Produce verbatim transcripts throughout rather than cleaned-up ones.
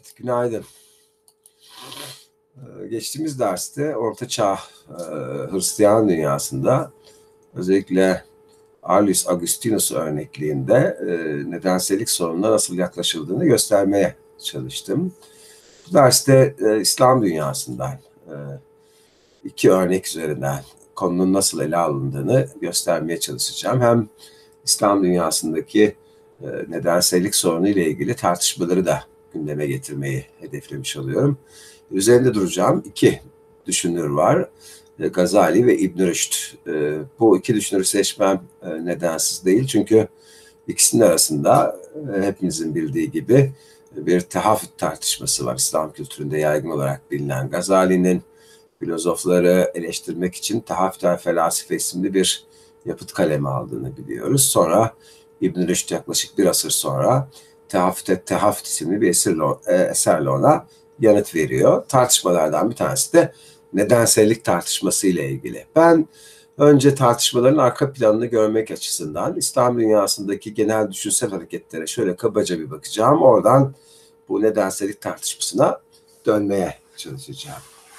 Evet, günaydın. Ee, geçtiğimiz derste Orta Çağ e, Hristiyan dünyasında özellikle Aulus Augustinus örnekliğinde e, nedensellik sorununa nasıl yaklaşıldığını göstermeye çalıştım. Bu derste e, İslam dünyasından e, iki örnek üzerinden konunun nasıl ele alındığını göstermeye çalışacağım. Hem İslam dünyasındaki e, nedensellik sorunu ile ilgili tartışmaları da gündeme getirmeyi hedeflemiş oluyorum. Üzerinde duracağım iki düşünür var. E, Gazali ve İbn Rüşd. E, bu iki düşünürü seçmem e, nedensiz değil. Çünkü ikisinin arasında e, hepimizin bildiği gibi bir tehafüt tartışması var. İslam kültüründe yaygın olarak bilinen Gazali'nin filozofları eleştirmek için Tehafüt-el Felasife isimli bir yapıt kalemi aldığını biliyoruz. Sonra İbn Rüşd yaklaşık bir asır sonra Tehafüt-et Tehafüt isimli bir eserle, eserle ona yanıt veriyor. Tartışmalardan bir tanesi de nedensellik tartışması ile ilgili. Ben önce tartışmaların arka planını görmek açısından İslam dünyasındaki genel düşünsel hareketlere şöyle kabaca bir bakacağım. Oradan bu nedensellik tartışmasına dönmeye çalışacağım.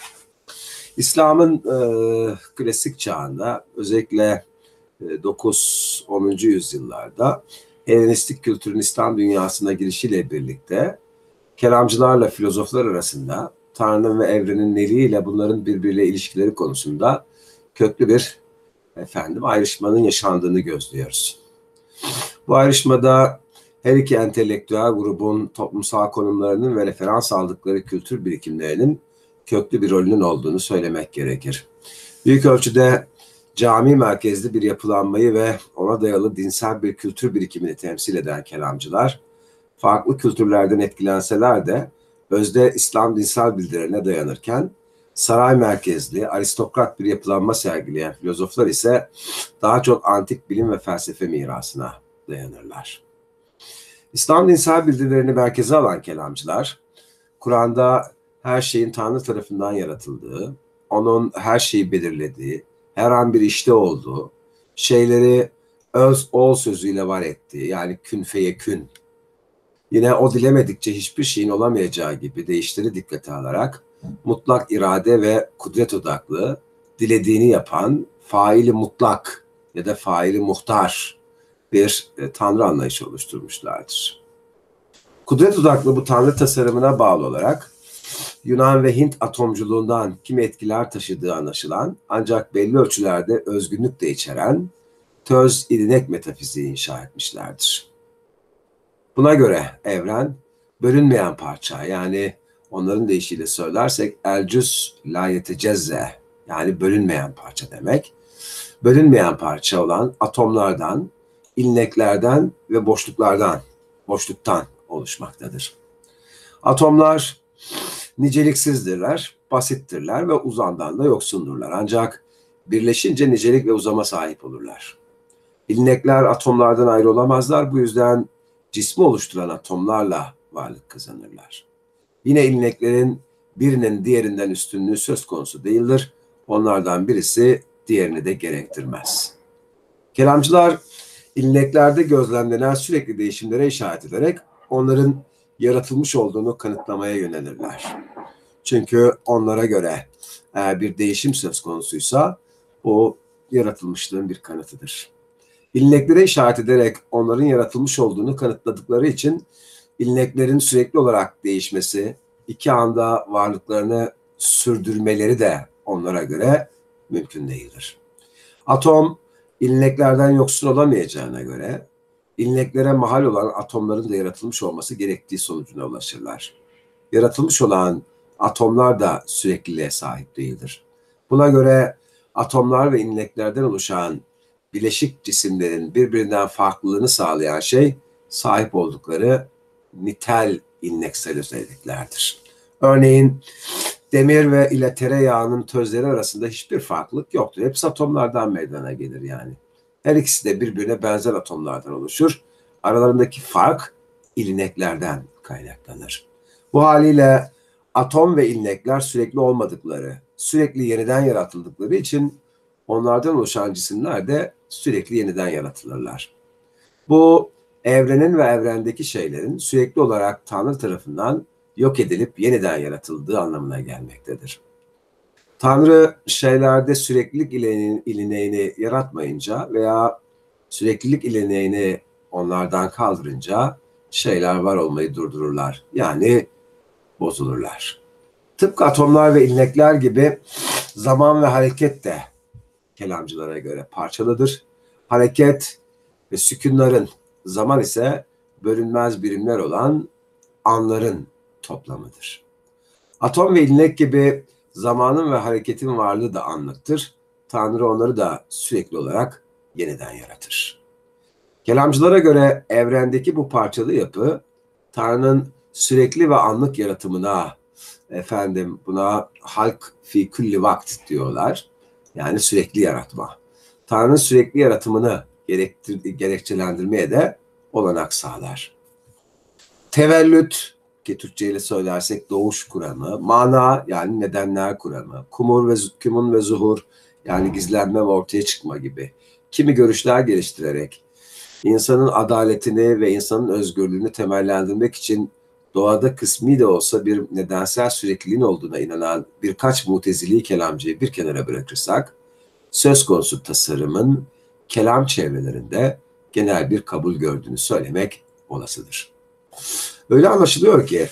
İslam'ın e, klasik çağında özellikle e, dokuz onuncu yüzyıllarda Helenistik kültürün İslam dünyasına girişiyle birlikte kelamcılarla filozoflar arasında Tanrı'nın ve evrenin neliğiyle bunların birbiriyle ilişkileri konusunda köklü bir efendim ayrışmanın yaşandığını gözlüyoruz. Bu ayrışmada her iki entelektüel grubun toplumsal konumlarının ve referans aldıkları kültür birikimlerinin köklü bir rolünün olduğunu söylemek gerekir. Büyük ölçüde cami merkezli bir yapılanmayı ve ona dayalı dinsel bir kültür birikimini temsil eden kelamcılar, farklı kültürlerden etkilenseler de özde İslam dinsel bildirilerine dayanırken, saray merkezli, aristokrat bir yapılanma sergileyen filozoflar ise daha çok antik bilim ve felsefe mirasına dayanırlar. İslam dinsel bildirilerini merkeze alan kelamcılar, Kur'an'da her şeyin Tanrı tarafından yaratıldığı, onun her şeyi belirlediği, her an bir işte olduğu, şeyleri öz ol sözüyle var ettiği, yani kün feyekün, yine o dilemedikçe hiçbir şeyin olamayacağı gibi deyişleri dikkate alarak mutlak irade ve kudret odaklı, dilediğini yapan, faili mutlak ya da faili muhtar bir e, Tanrı anlayışı oluşturmuşlardır. Kudret odaklı bu Tanrı tasarımına bağlı olarak Yunan ve Hint atomculuğundan kimi etkiler taşıdığı anlaşılan ancak belli ölçülerde özgünlük de içeren töz ilinek metafiziği inşa etmişlerdir. Buna göre evren bölünmeyen parça, yani onların deyişiyle söylersek el cüz la yetecezze, yani bölünmeyen parça demek. Bölünmeyen parça olan atomlardan, ilneklerden ve boşluklardan, boşluktan oluşmaktadır. Atomlar niceliksizdirler, basittirler ve uzamdan da yoksundurlar. Ancak birleşince nicelik ve uzama sahip olurlar. İlnekler atomlardan ayrı olamazlar. Bu yüzden cismi oluşturan atomlarla varlık kazanırlar. Yine ilneklerin birinin diğerinden üstünlüğü söz konusu değildir. Onlardan birisi diğerini de gerektirmez. Kelamcılar ilneklerde gözlemlenen sürekli değişimlere işaret ederek onların yaratılmış olduğunu kanıtlamaya yönelirler. Çünkü onlara göre eğer bir değişim söz konusuysa o yaratılmışlığın bir kanıtıdır. İlneklere işaret ederek onların yaratılmış olduğunu kanıtladıkları için ilneklerin sürekli olarak değişmesi, iki anda varlıklarını sürdürmeleri de onlara göre mümkün değildir. Atom ilneklerden yoksun olamayacağına göre ilneklere mahal olan atomların da yaratılmış olması gerektiği sonucuna ulaşırlar. Yaratılmış olan atomlar da sürekliliğe sahip değildir. Buna göre atomlar ve ilneklerden oluşan bileşik cisimlerin birbirinden farklılığını sağlayan şey sahip oldukları nitel ilneksel özelliklerdir. Örneğin demir ve ile tereyağının tözleri arasında hiçbir farklılık yoktur. Hepsi atomlardan meydana gelir yani. Her ikisi de birbirine benzer atomlardan oluşur. Aralarındaki fark ilneklerden kaynaklanır. Bu haliyle atom ve ilnekler sürekli olmadıkları, sürekli yeniden yaratıldıkları için onlardan oluşan cisimler de sürekli yeniden yaratılırlar. Bu evrenin ve evrendeki şeylerin sürekli olarak Tanrı tarafından yok edilip yeniden yaratıldığı anlamına gelmektedir. Tanrı şeylerde süreklilik ilineğini yaratmayınca veya süreklilik ilineğini onlardan kaldırınca şeyler var olmayı durdururlar. Yani bozulurlar. Tıpkı atomlar ve ilnekler gibi zaman ve hareket de kelamcılara göre parçalıdır. Hareket ve sükunların, zaman ise bölünmez birimler olan anların toplamıdır. Atom ve ilnek gibi zamanın ve hareketin varlığı da anlıktır. Tanrı onları da sürekli olarak yeniden yaratır. Kelamcılara göre evrendeki bu parçalı yapı Tanrı'nın sürekli ve anlık yaratımına, efendim buna halk fi kulli vakt diyorlar. Yani sürekli yaratma. Tanrı'nın sürekli yaratımını gerekçelendirmeye de olanak sağlar. Tevellüt ki Türkçe ile söylersek doğuş kuramı, mana yani nedenler kuramı, kumur ve kümun ve zuhur yani gizlenme ve ortaya çıkma gibi kimi görüşler geliştirerek insanın adaletini ve insanın özgürlüğünü temellendirmek için doğada kısmi de olsa bir nedensel sürekliliğin olduğuna inanan birkaç mutezili kelamcıyı bir kenara bırakırsak, söz konusu tasarımın kelam çevrelerinde genel bir kabul gördüğünü söylemek olasıdır. Öyle anlaşılıyor ki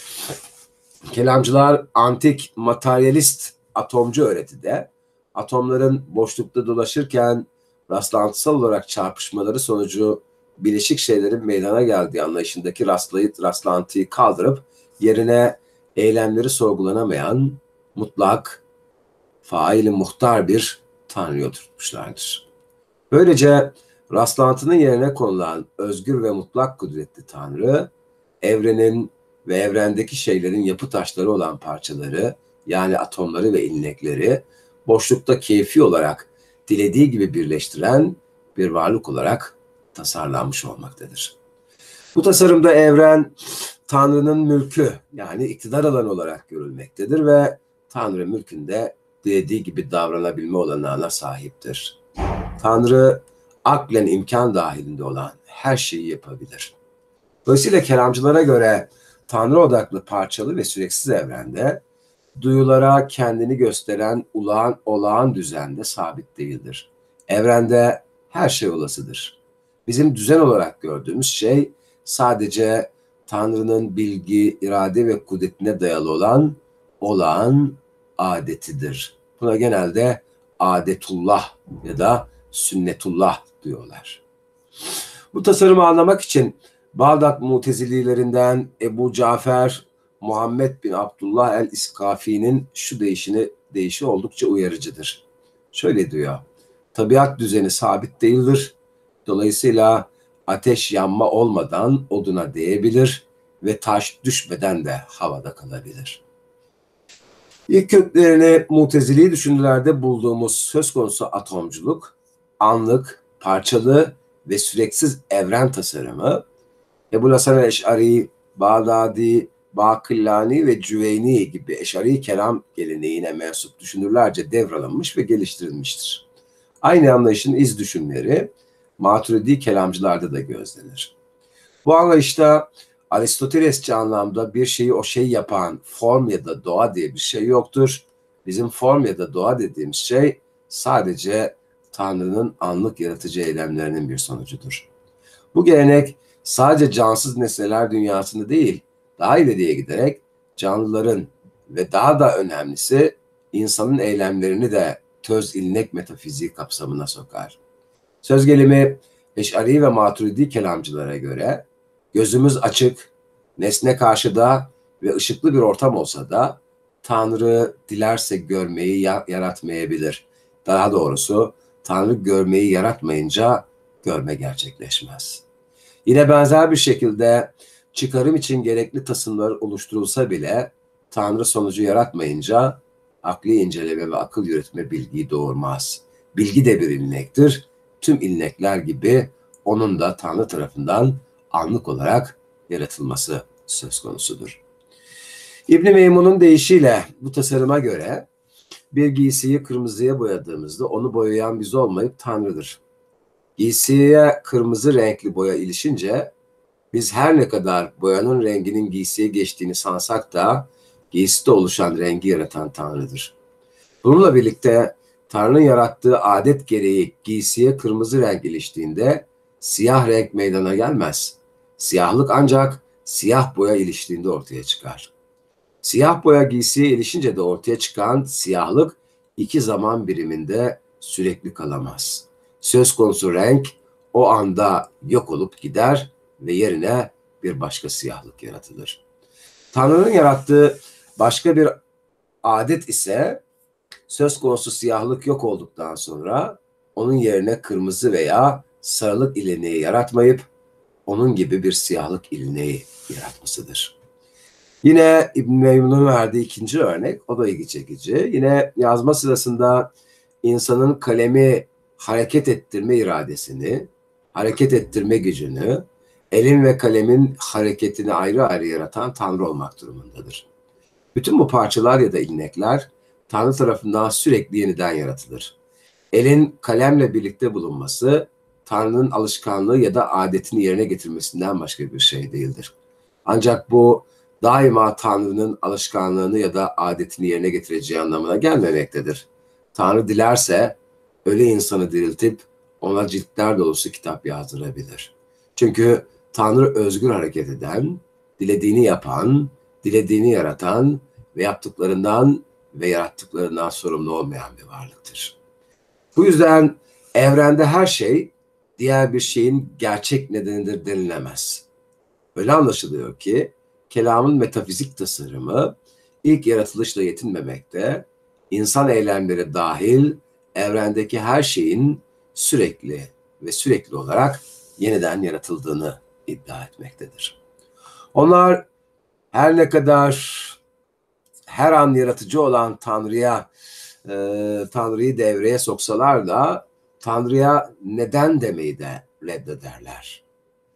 kelamcılar antik materyalist atomcu öğretide atomların boşlukta dolaşırken rastlantısal olarak çarpışmaları sonucu bileşik şeylerin meydana geldiği anlayışındaki rastlayıp rastlantıyı kaldırıp yerine eylemleri sorgulanamayan mutlak, faili muhtar bir tanrıya oturtmuşlardır. Böylece rastlantının yerine konulan özgür ve mutlak kudretli tanrı, evrenin ve evrendeki şeylerin yapı taşları olan parçaları, yani atomları ve ilnekleri boşlukta keyfi olarak dilediği gibi birleştiren bir varlık olarak tasarlanmış olmaktadır. Bu tasarımda evren Tanrı'nın mülkü yani iktidar alanı olarak görülmektedir ve Tanrı mülkünde dilediği gibi davranabilme olanağına sahiptir. Tanrı aklen imkan dahilinde olan her şeyi yapabilir. Dolayısıyla kelamcılara göre Tanrı odaklı parçalı ve süreksiz evrende duyulara kendini gösteren olağan, olağan düzende sabit değildir. Evrende her şey olasıdır. Bizim düzen olarak gördüğümüz şey sadece Tanrı'nın bilgi, irade ve kudretine dayalı olan olağan adetidir. Buna genelde adetullah ya da sünnetullah diyorlar. Bu tasarımı anlamak için Bağdat Mutezililerinden Ebu Cafer Muhammed bin Abdullah el-İskafi'nin şu deyişini, deyişi oldukça uyarıcıdır. Şöyle diyor, tabiat düzeni sabit değildir. Dolayısıyla ateş yanma olmadan oduna değebilir ve taş düşmeden de havada kalabilir. İlk köklerini Mutezili düşüncelerde bulduğumuz söz konusu atomculuk, anlık, parçalı ve süreksiz evren tasarımı, Ebu Hasan el-Eş'ari, Bağdadi, Bakillani ve Cüveyni gibi Eş'ari kelam geleneğine mensup düşünürlerce devralınmış ve geliştirilmiştir. Aynı anlayışın iz düşümleri Maturidi kelamcılarda da gözlenir. Bu anlayışta Aristotelesçi anlamda bir şeyi o şey yapan form ya da doğa diye bir şey yoktur. Bizim form ya da doğa dediğimiz şey sadece Tanrı'nın anlık yaratıcı eylemlerinin bir sonucudur. Bu gelenek sadece cansız nesneler dünyasında değil, daha ileriye giderek canlıların ve daha da önemlisi insanın eylemlerini de töz ilnek metafiziği kapsamına sokar. Söz gelimi Eş'ari ve Maturidi kelamcılara göre gözümüz açık, nesne karşıda ve ışıklı bir ortam olsa da Tanrı dilerse görmeyi yaratmayabilir. Daha doğrusu Tanrı görmeyi yaratmayınca görme gerçekleşmez. Yine benzer bir şekilde çıkarım için gerekli tasımlar oluşturulsa bile Tanrı sonucu yaratmayınca akli inceleme ve akıl yürütme bilgiyi doğurmaz. Bilgi de bir ilnektir. Tüm ilnekler gibi onun da Tanrı tarafından anlık olarak yaratılması söz konusudur. İbn Meymun'un deyişiyle bu tasarıma göre bir giysiyi kırmızıya boyadığımızda onu boyayan biz olmayıp Tanrı'dır. Giysiye kırmızı renkli boya ilişince Biz her ne kadar boyanın renginin giysiye geçtiğini sansak da giyside oluşan rengi yaratan Tanrı'dır. Bununla birlikte Tanrı'nın yarattığı adet gereği giysiye kırmızı renk iliştiğinde siyah renk meydana gelmez. Siyahlık ancak siyah boya iliştiğinde ortaya çıkar. Siyah boya giysiye ilişince de ortaya çıkan siyahlık iki zaman biriminde sürekli kalamaz. Söz konusu renk o anda yok olup gider ve yerine bir başka siyahlık yaratılır. Tanrı'nın yarattığı başka bir adet ise söz konusu siyahlık yok olduktan sonra onun yerine kırmızı veya sarılık ilineği yaratmayıp onun gibi bir siyahlık ilineği yaratmasıdır. Yine İbn Meymun'un verdiği ikinci örnek, o da ilgi çekici. Yine yazma sırasında insanın kalemi hareket ettirme iradesini, hareket ettirme gücünü, elin ve kalemin hareketini ayrı ayrı yaratan Tanrı olmak durumundadır. Bütün bu parçalar ya da ilnekler Tanrı tarafından sürekli yeniden yaratılır. Elin kalemle birlikte bulunması, Tanrı'nın alışkanlığı ya da adetini yerine getirmesinden başka bir şey değildir. Ancak bu daima Tanrı'nın alışkanlığını ya da adetini yerine getireceği anlamına gelmemektedir. Tanrı dilerse ölü insanı diriltip ona ciltler dolusu kitap yazdırabilir. Çünkü Tanrı özgür hareket eden, dilediğini yapan, dilediğini yaratan ve yaptıklarından ve yarattıklarından sorumlu olmayan bir varlıktır. Bu yüzden evrende her şey diğer bir şeyin gerçek nedenidir denilemez. Öyle anlaşılıyor ki kelamın metafizik tasarımı ilk yaratılışla yetinmemekte, insan eylemleri dahil evrendeki her şeyin sürekli ve sürekli olarak yeniden yaratıldığını iddia etmektedir. Onlar her ne kadar her an yaratıcı olan Tanrı'ya e, Tanrı'yı devreye soksalar da Tanrı'ya neden demeyi de reddederler.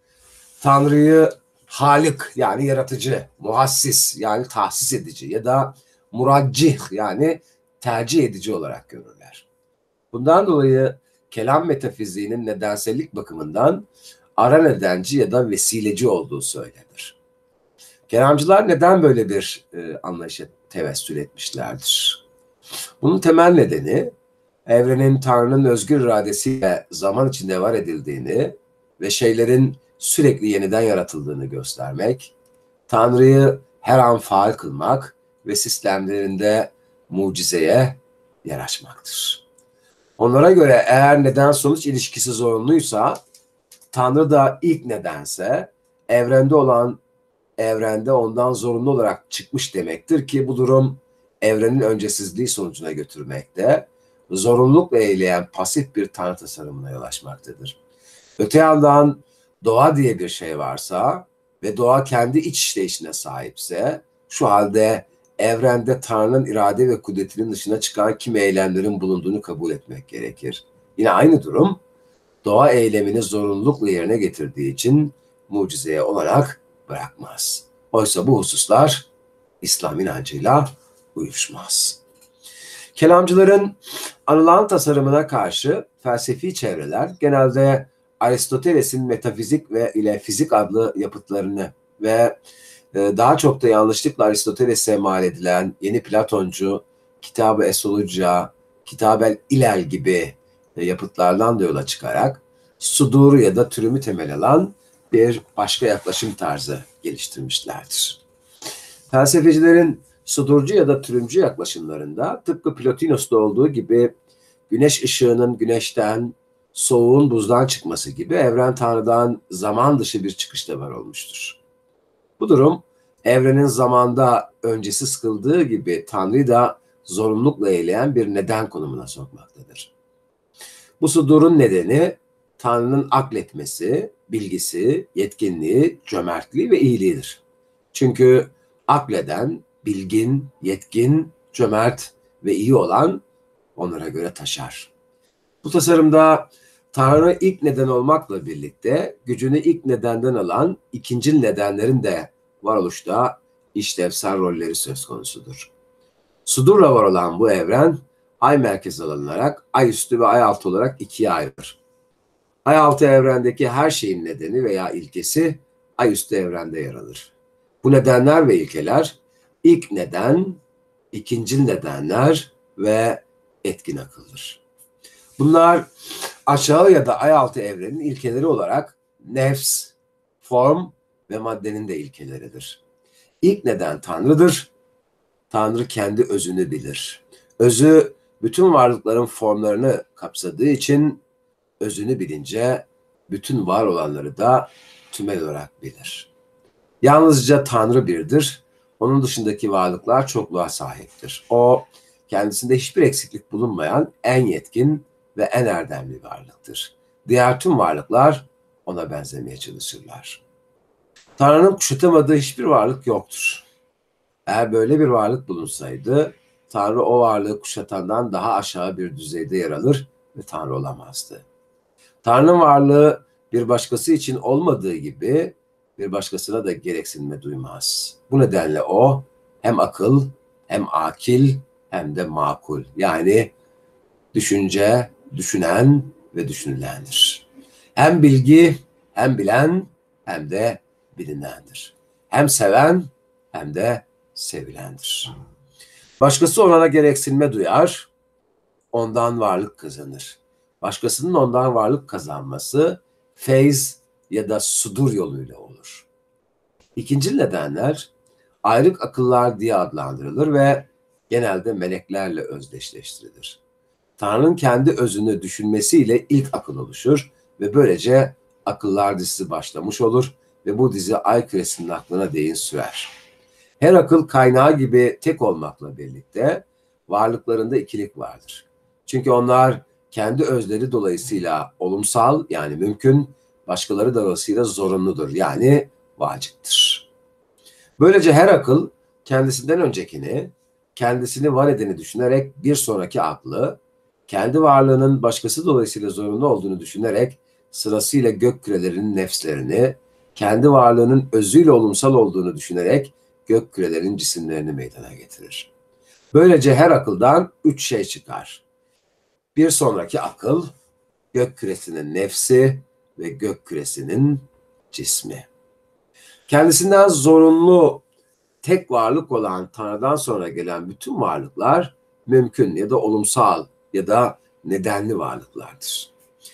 Tanrı'yı Halik yani yaratıcı, muhassis yani tahsis edici ya da muraccih yani tercih edici olarak görürler. Bundan dolayı kelam metafiziğinin nedensellik bakımından ara nedenci ya da vesileci olduğu söylenir. Kelamcılar neden böyle bir e, anlayışa tevessül etmişlerdir? Bunun temel nedeni evrenin Tanrı'nın özgür iradesiyle zaman içinde var edildiğini ve şeylerin sürekli yeniden yaratıldığını göstermek, Tanrı'yı her an faal kılmak ve sistemlerinde mucizeye yer açmaktır. Onlara göre eğer neden-sonuç ilişkisi zorunluysa, Tanrı da ilk nedense evrende olan evrende ondan zorunlu olarak çıkmış demektir ki bu durum evrenin öncesizliği sonucuna götürmekte, zorunlulukla eyleyen pasif bir Tanrı tasarımına yol açmaktadır. Öte yandan doğa diye bir şey varsa ve doğa kendi iç işleyişine sahipse, şu halde evrende Tanrı'nın irade ve kudretinin dışına çıkan kimi eylemlerin bulunduğunu kabul etmek gerekir. Yine aynı durum, doğa eylemini zorunlulukla yerine getirdiği için mucizeye olarak bırakmaz. Oysa bu hususlar İslam inancıyla uyuşmaz. Kelamcıların anılan tasarımına karşı felsefi çevreler genelde Aristoteles'in metafizik ve ile fizik adlı yapıtlarını ve daha çok da yanlışlıkla Aristoteles'e mal edilen yeni Platoncu Kitab-ı Esologia, Kitab-el İlel gibi yapıtlardan da yola çıkarak sudur ya da türümü temel alan bir başka yaklaşım tarzı geliştirmişlerdir. Felsefecilerin sudurcu ya da türümcü yaklaşımlarında tıpkı Plotinos'ta olduğu gibi güneş ışığının güneşten, soğuğun buzdan çıkması gibi evren Tanrı'dan zaman dışı bir çıkışla var olmuştur. Bu durum evrenin zamanda öncesi sıkıldığı gibi Tanrı'yı da zorunlulukla eyleyen bir neden konumuna sokmaktadır. Bu sudurun nedeni Tanrı'nın akletmesi, bilgisi, yetkinliği, cömertliği ve iyiliğidir. Çünkü akleden, bilgin, yetkin, cömert ve iyi olan onlara göre taşar. Bu tasarımda Tanrı ilk neden olmakla birlikte gücünü ilk nedenden alan ikinci nedenlerin de varoluşta işlevsel rolleri söz konusudur. Sudurla var olan bu evren ay merkezi alınarak ay üstü ve ay altı olarak ikiye ayrılır. Ay altı evrendeki her şeyin nedeni veya ilkesi ayüstü evrende yer alır. Bu nedenler ve ilkeler ilk neden, ikincil nedenler ve etkin akıldır. Bunlar aşağı ya da ayaltı evrenin ilkeleri olarak nefs, form ve maddenin de ilkeleridir. İlk neden Tanrı'dır. Tanrı kendi özünü bilir. Özü bütün varlıkların formlarını kapsadığı için özünü bilince bütün var olanları da tümel olarak bilir. Yalnızca Tanrı birdir. Onun dışındaki varlıklar çokluğa sahiptir. O kendisinde hiçbir eksiklik bulunmayan en yetkin ve en erdemli varlıktır. Diğer tüm varlıklar ona benzemeye çalışırlar. Tanrı'nın kuşatamadığı hiçbir varlık yoktur. Eğer böyle bir varlık bulunsaydı, Tanrı o varlığı kuşatandan daha aşağı bir düzeyde yer alır ve Tanrı olamazdı. Tanrı'nın varlığı bir başkası için olmadığı gibi bir başkasına da gereksinme duymaz. Bu nedenle o hem akıl, hem akil, hem de makul. Yani düşünce, düşünen ve düşünülendir. Hem bilgi, hem bilen, hem de bilinendir. Hem seven, hem de sevilendir. Başkası ona gereksinme duyar, ondan varlık kazanır. Başkasının ondan varlık kazanması feyz ya da sudur yoluyla olur. İkincil nedenler ayrık akıllar diye adlandırılır ve genelde meleklerle özdeşleştirilir. Tanrı'nın kendi özünü düşünmesiyle ilk akıl oluşur ve böylece akıllar dizisi başlamış olur ve bu dizi ay küresinin aklına değin sürer. Her akıl kaynağı gibi tek olmakla birlikte varlıklarında ikilik vardır. Çünkü onlar kendi özleri dolayısıyla olumsal yani mümkün, başkaları dolayısıyla zorunludur yani vaciptir. Böylece her akıl kendisinden öncekini, kendisini var edeni düşünerek bir sonraki aklı, kendi varlığının başkası dolayısıyla zorunlu olduğunu düşünerek sırasıyla gök kürelerinin nefslerini, kendi varlığının özüyle olumsal olduğunu düşünerek gök kürelerinin cisimlerini meydana getirir. Böylece her akıldan üç şey çıkar. Bir sonraki akıl, gök küresinin nefsi ve gök küresinin cismi. Kendisinden zorunlu tek varlık olan Tanrı'dan sonra gelen bütün varlıklar mümkün ya da olumsal ya da nedenli varlıklardır.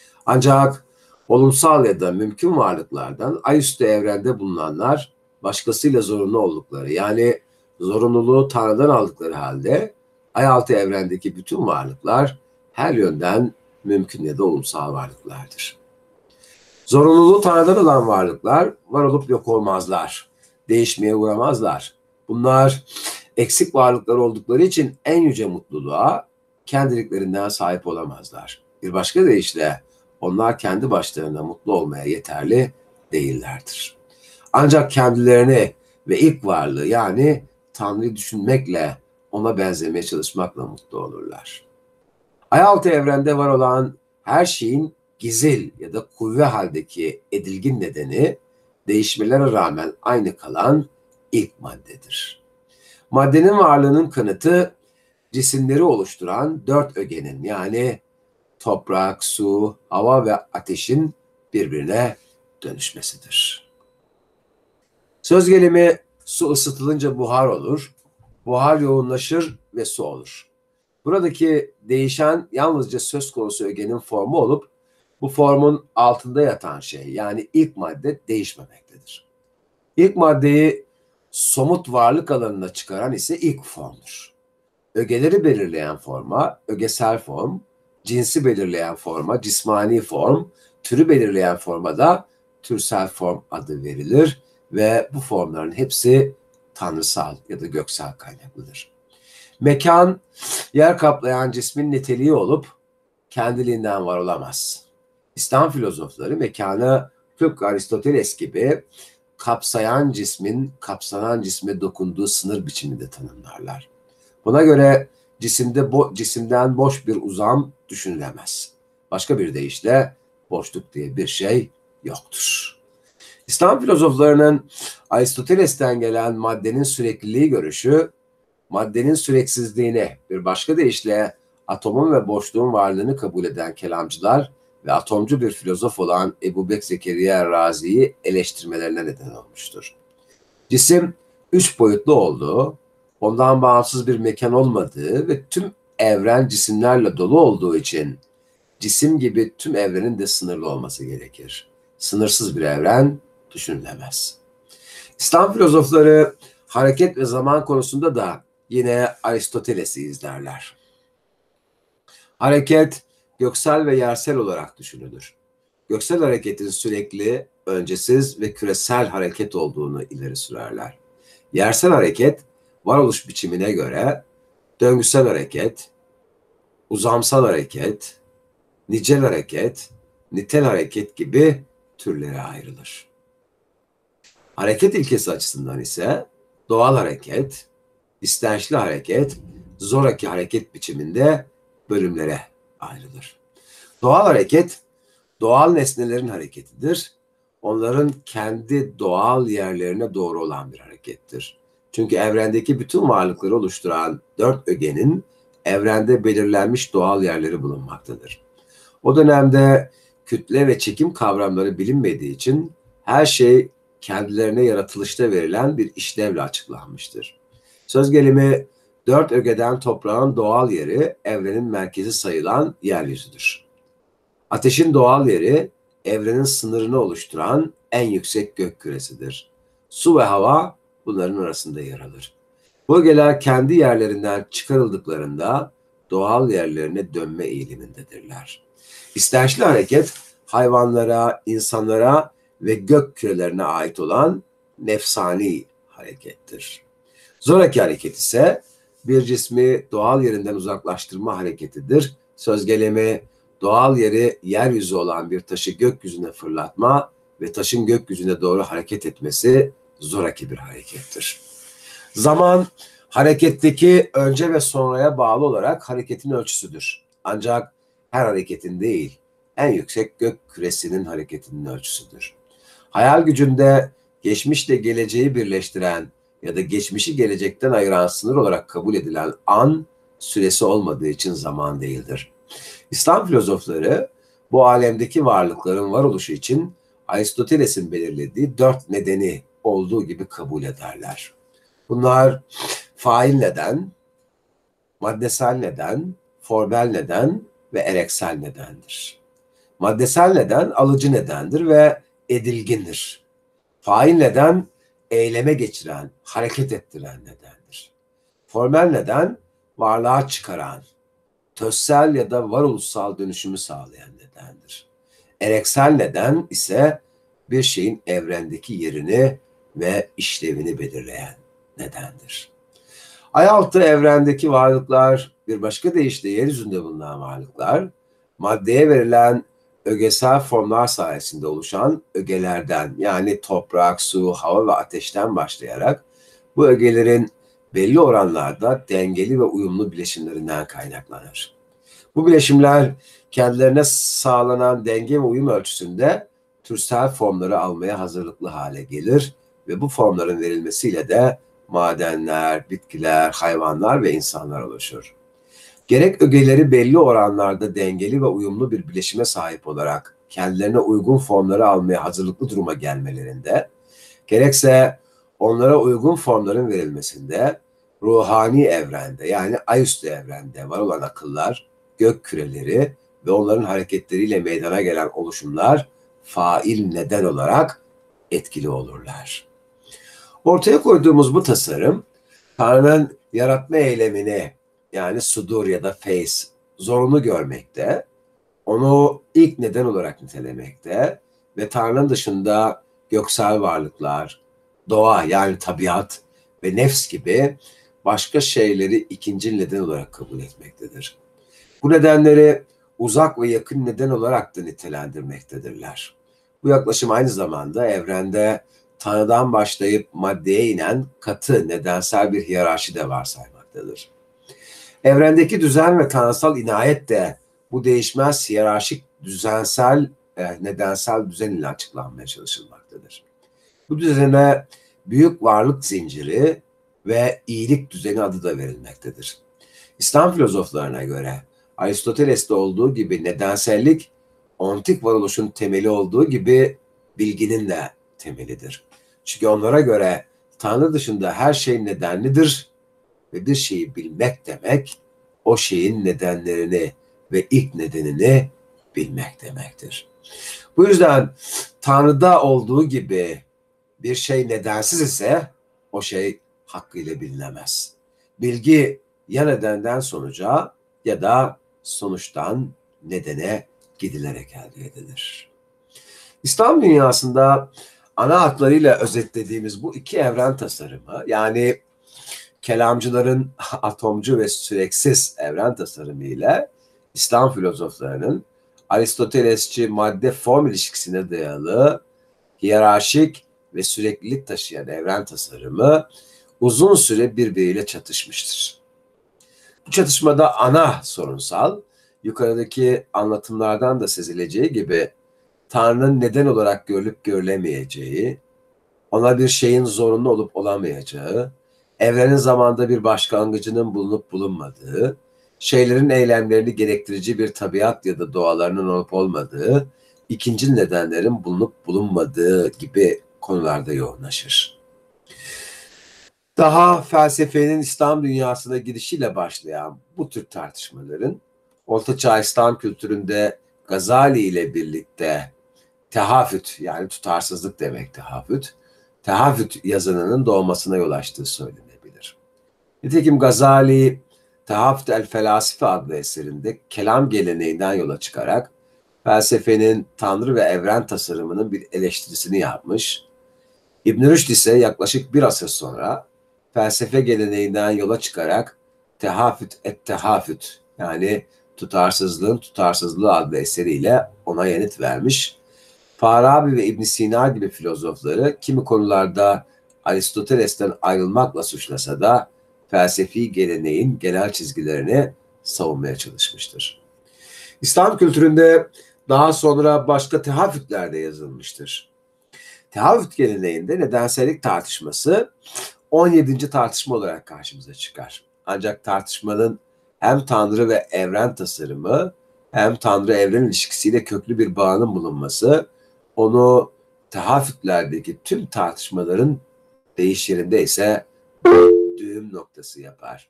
Ancak olumsal ya da mümkün varlıklardan ayüstü evrende bulunanlar başkasıyla zorunlu oldukları yani zorunluluğu Tanrı'dan aldıkları halde ayaltı evrendeki bütün varlıklar her yönden mümkün ya da olumsal varlıklardır. Zorunluluğu Tanrı'dan alan varlıklar var olup yok olmazlar. Değişmeye uğramazlar. Bunlar eksik varlıklar oldukları için en yüce mutluluğa kendiliklerinden sahip olamazlar. Bir başka deyişle onlar kendi başlarına mutlu olmaya yeterli değillerdir. Ancak kendilerini ve ilk varlığı yani Tanrı'yı düşünmekle ona benzemeye çalışmakla mutlu olurlar. Ayaltı evrende var olan her şeyin gizil ya da kuvve haldeki edilgin nedeni değişmelere rağmen aynı kalan ilk maddedir. Maddenin varlığının kanıtı cisimleri oluşturan dört ögenin yani toprak, su, hava ve ateşin birbirine dönüşmesidir. Söz gelimi su ısıtılınca buhar olur, buhar yoğunlaşır ve su olur. Buradaki değişen yalnızca söz konusu ögenin formu olup bu formun altında yatan şey yani ilk madde değişmemektedir. İlk maddeyi somut varlık alanına çıkaran ise ilk formdur. Ögeleri belirleyen forma ögesel form, cinsi belirleyen forma cismani form, türü belirleyen forma da türsel form adı verilir ve bu formların hepsi tanrısal ya da göksel kaynaklıdır. Mekan, yer kaplayan cismin niteliği olup kendiliğinden var olamaz. İslam filozofları mekanı tıpkı Aristoteles gibi kapsayan cismin kapsanan cisme dokunduğu sınır biçiminde tanımlarlar. Buna göre cisimde bo cisimden boş bir uzam düşünülemez. Başka bir deyişle boşluk diye bir şey yoktur. İslam filozoflarının Aristoteles'ten gelen maddenin sürekliliği görüşü, maddenin süreksizliğini bir başka deyişle atomun ve boşluğun varlığını kabul eden kelamcılar ve atomcu bir filozof olan Ebu Bekr Zekeriya Razi'yi eleştirmelerine neden olmuştur. Cisim üç boyutlu olduğu, ondan bağımsız bir mekan olmadığı ve tüm evren cisimlerle dolu olduğu için cisim gibi tüm evrenin de sınırlı olması gerekir. Sınırsız bir evren düşünülemez. İslam filozofları hareket ve zaman konusunda da yine Aristoteles'i izlerler. Hareket göksel ve yersel olarak düşünülür. Göksel hareketin sürekli, öncesiz ve küresel hareket olduğunu ileri sürerler. Yersel hareket, varoluş biçimine göre döngüsel hareket, uzamsal hareket, nicel hareket, nitel hareket gibi türlere ayrılır. Hareket ilkesi açısından ise doğal hareket, istençli hareket, zoraki hareket biçiminde bölümlere ayrılır. Doğal hareket, doğal nesnelerin hareketidir. Onların kendi doğal yerlerine doğru olan bir harekettir. Çünkü evrendeki bütün varlıkları oluşturan dört ögenin evrende belirlenmiş doğal yerleri bulunmaktadır. O dönemde kütle ve çekim kavramları bilinmediği için her şey kendilerine yaratılışta verilen bir işlevle açıklanmıştır. Söz gelimi dört ögeden toprağın doğal yeri evrenin merkezi sayılan yeryüzüdür. Ateşin doğal yeri evrenin sınırını oluşturan en yüksek gök küresidir. Su ve hava bunların arasında yer alır. Bu ögeler kendi yerlerinden çıkarıldıklarında doğal yerlerine dönme eğilimindedirler. İstençli hareket hayvanlara, insanlara ve gök kürelerine ait olan nefsani harekettir. Zoraki hareket ise bir cismi doğal yerinden uzaklaştırma hareketidir. Söz gelimi doğal yeri yeryüzü olan bir taşı gökyüzüne fırlatma ve taşın gökyüzüne doğru hareket etmesi zoraki bir harekettir. Zaman hareketteki önce ve sonraya bağlı olarak hareketin ölçüsüdür. Ancak her hareketin değil, en yüksek gök küresinin hareketinin ölçüsüdür. Hayal gücünde geçmişle geleceği birleştiren ya da geçmişi gelecekten ayıran sınır olarak kabul edilen an süresi olmadığı için zaman değildir. İslam filozofları bu alemdeki varlıkların varoluşu için Aristoteles'in belirlediği dört nedeni olduğu gibi kabul ederler. Bunlar fail neden, maddesel neden, formel neden ve ereksel nedendir. Maddesel neden alıcı nedendir ve edilgindir. Fail neden eyleme geçiren, hareket ettiren nedendir. Formel neden varlığa çıkaran, tözsel ya da varoluşsal dönüşümü sağlayan nedendir. Ereksel neden ise bir şeyin evrendeki yerini ve işlevini belirleyen nedendir. Ayaltı evrendeki varlıklar, bir başka deyişle yeryüzünde bulunan varlıklar, maddeye verilen ögesel formlar sayesinde oluşan ögelerden, yani toprak, su, hava ve ateşten başlayarak bu ögelerin belli oranlarda dengeli ve uyumlu bileşimlerinden kaynaklanır. Bu bileşimler kendilerine sağlanan denge ve uyum ölçüsünde türsel formları almaya hazırlıklı hale gelir ve bu formların verilmesiyle de madenler, bitkiler, hayvanlar ve insanlar oluşur. Gerek ögeleri belli oranlarda dengeli ve uyumlu bir bileşime sahip olarak kendilerine uygun formları almaya hazırlıklı duruma gelmelerinde, gerekse onlara uygun formların verilmesinde ruhani evrende, yani ayüstü evrende var olan akıllar, gök küreleri ve onların hareketleriyle meydana gelen oluşumlar fail neden olarak etkili olurlar. Ortaya koyduğumuz bu tasarım, Tanrı'nın yaratma eylemini, yani sudur ya da feys, zorunlu görmekte, onu ilk neden olarak nitelemekte ve Tanrı'nın dışında göksel varlıklar, doğa yani tabiat ve nefs gibi başka şeyleri ikinci neden olarak kabul etmektedir. Bu nedenleri uzak ve yakın neden olarak da nitelendirmektedirler. Bu yaklaşım aynı zamanda evrende Tanrı'dan başlayıp maddeye inen katı nedensel bir hiyerarşi de varsaymaktadır. Evrendeki düzen ve tanrısal inayet de bu değişmez hiyerarşik düzensel, e, nedensel düzen ile açıklanmaya çalışılmaktadır. Bu düzene büyük varlık zinciri ve iyilik düzeni adı da verilmektedir. İslam filozoflarına göre Aristoteles'te olduğu gibi nedensellik ontik varoluşun temeli olduğu gibi bilginin de temelidir. Çünkü onlara göre Tanrı dışında her şey nedenlidir ve bir şeyi bilmek demek, o şeyin nedenlerini ve ilk nedenini bilmek demektir. Bu yüzden Tanrı'da olduğu gibi bir şey nedensiz ise o şey hakkıyla bilinemez. Bilgi ya nedenden sonuca ya da sonuçtan nedene gidilerek elde edilir. İslam dünyasında ana hatlarıyla özetlediğimiz bu iki evren tasarımı, yani kelamcıların atomcu ve süreksiz evren tasarımı ile İslam filozoflarının Aristotelesçi madde-form ilişkisine dayalı hiyerarşik ve süreklilik taşıyan evren tasarımı uzun süre birbiriyle çatışmıştır. Bu çatışmada ana sorunsal, yukarıdaki anlatımlardan da sezileceği gibi Tanrı'nın neden olarak görülüp görülemeyeceği, ona bir şeyin zorunlu olup olamayacağı, evrenin zamanda bir başlangıcının bulunup bulunmadığı, şeylerin eylemlerini gerektirici bir tabiat ya da doğalarının olup olmadığı, ikinci nedenlerin bulunup bulunmadığı gibi konularda yoğunlaşır. Daha felsefenin İslam dünyasına girişiyle başlayan bu tür tartışmaların Ortaçağ İslam kültüründe Gazali ile birlikte tehafüt, yani tutarsızlık demek tehafüt, tehafüt yazınının doğmasına yol açtığı söylenebilir. Nitekim Gazali Tehafüt el Felasife adlı eserinde kelam geleneğinden yola çıkarak felsefenin tanrı ve evren tasarımının bir eleştirisini yapmış. İbn Rüşd ise yaklaşık bir asır sonra felsefe geleneğinden yola çıkarak Tehafüt et Tehafüt, yani tutarsızlığın tutarsızlığı adlı eseriyle ona yanıt vermiş. Farabi ve İbn Sina gibi filozofları kimi konularda Aristoteles'ten ayrılmakla suçlasa da felsefi geleneğin genel çizgilerini savunmaya çalışmıştır. İslam kültüründe daha sonra başka tehafütler de yazılmıştır. Tehafüt geleneğinde nedensellik tartışması on yedinci tartışma olarak karşımıza çıkar. Ancak tartışmanın hem Tanrı ve evren tasarımı hem Tanrı-evren ilişkisiyle köklü bir bağının bulunması onu tehafütlerdeki tüm tartışmaların değiş yerinde ise düğüm noktası yapar.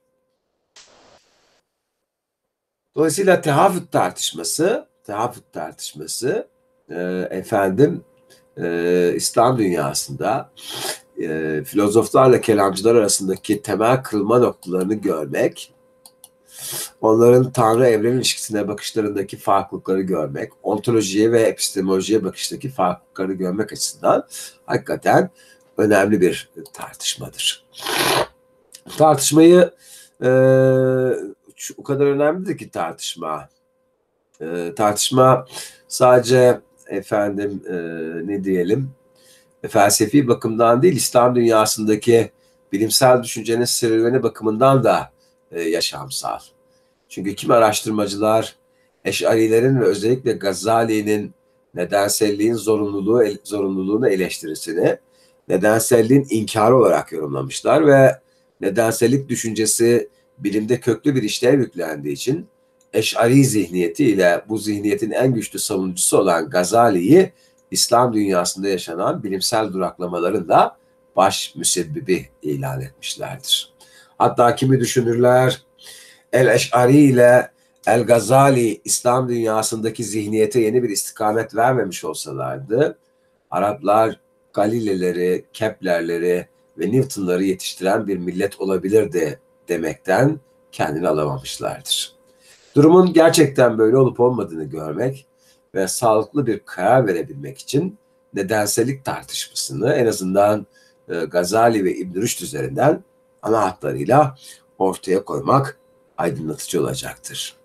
Dolayısıyla tehafüt tartışması, tehafüt tartışması e, efendim e, İslam dünyasında e, filozoflarla kelamcılar arasındaki temel kırılma noktalarını görmek, onların Tanrı evren ilişkisine bakışlarındaki farklılıkları görmek, ontolojiye ve epistemolojiye bakıştaki farklılıkları görmek açısından hakikaten önemli bir tartışmadır. Tartışmayı e, o kadar önemlidir ki tartışma. E, tartışma sadece efendim e, ne diyelim e, felsefi bakımdan değil, İslam dünyasındaki bilimsel düşüncenin serüveni bakımından da e, yaşamsal. Çünkü kimi araştırmacılar Eş'arilerin ve özellikle Gazali'nin nedenselliğin zorunluluğu zorunluluğunu eleştirisini nedenselliğin inkarı olarak yorumlamışlar ve nedensellik düşüncesi bilimde köklü bir işlev yüklendiği için Eş'ari zihniyeti ile bu zihniyetin en güçlü savunucusu olan Gazali'yi İslam dünyasında yaşanan bilimsel duraklamaların da baş müsebbibi ilan etmişlerdir. Hatta kimi düşünürler El-Eş'ari ile El-Gazali İslam dünyasındaki zihniyete yeni bir istikamet vermemiş olsalardı, Araplar Galileleri, Keplerleri ve Newton'ları yetiştiren bir millet olabilirdi demekten kendini alamamışlardır. Durumun gerçekten böyle olup olmadığını görmek ve sağlıklı bir karar verebilmek için nedensellik tartışmasını en azından e, Gazali ve İbn Rüşd üzerinden ana hatlarıyla ortaya koymak aydınlatıcı olacaktır.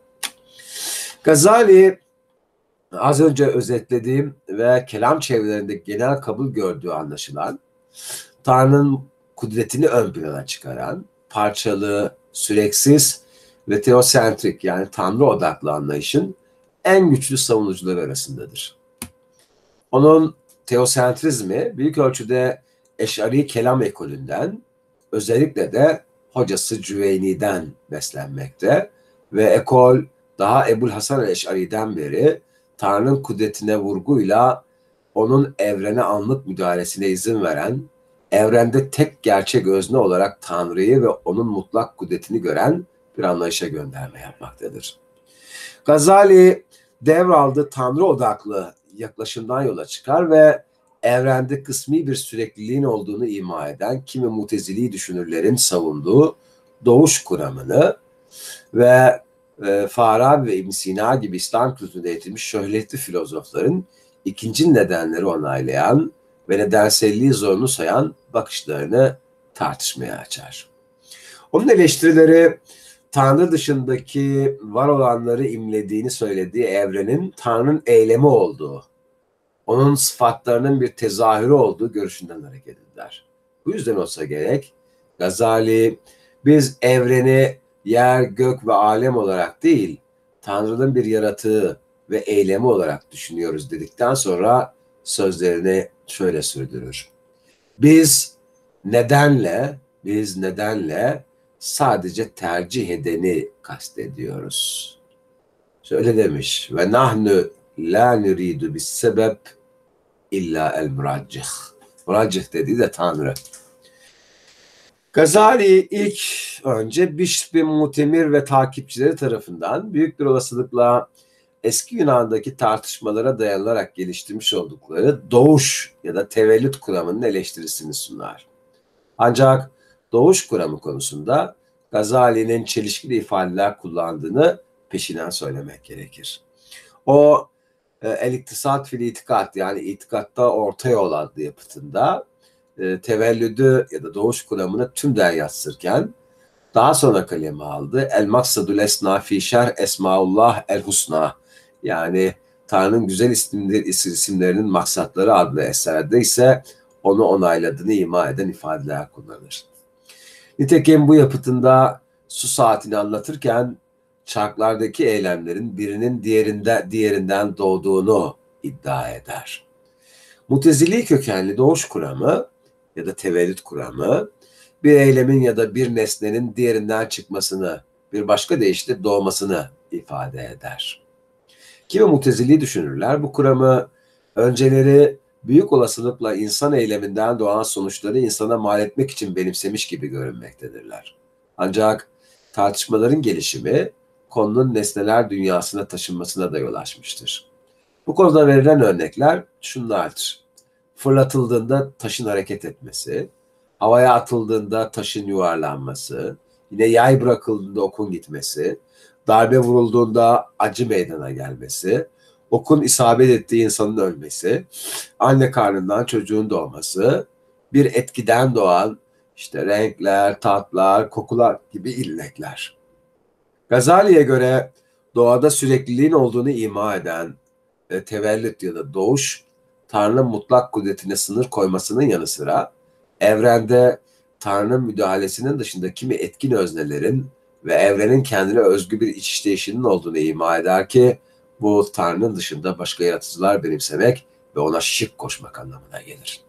Gazali, az önce özetlediğim ve kelam çevrelerinde genel kabul gördüğü anlaşılan, Tanrı'nın kudretini ön plana çıkaran, parçalı, süreksiz ve teosentrik, yani Tanrı odaklı anlayışın en güçlü savunucuları arasındadır. Onun teosentrizmi büyük ölçüde Eş'ari kelam ekolünden, özellikle de hocası Cüveyni'den beslenmekte ve ekol daha Ebu'l Hasan el-Eş'ari'den beri Tanrı'nın kudretine vurguyla onun evrene anlık müdahalesine izin veren, evrende tek gerçek özne olarak Tanrı'yı ve onun mutlak kudretini gören bir anlayışa gönderme yapmaktadır. Gazali devraldığı Tanrı odaklı yaklaşımdan yola çıkar ve evrende kısmi bir sürekliliğin olduğunu ima eden kimi mutezili düşünürlerin savunduğu doğuş kuramını ve e, Farabi ve İbn Sina gibi İslam kültüründe eğitilmiş şöhretli filozofların ikinci nedenleri onaylayan ve nedenselliği zorunlu sayan bakışlarını tartışmaya açar. Onun eleştirileri Tanrı dışındaki var olanları imlediğini söylediği evrenin Tanrı'nın eylemi olduğu, onun sıfatlarının bir tezahürü olduğu görüşünden hareket eder. Bu yüzden olsa gerek Gazali biz evreni yer, gök ve alem olarak değil, Tanrı'nın bir yaratığı ve eylemi olarak düşünüyoruz dedikten sonra sözlerini şöyle sürdürür. Biz nedenle, biz nedenle sadece tercih edeni kastediyoruz. Şöyle demiş. Ve nahnu la nuridu bis sebep illa el muraccih. Muraccih dediği de Tanrı. Gazali ilk önce Bişr bin Mutemir ve takipçileri tarafından büyük bir olasılıkla eski Yunan'daki tartışmalara dayanılarak geliştirmiş oldukları doğuş ya da tevellüt kuramının eleştirisini sunar. Ancak doğuş kuramı konusunda Gazali'nin çelişkili ifadeler kullandığını peşinen söylemek gerekir. O El-İktisat fil İtikat yani itikatta orta yol adlı yapıtında e, tevellüdü ya da doğuş kuramını tümden yatsırken daha sonra kaleme aldı. El-Maksadul Esna fi Şerh Esmaullah El-Husna yani Tanrı'nın güzel isimleri, isimlerinin maksatları adlı eserde ise onu onayladığını ima eden ifadeler kullanır. Nitekim bu yapıtında su saatini anlatırken çarklardaki eylemlerin birinin diğerinde, diğerinden doğduğunu iddia eder. Mutezili kökenli doğuş kuramı ya da tevellüt kuramı bir eylemin ya da bir nesnenin diğerinden çıkmasını, bir başka deyişle doğmasını ifade eder. Kimi mutezili düşünürler bu kuramı önceleri büyük olasılıkla insan eyleminden doğan sonuçları insana mal etmek için benimsemiş gibi görünmektedirler. Ancak tartışmaların gelişimi konunun nesneler dünyasına taşınmasına da yol açmıştır. Bu konuda verilen örnekler şunlardır. Fırlatıldığında taşın hareket etmesi, havaya atıldığında taşın yuvarlanması, yine yay bırakıldığında okun gitmesi, darbe vurulduğunda acı meydana gelmesi, okun isabet ettiği insanın ölmesi, anne karnından çocuğun doğması, bir etkiden doğan işte renkler, tatlar, kokular gibi illetler. Gazali'ye göre doğada sürekliliğin olduğunu ima eden e, tevellüt ya da doğuş, Tanrı'nın mutlak kudretine sınır koymasının yanı sıra evrende Tanrı'nın müdahalesinin dışında kimi etkin öznelerin ve evrenin kendine özgü bir iç işleyişinin olduğunu ima eder ki bu Tanrı'nın dışında başka yaratıcılar benimsemek ve ona şirk koşmak anlamına gelir.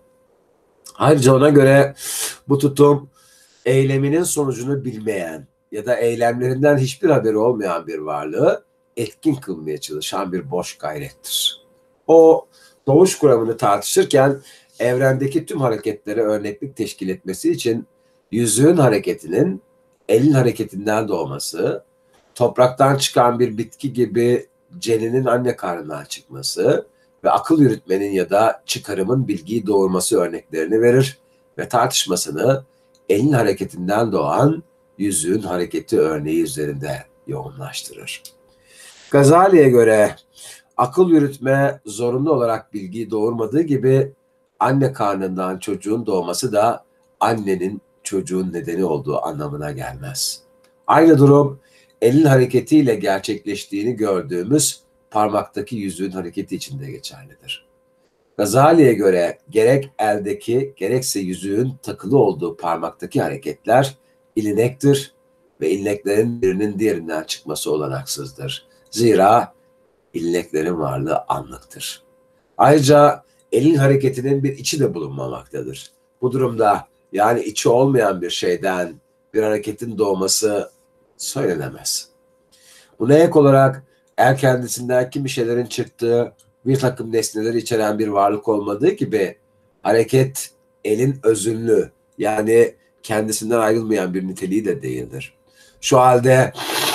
Ayrıca ona göre bu tutum eyleminin sonucunu bilmeyen ya da eylemlerinden hiçbir haberi olmayan bir varlığı etkin kılmaya çalışan bir boş gayrettir. O doğuş kuramını tartışırken evrendeki tüm hareketlere örneklik teşkil etmesi için yüzüğün hareketinin elin hareketinden doğması, topraktan çıkan bir bitki gibi ceninin anne karnından çıkması ve akıl yürütmenin ya da çıkarımın bilgiyi doğurması örneklerini verir ve tartışmasını elin hareketinden doğan yüzüğün hareketi örneği üzerinde yoğunlaştırır. Gazali'ye göre akıl yürütme zorunlu olarak bilgiyi doğurmadığı gibi anne karnından çocuğun doğması da annenin çocuğun nedeni olduğu anlamına gelmez. Aynı durum elin hareketiyle gerçekleştiğini gördüğümüz parmaktaki yüzüğün hareketi için de geçerlidir. Gazali'ye göre gerek eldeki gerekse yüzüğün takılı olduğu parmaktaki hareketler ilinektir ve ilineklerin birinin diğerinden çıkması olanaksızdır. Zira ilineklerin varlığı anlıktır. Ayrıca elin hareketinin bir içi de bulunmamaktadır. Bu durumda yani içi olmayan bir şeyden bir hareketin doğması söylenemez. Buna ek olarak el kendisinden kimi şeylerin çıktığı bir takım nesneleri içeren bir varlık olmadığı gibi hareket elin özünlü, yani kendisinden ayrılmayan bir niteliği de değildir. Şu halde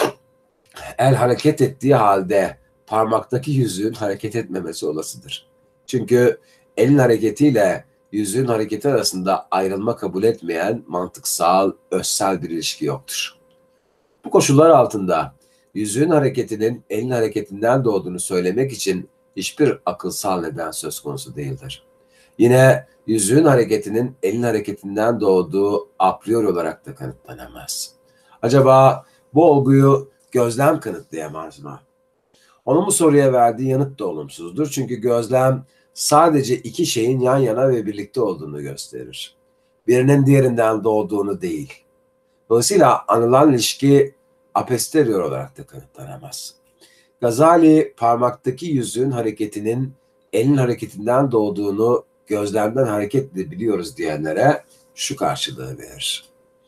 el hareket ettiği halde parmaktaki yüzüğün hareket etmemesi olasıdır. Çünkü elin hareketiyle yüzüğün hareketi arasında ayrılma kabul etmeyen mantıksal, özsel bir ilişki yoktur. Bu koşullar altında yüzüğün hareketinin elin hareketinden doğduğunu söylemek için hiçbir akılsal neden söz konusu değildir. Yine yüzüğün hareketinin elin hareketinden doğduğu a priori olarak da kanıtlanamaz. Acaba bu olguyu gözlem kanıtlayamaz mı? Onun bu soruya verdiği yanıt da olumsuzdur. Çünkü gözlem sadece iki şeyin yan yana ve birlikte olduğunu gösterir. Birinin diğerinden doğduğunu değil. Dolayısıyla anılan ilişki a posteriori olarak da kanıtlanamaz. Gazali parmaktaki yüzüğün hareketinin elin hareketinden doğduğunu gözlemden hareketle biliyoruz diyenlere şu karşılığı verir.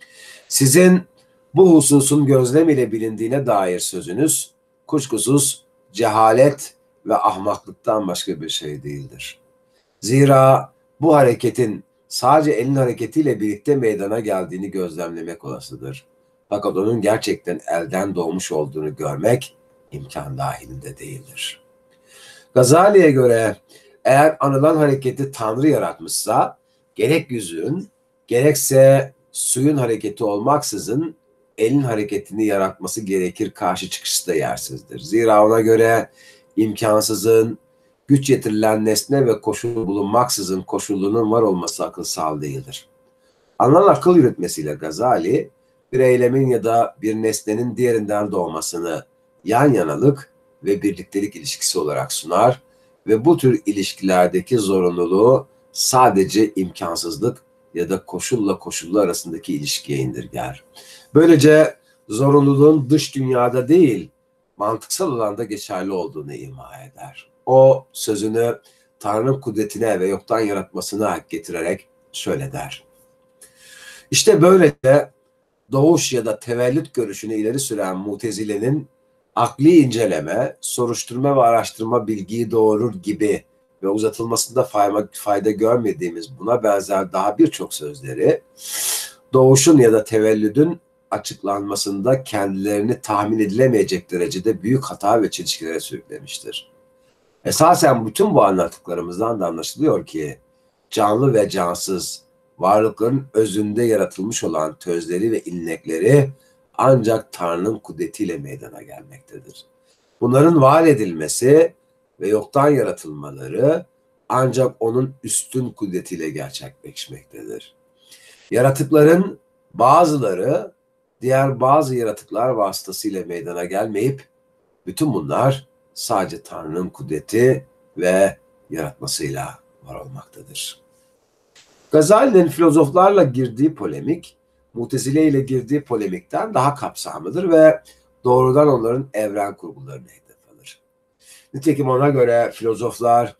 Sizin bu hususun gözlem ile bilindiğine dair sözünüz kuşkusuz cehalet ve ahmaklıktan başka bir şey değildir. Zira bu hareketin sadece elin hareketiyle birlikte meydana geldiğini gözlemlemek olasıdır. Fakat onun gerçekten elden doğmuş olduğunu görmek imkan dahilinde değildir. Gazali'ye göre eğer anılan hareketi Tanrı yaratmışsa gerek yüzüğün gerekse suyun hareketi olmaksızın elin hareketini yaratması gerekir karşı çıkışı da yersizdir. Zira ona göre imkansızın güç yetirilen nesne ve koşul bulunmaksızın koşullunun var olması akılsal değildir. Alınan akıl yürütmesiyle Gazali bir eylemin ya da bir nesnenin diğerinden doğmasını yan yanalık ve birliktelik ilişkisi olarak sunar ve bu tür ilişkilerdeki zorunluluğu sadece imkansızlık ya da koşulla koşullu arasındaki ilişkiye indirger. Böylece zorunluluğun dış dünyada değil, mantıksal alanda geçerli olduğunu ima eder. O sözünü Tanrı'nın kudretine ve yoktan yaratmasına getirerek şöyle der. İşte böylece doğuş ya da tevellüt görüşünü ileri süren Mutezile'nin akli inceleme, soruşturma ve araştırma bilgiyi doğurur gibi ve uzatılmasında fayda, fayda görmediğimiz buna benzer daha birçok sözleri doğuşun ya da tevellüdün açıklanmasında kendilerini tahmin edilemeyecek derecede büyük hata ve çelişkilere sürüklemiştir. Esasen bütün bu anlattıklarımızdan da anlaşılıyor ki canlı ve cansız varlıkların özünde yaratılmış olan tözleri ve ilnekleri ancak Tanrı'nın kudretiyle meydana gelmektedir. Bunların var edilmesi ve yoktan yaratılmaları ancak onun üstün kudretiyle gerçekleşmektedir. Yaratıkların bazıları diğer bazı yaratıklar vasıtasıyla meydana gelmeyip bütün bunlar sadece Tanrı'nın kudreti ve yaratmasıyla var olmaktadır. Gazali'nin filozoflarla girdiği polemik, Mutezile ile girdiği polemikten daha kapsamlıdır ve doğrudan onların evren kurgularına hedef alır. Nitekim ona göre filozoflar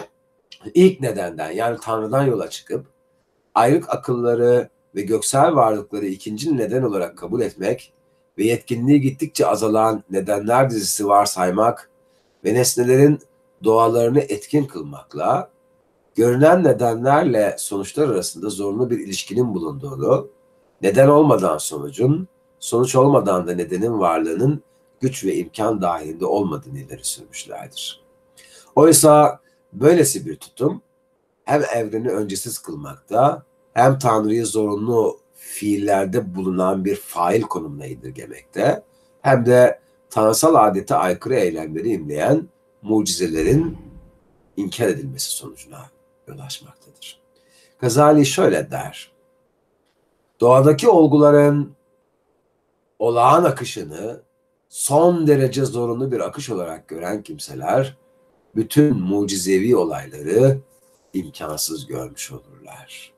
ilk nedenden yani Tanrı'dan yola çıkıp ayrık akılları ve göksel varlıkları ikinci neden olarak kabul etmek ve yetkinliği gittikçe azalan nedenler dizisi varsaymak ve nesnelerin doğalarını etkin kılmakla görünen nedenlerle sonuçlar arasında zorunlu bir ilişkinin bulunduğunu, neden olmadan sonucun, sonuç olmadan da nedenin varlığının güç ve imkan dahilinde olmadığını ileri sürmüşlerdir. Oysa böylesi bir tutum hem evreni öncesiz kılmakta hem Tanrı'yı zorunlu fiillerde bulunan bir fail konumuna indirgemekte hem de tanrısal adete aykırı eylemleri imleyen mucizelerin inkar edilmesi sonucuna yol açmaktadır. Gazali şöyle der. Doğadaki olguların olağan akışını son derece zorunlu bir akış olarak gören kimseler bütün mucizevi olayları imkansız görmüş olurlar.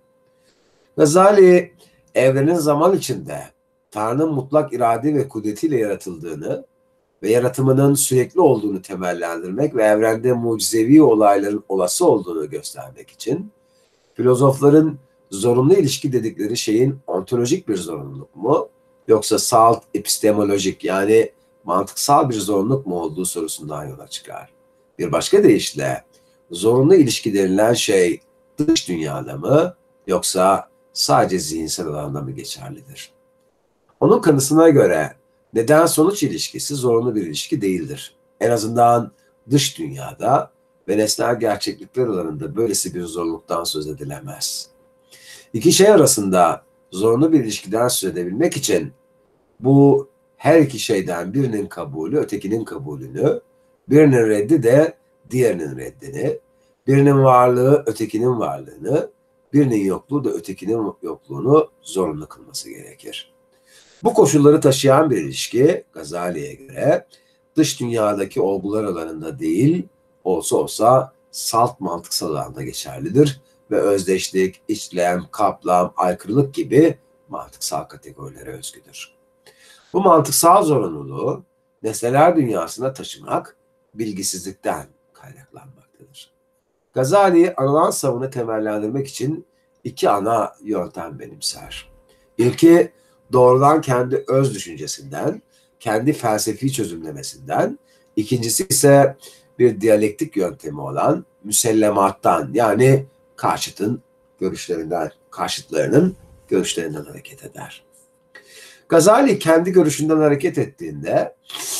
Gazali evrenin zaman içinde Tanrı'nın mutlak irade ve kudretiyle yaratıldığını ve yaratımının sürekli olduğunu temellendirmek ve evrende mucizevi olayların olası olduğunu göstermek için filozofların zorunlu ilişki dedikleri şeyin ontolojik bir zorunluluk mu yoksa salt epistemolojik yani mantıksal bir zorunluluk mu olduğu sorusundan yola çıkar. Bir başka deyişle, zorunlu ilişki denilen şey dış dünyada mı yoksa sadece zihinsel alanda mı geçerlidir? Onun kanısına göre neden-sonuç ilişkisi zorunlu bir ilişki değildir. En azından dış dünyada ve nesnel gerçeklikler alanında böylesi bir zorunluluktan söz edilemez. İki şey arasında zorunlu bir ilişkiden söz edebilmek için bu her iki şeyden birinin kabulü ötekinin kabulünü, birinin reddi de diğerinin reddini, birinin varlığı ötekinin varlığını, birinin yokluğu da ötekinin yokluğunu zorunlu kılması gerekir. Bu koşulları taşıyan bir ilişki Gazali'ye göre dış dünyadaki olgular alanında değil, olsa olsa salt mantıksal alanda geçerlidir ve özdeşlik, içlem, kaplam, aykırılık gibi mantıksal kategorilere özgüdür. Bu mantıksal zorunluluğu nesneler dünyasına taşımak bilgisizlikten kaynaklanmaktadır. Gazali anılan savını temellendirmek için iki ana yöntem benimser. İlki doğrudan kendi öz düşüncesinden, kendi felsefi çözümlemesinden, ikincisi ise bir diyalektik yöntemi olan müsellemattan yani karşıtın görüşlerinden, karşıtlarının görüşlerinden hareket eder. Gazali kendi görüşünden hareket ettiğinde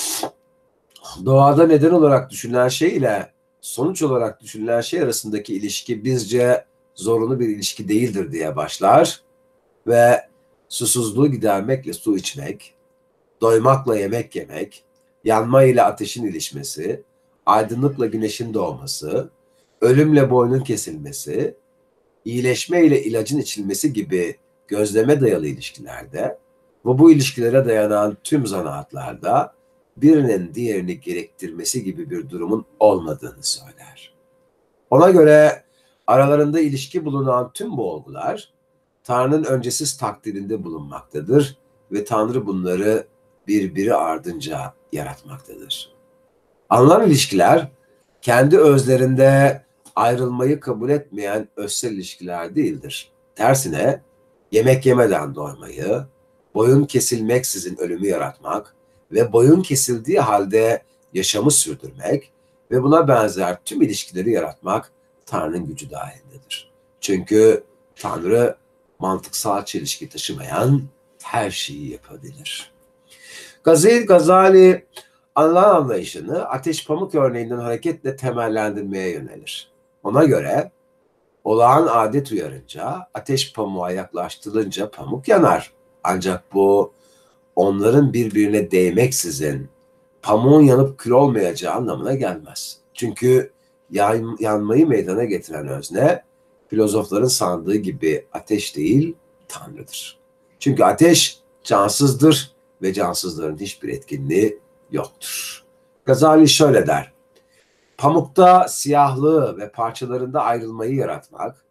doğada neden olarak düşünülen şey ile sonuç olarak düşünülen şey arasındaki ilişki bizce zorunlu bir ilişki değildir diye başlar ve susuzluğu gidermekle su içmek, doymakla yemek yemek, yanma ile ateşin ilişmesi, aydınlıkla güneşin doğması, ölümle boynun kesilmesi, iyileşme ile ilacın içilmesi gibi gözleme dayalı ilişkilerde ve bu ilişkilere dayanan tüm zanaatlarda birinin diğerini gerektirmesi gibi bir durumun olmadığını söyler. Ona göre aralarında ilişki bulunan tüm bu olgular Tanrı'nın öncesiz takdirinde bulunmaktadır ve Tanrı bunları birbiri ardınca yaratmaktadır. Anılan ilişkiler kendi özlerinde ayrılmayı kabul etmeyen özsel ilişkiler değildir. Tersine yemek yemeden doymayı, boyun kesilmeksizin ölümü yaratmak ve boyun kesildiği halde yaşamı sürdürmek ve buna benzer tüm ilişkileri yaratmak Tanrı'nın gücü dahilindedir. Çünkü Tanrı mantıksal çelişki taşımayan her şeyi yapabilir. Gazali, Gazali anılan anlayışını ateş pamuk örneğinden hareketle temellendirmeye yönelir. Ona göre olağan adet uyarınca ateş pamuğa yaklaştırılınca pamuk yanar. Ancak bu onların birbirine değmeksizin pamuğun yanıp kül olmayacağı anlamına gelmez. Çünkü yan, yanmayı meydana getiren özne filozofların sandığı gibi ateş değil Tanrı'dır. Çünkü ateş cansızdır ve cansızların hiçbir etkinliği yoktur. Gazali şöyle der: pamukta siyahlığı ve parçalarında ayrılmayı yaratmak,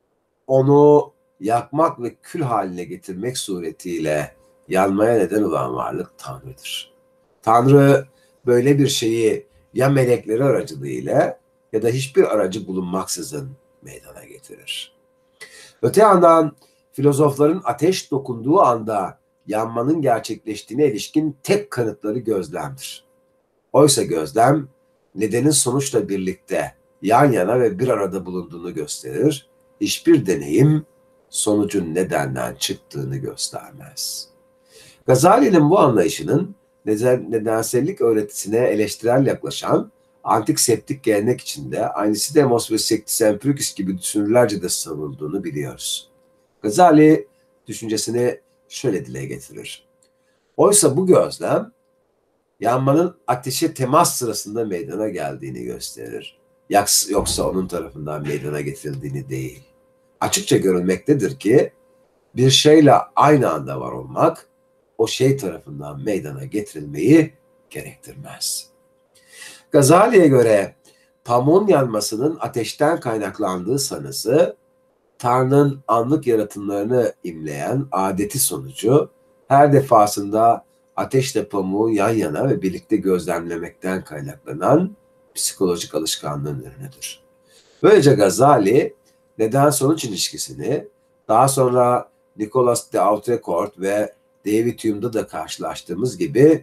onu yakmak ve kül haline getirmek suretiyle yanmaya neden olan varlık Tanrı'dır. Tanrı böyle bir şeyi ya melekleri aracılığıyla ya da hiçbir aracı bulunmaksızın meydana getirir. Öte yandan filozofların ateş dokunduğu anda yanmanın gerçekleştiğine ilişkin tek kanıtları gözlemdir. Oysa gözlem nedenin sonuçla birlikte yan yana ve bir arada bulunduğunu gösterir. Hiçbir deneyim sonucun nedenden çıktığını göstermez. Gazali'nin bu anlayışının nedensellik öğretisine eleştirel yaklaşan antik septik gelenek içinde aynısı Demos ve Sectis Empiricus gibi düşünürlerce de savunulduğunu biliyoruz. Gazali düşüncesini şöyle dile getirir: oysa bu gözlem yanmanın ateşe temas sırasında meydana geldiğini gösterir. Yoksa onun tarafından meydana getirildiğini değil. Açıkça görülmektedir ki bir şeyle aynı anda var olmak o şey tarafından meydana getirilmeyi gerektirmez. Gazali'ye göre pamuğun yanmasının ateşten kaynaklandığı sanısı, Tanrı'nın anlık yaratımlarını imleyen adeti sonucu her defasında ateşle pamuğu yan yana ve birlikte gözlemlemekten kaynaklanan psikolojik alışkanlığın ürünüdür. Böylece Gazali neden-sonuç ilişkisini daha sonra Nicolas de Autrecourt ve David Hume'da da karşılaştığımız gibi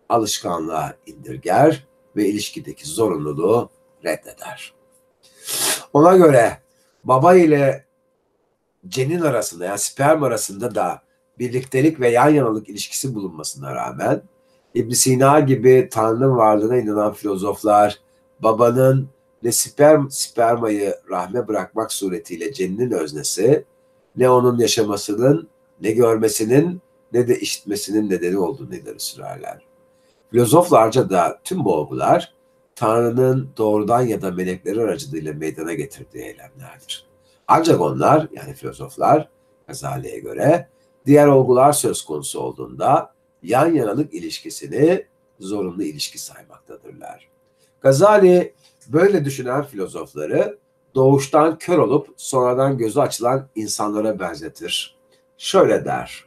alışkanlığa indirger ve ilişkideki zorunluluğu reddeder. Ona göre baba ile cenin arasında, yani sperm arasında da birliktelik ve yan yanalık ilişkisi bulunmasına rağmen İbn Sina gibi Tanrı'nın varlığına inanan filozoflar babanın ne sperm spermayı rahme bırakmak suretiyle ceninin öznesi, ne onun yaşamasının, ne görmesinin, ne de işitmesinin nedeni olduğunu ileri sürerler. Filozoflarca da tüm bu olgular Tanrı'nın doğrudan ya da melekleri aracılığıyla meydana getirdiği eylemlerdir. Ancak onlar, yani filozoflar, Gazali'ye göre diğer olgular söz konusu olduğunda yan yanalık ilişkisini zorunlu ilişki saymaktadırlar. Gazali böyle düşünen filozofları doğuştan kör olup sonradan gözü açılan insanlara benzetir. Şöyle der: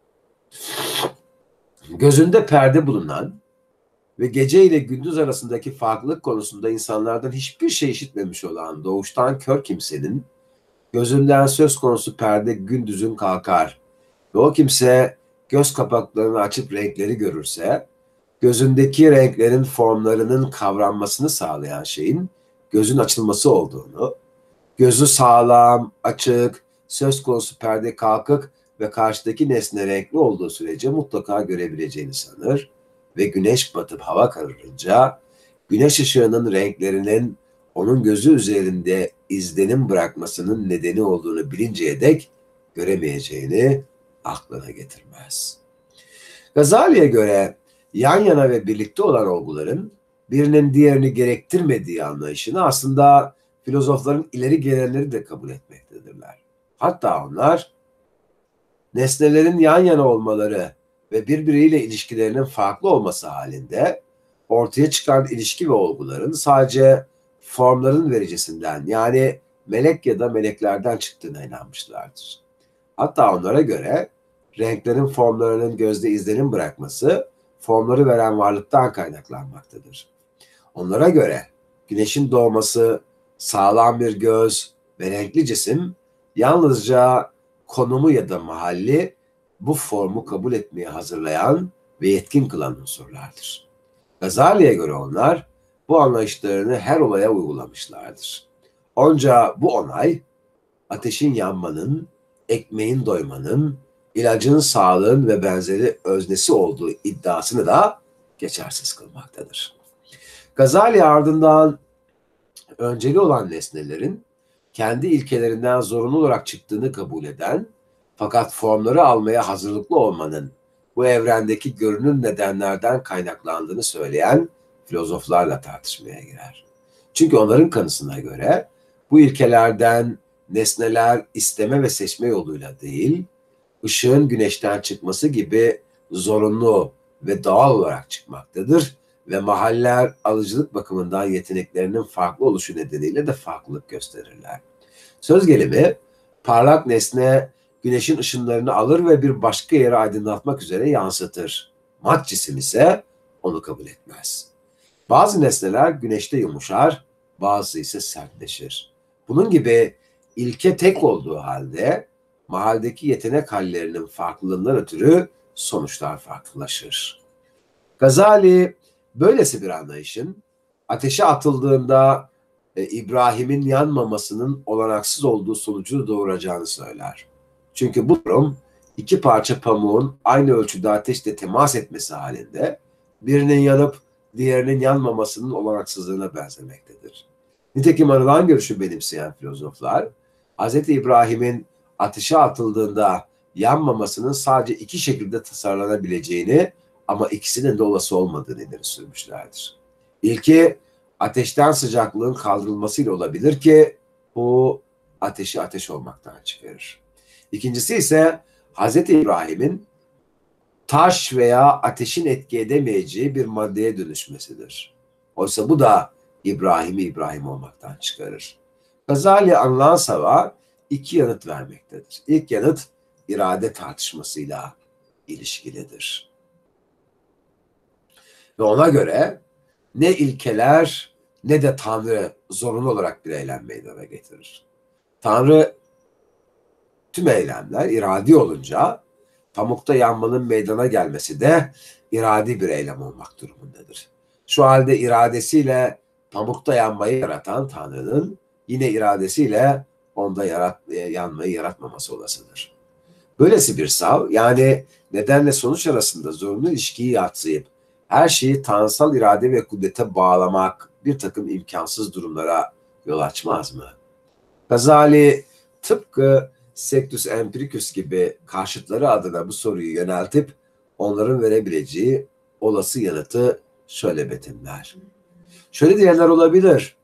gözünde perde bulunan ve gece ile gündüz arasındaki farklılık konusunda insanlardan hiçbir şey işitmemiş olan doğuştan kör kimsenin gözünden söz konusu perde gündüzün kalkar ve o kimse göz kapaklarını açıp renkleri görürse, gözündeki renklerin formlarının kavranmasını sağlayan şeyin gözün açılması olduğunu, gözü sağlam, açık, söz konusu perde kalkık ve karşıdaki nesne renkli olduğu sürece mutlaka görebileceğini sanır ve güneş batıp hava kararınca güneş ışığının renklerinin onun gözü üzerinde izlenim bırakmasının nedeni olduğunu bilinceye dek göremeyeceğini aklına getirmez. Gazali'ye göre yan yana ve birlikte olan olguların birinin diğerini gerektirmediği anlayışını aslında filozofların ileri gelenleri de kabul etmektedirler. Hatta onlar nesnelerin yan yana olmaları ve birbiriyle ilişkilerinin farklı olması halinde ortaya çıkan ilişki ve olguların sadece formların vericisinden, yani melek ya da meleklerden çıktığına inanmışlardır. Hatta onlara göre renklerin formlarının gözde izlenim bırakması formları veren varlıktan kaynaklanmaktadır. Onlara göre güneşin doğması, sağlam bir göz ve renkli cisim yalnızca konumu ya da mahalli bu formu kabul etmeye hazırlayan ve yetkin kılan unsurlardır. Gazali'ye göre onlar bu anlayışlarını her olaya uygulamışlardır. Onca bu onay ateşin yanmanın, ekmeğin doymanın, ilacın sağlığın ve benzeri öznesi olduğu iddiasını da geçersiz kılmaktadır. Gazali ardından önceli olan nesnelerin kendi ilkelerinden zorunlu olarak çıktığını kabul eden, fakat formları almaya hazırlıklı olmanın bu evrendeki görünür nedenlerden kaynaklandığını söyleyen filozoflarla tartışmaya girer. Çünkü onların kanısına göre bu ilkelerden nesneler isteme ve seçme yoluyla değil, ışığın güneşten çıkması gibi zorunlu ve doğal olarak çıkmaktadır ve mahaller alıcılık bakımından yeteneklerinin farklı oluşu nedeniyle de farklılık gösterirler. Söz gelimi, parlak nesne güneşin ışınlarını alır ve bir başka yere aydınlatmak üzere yansıtır. Mat cisim ise onu kabul etmez. Bazı nesneler güneşte yumuşar, bazı ise sertleşir. Bunun gibi ilke tek olduğu halde mahalledeki yetenek hallerinin farklılığından ötürü sonuçlar farklılaşır. Gazali böylesi bir anlayışın ateşe atıldığında e, İbrahim'in yanmamasının olanaksız olduğu sonucu doğuracağını söyler. Çünkü bu durum iki parça pamuğun aynı ölçüde ateşle temas etmesi halinde birinin yanıp diğerinin yanmamasının olanaksızlığına benzemektedir. Nitekim anılan görüşü benimseyen filozoflar, Hz. İbrahim'in ateşe atıldığında yanmamasının sadece iki şekilde tasarlanabileceğini ama ikisinin de olası olmadığını ileri sürmüşlerdir. İlki, ateşten sıcaklığın kaldırılmasıyla olabilir ki bu ateşi ateş olmaktan çıkarır. İkincisi ise Hz. İbrahim'in taş veya ateşin etki edemeyeceği bir maddeye dönüşmesidir. Oysa bu da İbrahim'i İbrahim olmaktan çıkarır. Gazali anılan sava iki yanıt vermektedir. İlk yanıt irade tartışmasıyla ilişkilidir. Ve ona göre ne ilkeler ne de Tanrı zorunlu olarak bir eylem meydana getirir. Tanrı tüm eylemler iradi olunca pamukta yanmanın meydana gelmesi de iradi bir eylem olmak durumundadır. Şu halde iradesiyle pamukta yanmayı yaratan Tanrı'nın yine iradesiyle onda yarat, yanmayı yaratmaması olasıdır. Böylesi bir sav, yani nedenle sonuç arasında zorunlu ilişkiyi yadsıyıp her şeyi tanrısal irade ve kudrete bağlamak bir takım imkansız durumlara yol açmaz mı? Gazali tıpkı Sectus Empiricus gibi karşıtları adına bu soruyu yöneltip onların verebileceği olası yanıtı şöyle betimler. Şöyle diyenler olabilir.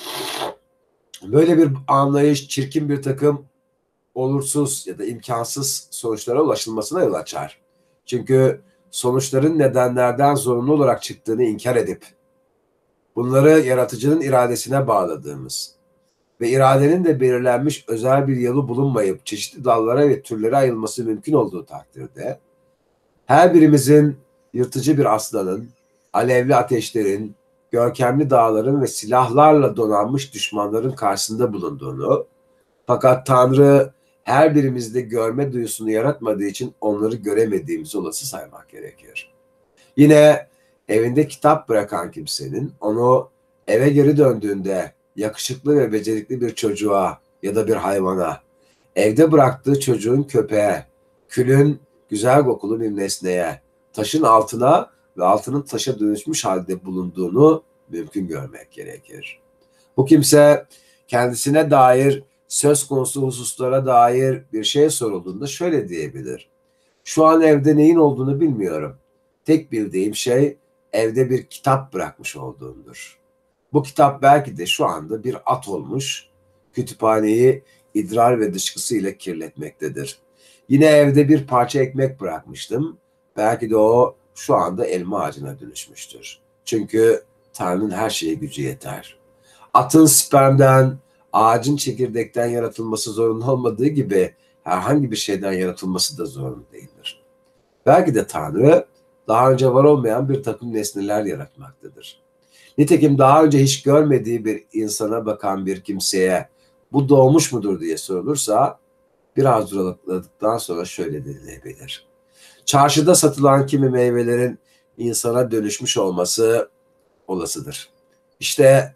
Böyle bir anlayış çirkin bir takım olursuz ya da imkansız sonuçlara ulaşılmasına yol açar. Çünkü sonuçların nedenlerden zorunlu olarak çıktığını inkar edip bunları yaratıcının iradesine bağladığımız ve iradenin de belirlenmiş özel bir yolu bulunmayıp çeşitli dallara ve türlere ayrılması mümkün olduğu takdirde her birimizin yırtıcı bir aslanın, alevli ateşlerin, görkemli dağların ve silahlarla donanmış düşmanların karşısında bulunduğunu, fakat Tanrı her birimizde görme duyusunu yaratmadığı için onları göremediğimizi olası saymak gerekir. Yine evinde kitap bırakan kimsenin onu eve geri döndüğünde yakışıklı ve becerikli bir çocuğa ya da bir hayvana, evde bıraktığı çocuğun köpeğe, külün güzel kokulu bir nesneye, taşın altına ve altının taşa dönüşmüş halde bulunduğunu mümkün görmek gerekir. Bu kimse kendisine dair söz konusu hususlara dair bir şey sorulduğunda şöyle diyebilir. Şu an evde neyin olduğunu bilmiyorum. Tek bildiğim şey evde bir kitap bırakmış olduğumdur. Bu kitap belki de şu anda bir at olmuş, kütüphaneyi idrar ve dışkısı ile kirletmektedir. Yine evde bir parça ekmek bırakmıştım. Belki de o şu anda elma ağacına dönüşmüştür. Çünkü Tanrı'nın her şeye gücü yeter. Atın spermden, ağacın çekirdekten yaratılması zorunlu olmadığı gibi herhangi bir şeyden yaratılması da zorunlu değildir. Belki de Tanrı daha önce var olmayan bir takım nesneler yaratmaktadır. Nitekim daha önce hiç görmediği bir insana bakan bir kimseye bu doğmuş mudur diye sorulursa biraz durakladıktan sonra şöyle denilebilir. Çarşıda satılan kimi meyvelerin insana dönüşmüş olması olasıdır. İşte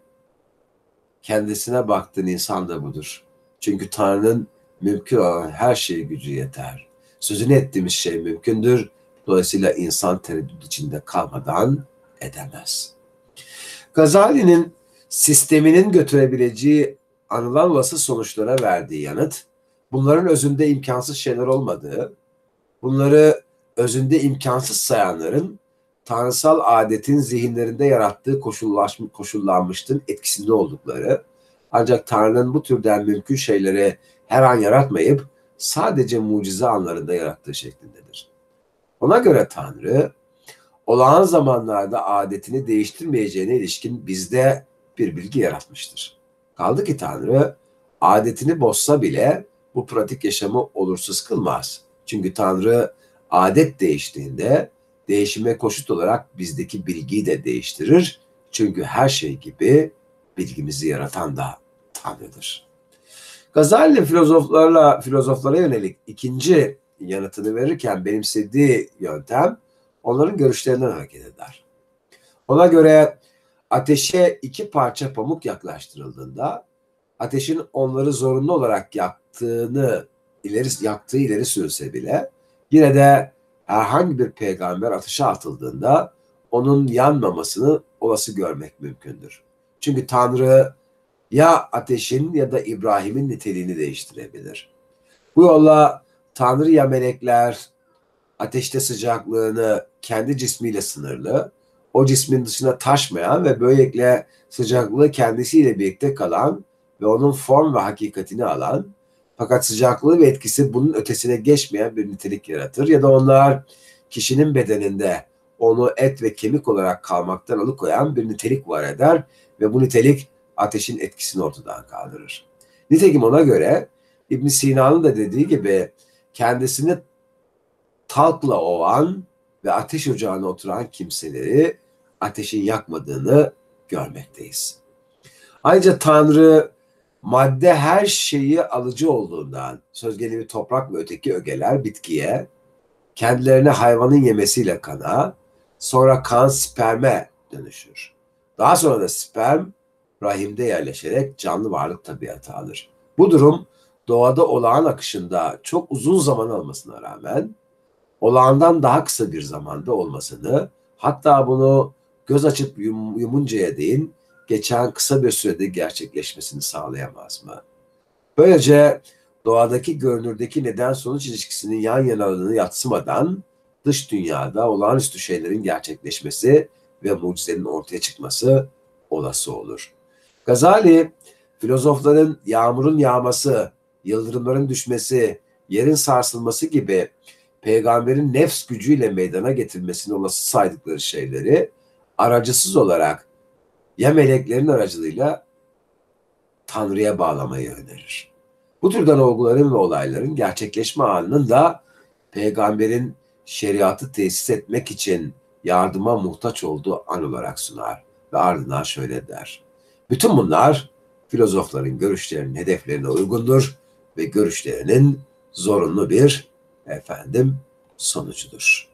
kendisine baktığın insan da budur. Çünkü Tanrı'nın mümkün olan her şeye gücü yeter. Sözünü ettiğimiz şey mümkündür. Dolayısıyla insan tereddüt içinde kalmadan edemez. Gazali'nin sisteminin götürebileceği anılan olası sonuçlara verdiği yanıt, bunların özünde imkansız şeyler olmadığı, bunları özünde imkansız sayanların tanrısal adetin zihinlerinde yarattığı koşullanmışlığın etkisinde oldukları, ancak Tanrı'nın bu türden mümkün şeyleri her an yaratmayıp sadece mucize anlarında yarattığı şeklindedir. Ona göre Tanrı, olağan zamanlarda adetini değiştirmeyeceğine ilişkin bizde bir bilgi yaratmıştır. Kaldı ki Tanrı, adetini bozsa bile bu pratik yaşamı olursuz kılmaz. Çünkü Tanrı adet değiştiğinde değişime koşut olarak bizdeki bilgiyi de değiştirir. Çünkü her şey gibi bilgimizi yaratan da Tanrı'dır. Gazali filozoflarla filozoflara yönelik ikinci yanıtını verirken benimsediği yöntem onların görüşlerinden hareket eder. Ona göre ateşe iki parça pamuk yaklaştırıldığında ateşin onları zorunlu olarak yaktığını ileri yaktığı ileri sürülse bile yine de herhangi bir peygamber ateşe atıldığında onun yanmamasını olası görmek mümkündür. Çünkü Tanrı ya ateşin ya da İbrahim'in niteliğini değiştirebilir. Bu yolla Tanrı ya melekler ateşte sıcaklığını kendi cismiyle sınırlı, o cismin dışına taşmayan ve böylelikle sıcaklığı kendisiyle birlikte kalan ve onun form ve hakikatini alan, fakat sıcaklığı ve etkisi bunun ötesine geçmeyen bir nitelik yaratır ya da onlar kişinin bedeninde onu et ve kemik olarak kalmaktan alıkoyan bir nitelik var eder ve bu nitelik ateşin etkisini ortadan kaldırır. Nitekim ona göre İbn Sina'nın da dediği gibi kendisini talkla ovan ve ateş ocağına oturan kimseleri ateşin yakmadığını görmekteyiz. Ayrıca Tanrı madde her şeyi alıcı olduğundan, söz gelimi toprak ve öteki ögeler bitkiye, kendilerine hayvanın yemesiyle kana, Sonra kan sperme dönüşür. Daha sonra da sperm rahimde yerleşerek canlı varlık tabiatı alır. Bu durum doğada olağan akışında çok uzun zaman almasına rağmen olağandan daha kısa bir zamanda olmasını, hatta bunu göz açıp yum, yumuncaya değin geçen kısa bir sürede gerçekleşmesini sağlayamaz mı? Böylece doğadaki görünürdeki neden-sonuç ilişkisinin yan yanalığını yadsımadan dış dünyada olağanüstü şeylerin gerçekleşmesi ve mucizenin ortaya çıkması olası olur. Gazali, filozofların yağmurun yağması, yıldırımların düşmesi, yerin sarsılması gibi peygamberin nefs gücüyle meydana getirmesini olası saydıkları şeyleri aracısız olarak ya meleklerin aracılığıyla Tanrı'ya bağlamayı önerir. Bu türden olguların ve olayların gerçekleşme anının da peygamberin şeriatı tesis etmek için yardıma muhtaç olduğu an olarak sunar ve ardından şöyle der: bütün bunlar filozofların görüşlerinin hedeflerine uygundur ve görüşlerinin zorunlu bir efendim sonucudur.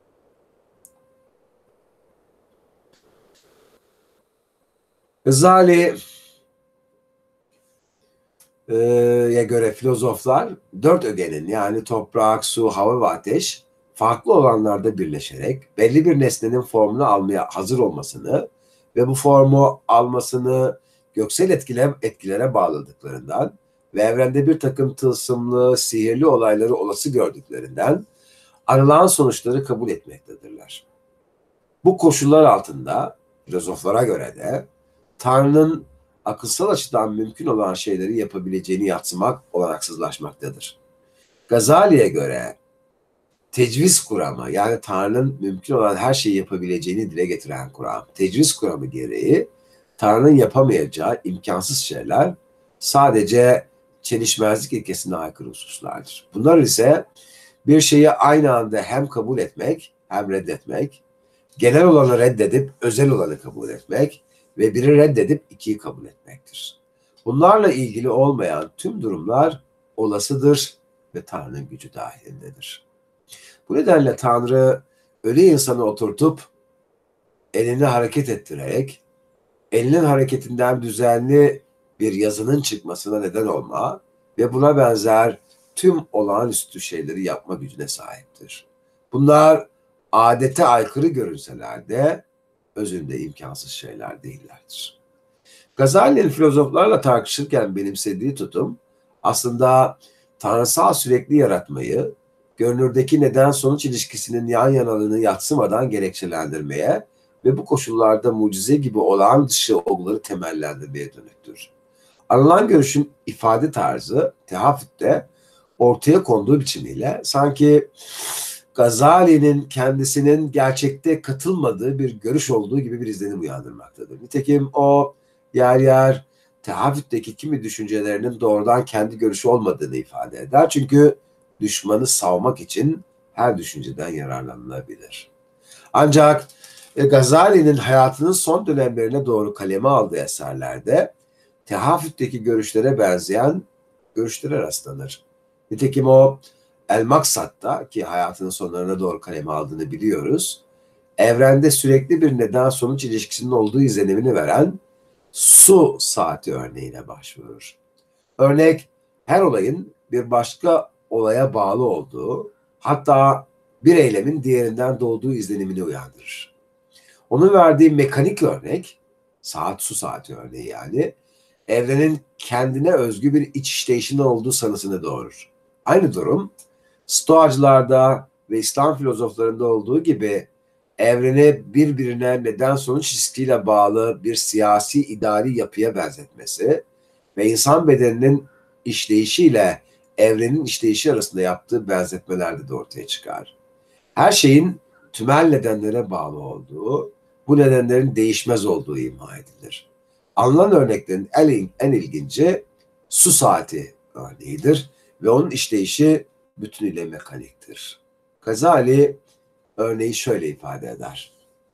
Gazali'ye göre filozoflar dört ögenin, yani toprak, su, hava ve ateş farklı olanlarda birleşerek belli bir nesnenin formunu almaya hazır olmasını ve bu formu almasını göksel etkile, etkilere bağladıklarından ve evrende bir takım tılsımlı, sihirli olayları olası gördüklerinden arılan sonuçları kabul etmektedirler. Bu koşullar altında filozoflara göre de Tanrı'nın akılsal açıdan mümkün olan şeyleri yapabileceğini yadsımak olanaksızlaşmaktadır. Gazali'ye göre tecviz kuramı, yani Tanrı'nın mümkün olan her şeyi yapabileceğini dile getiren kuram, tecviz kuramı gereği Tanrı'nın yapamayacağı imkansız şeyler sadece çelişmezlik ilkesine aykırı hususlardır. Bunlar ise bir şeyi aynı anda hem kabul etmek hem reddetmek, genel olanı reddedip özel olanı kabul etmek ve biri reddedip ikiyi kabul etmektir. Bunlarla ilgili olmayan tüm durumlar olasıdır ve Tanrı'nın gücü dahilindedir. Bu nedenle Tanrı ölü insanı oturtup elini hareket ettirerek elinin hareketinden düzenli bir yazının çıkmasına neden olma ve buna benzer tüm olağanüstü şeyleri yapma gücüne sahiptir. Bunlar adete aykırı görünseler de özünde imkansız şeyler değillerdir. Gazali'nin filozoflarla tartışırken benimsediği tutum aslında tanrısal sürekli yaratmayı, görünürdeki neden-sonuç ilişkisinin yan yanalığını yadsımadan gerekçelendirmeye ve bu koşullarda mucize gibi olağan dışı olguları temellendirmeye dönüktür. Anılan görüşün ifade tarzı tehafütte ortaya konduğu biçimiyle sanki Gazali'nin kendisinin gerçekte katılmadığı bir görüş olduğu gibi bir izlenim uyandırmaktadır. Nitekim o yer yer tehafütteki kimi düşüncelerinin doğrudan kendi görüşü olmadığını ifade eder. Çünkü düşmanı savmak için her düşünceden yararlanılabilir. Ancak Gazali'nin hayatının son dönemlerine doğru kaleme aldığı eserlerde tehafütteki görüşlere benzeyen görüşlere rastlanır. Nitekim o El Maksat'ta, ki hayatının sonlarına doğru kaleme aldığını biliyoruz, evrende sürekli bir neden-sonuç ilişkisinin olduğu izlenimini veren su saati örneğine başvurur. Örnek, her olayın bir başka olaya bağlı olduğu, hatta bir eylemin diğerinden doğduğu izlenimini uyandırır. Onun verdiği mekanik örnek, saat su saati örneği yani, evrenin kendine özgü bir iç işleyişinin olduğu sanısını doğurur. Aynı durum, Stoacılarda ve İslam filozoflarında olduğu gibi evreni birbirine neden-sonuç ilişkisiyle bağlı bir siyasi idari yapıya benzetmesi ve insan bedeninin işleyişiyle evrenin işleyişi arasında yaptığı benzetmelerde de ortaya çıkar. Her şeyin tümel nedenlere bağlı olduğu, bu nedenlerin değişmez olduğu ima edilir. Alınan örneklerin en, en ilginci su saati örneğidir ve onun işleyişi bütünüyle mekaniktir. Gazali örneği şöyle ifade eder: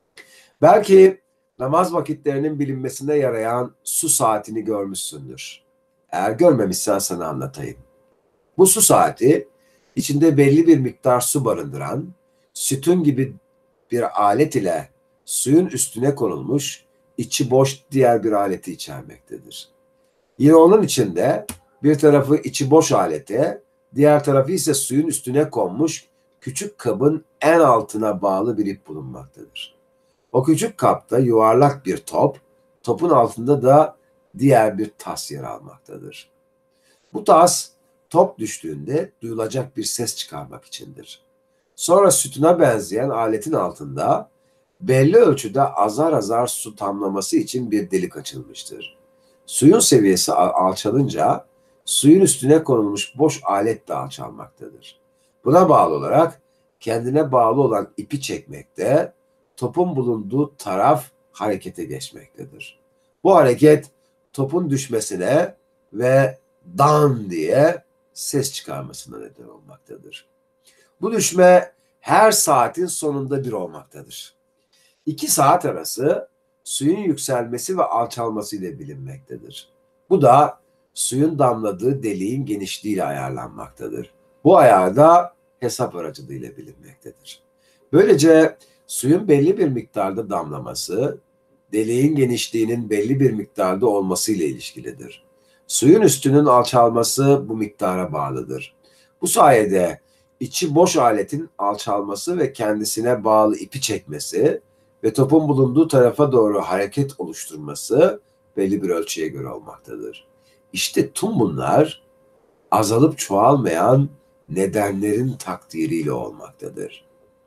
belki namaz vakitlerinin bilinmesine yarayan su saatini görmüşsündür. Eğer görmemişsen sana anlatayım. Bu su saati içinde belli bir miktar su barındıran, sütun gibi bir alet ile suyun üstüne konulmuş, içi boş diğer bir aleti içermektedir. Yine onun içinde bir tarafı içi boş alete, diğer tarafı ise suyun üstüne konmuş küçük kabın en altına bağlı bir ip bulunmaktadır. O küçük kapta yuvarlak bir top, topun altında da diğer bir tas yer almaktadır. Bu tas, top düştüğünde duyulacak bir ses çıkarmak içindir. Sonra sütuna benzeyen aletin altında belli ölçüde azar azar su damlaması için bir delik açılmıştır. Suyun seviyesi alçalınca suyun üstüne konulmuş boş alet de alçalmaktadır. Buna bağlı olarak kendine bağlı olan ipi çekmekte, topun bulunduğu taraf harekete geçmektedir. Bu hareket topun düşmesine ve dan diye ses çıkarmasına neden olmaktadır. Bu düşme her saatin sonunda bir olmaktadır. İki saat arası suyun yükselmesi ve alçalması ile bilinmektedir. Bu da suyun damladığı deliğin genişliğiyle ayarlanmaktadır. Bu ayar da hesap aracılığıyla bilinmektedir. Böylece suyun belli bir miktarda damlaması, deliğin genişliğinin belli bir miktarda olması ile ilişkilidir. Suyun üstünün alçalması bu miktara bağlıdır. Bu sayede içi boş aletin alçalması ve kendisine bağlı ipi çekmesi ve topun bulunduğu tarafa doğru hareket oluşturması belli bir ölçüye göre olmaktadır. İşte tüm bunlar azalıp çoğalmayan nedenlerin takdiriyle olmaktadır.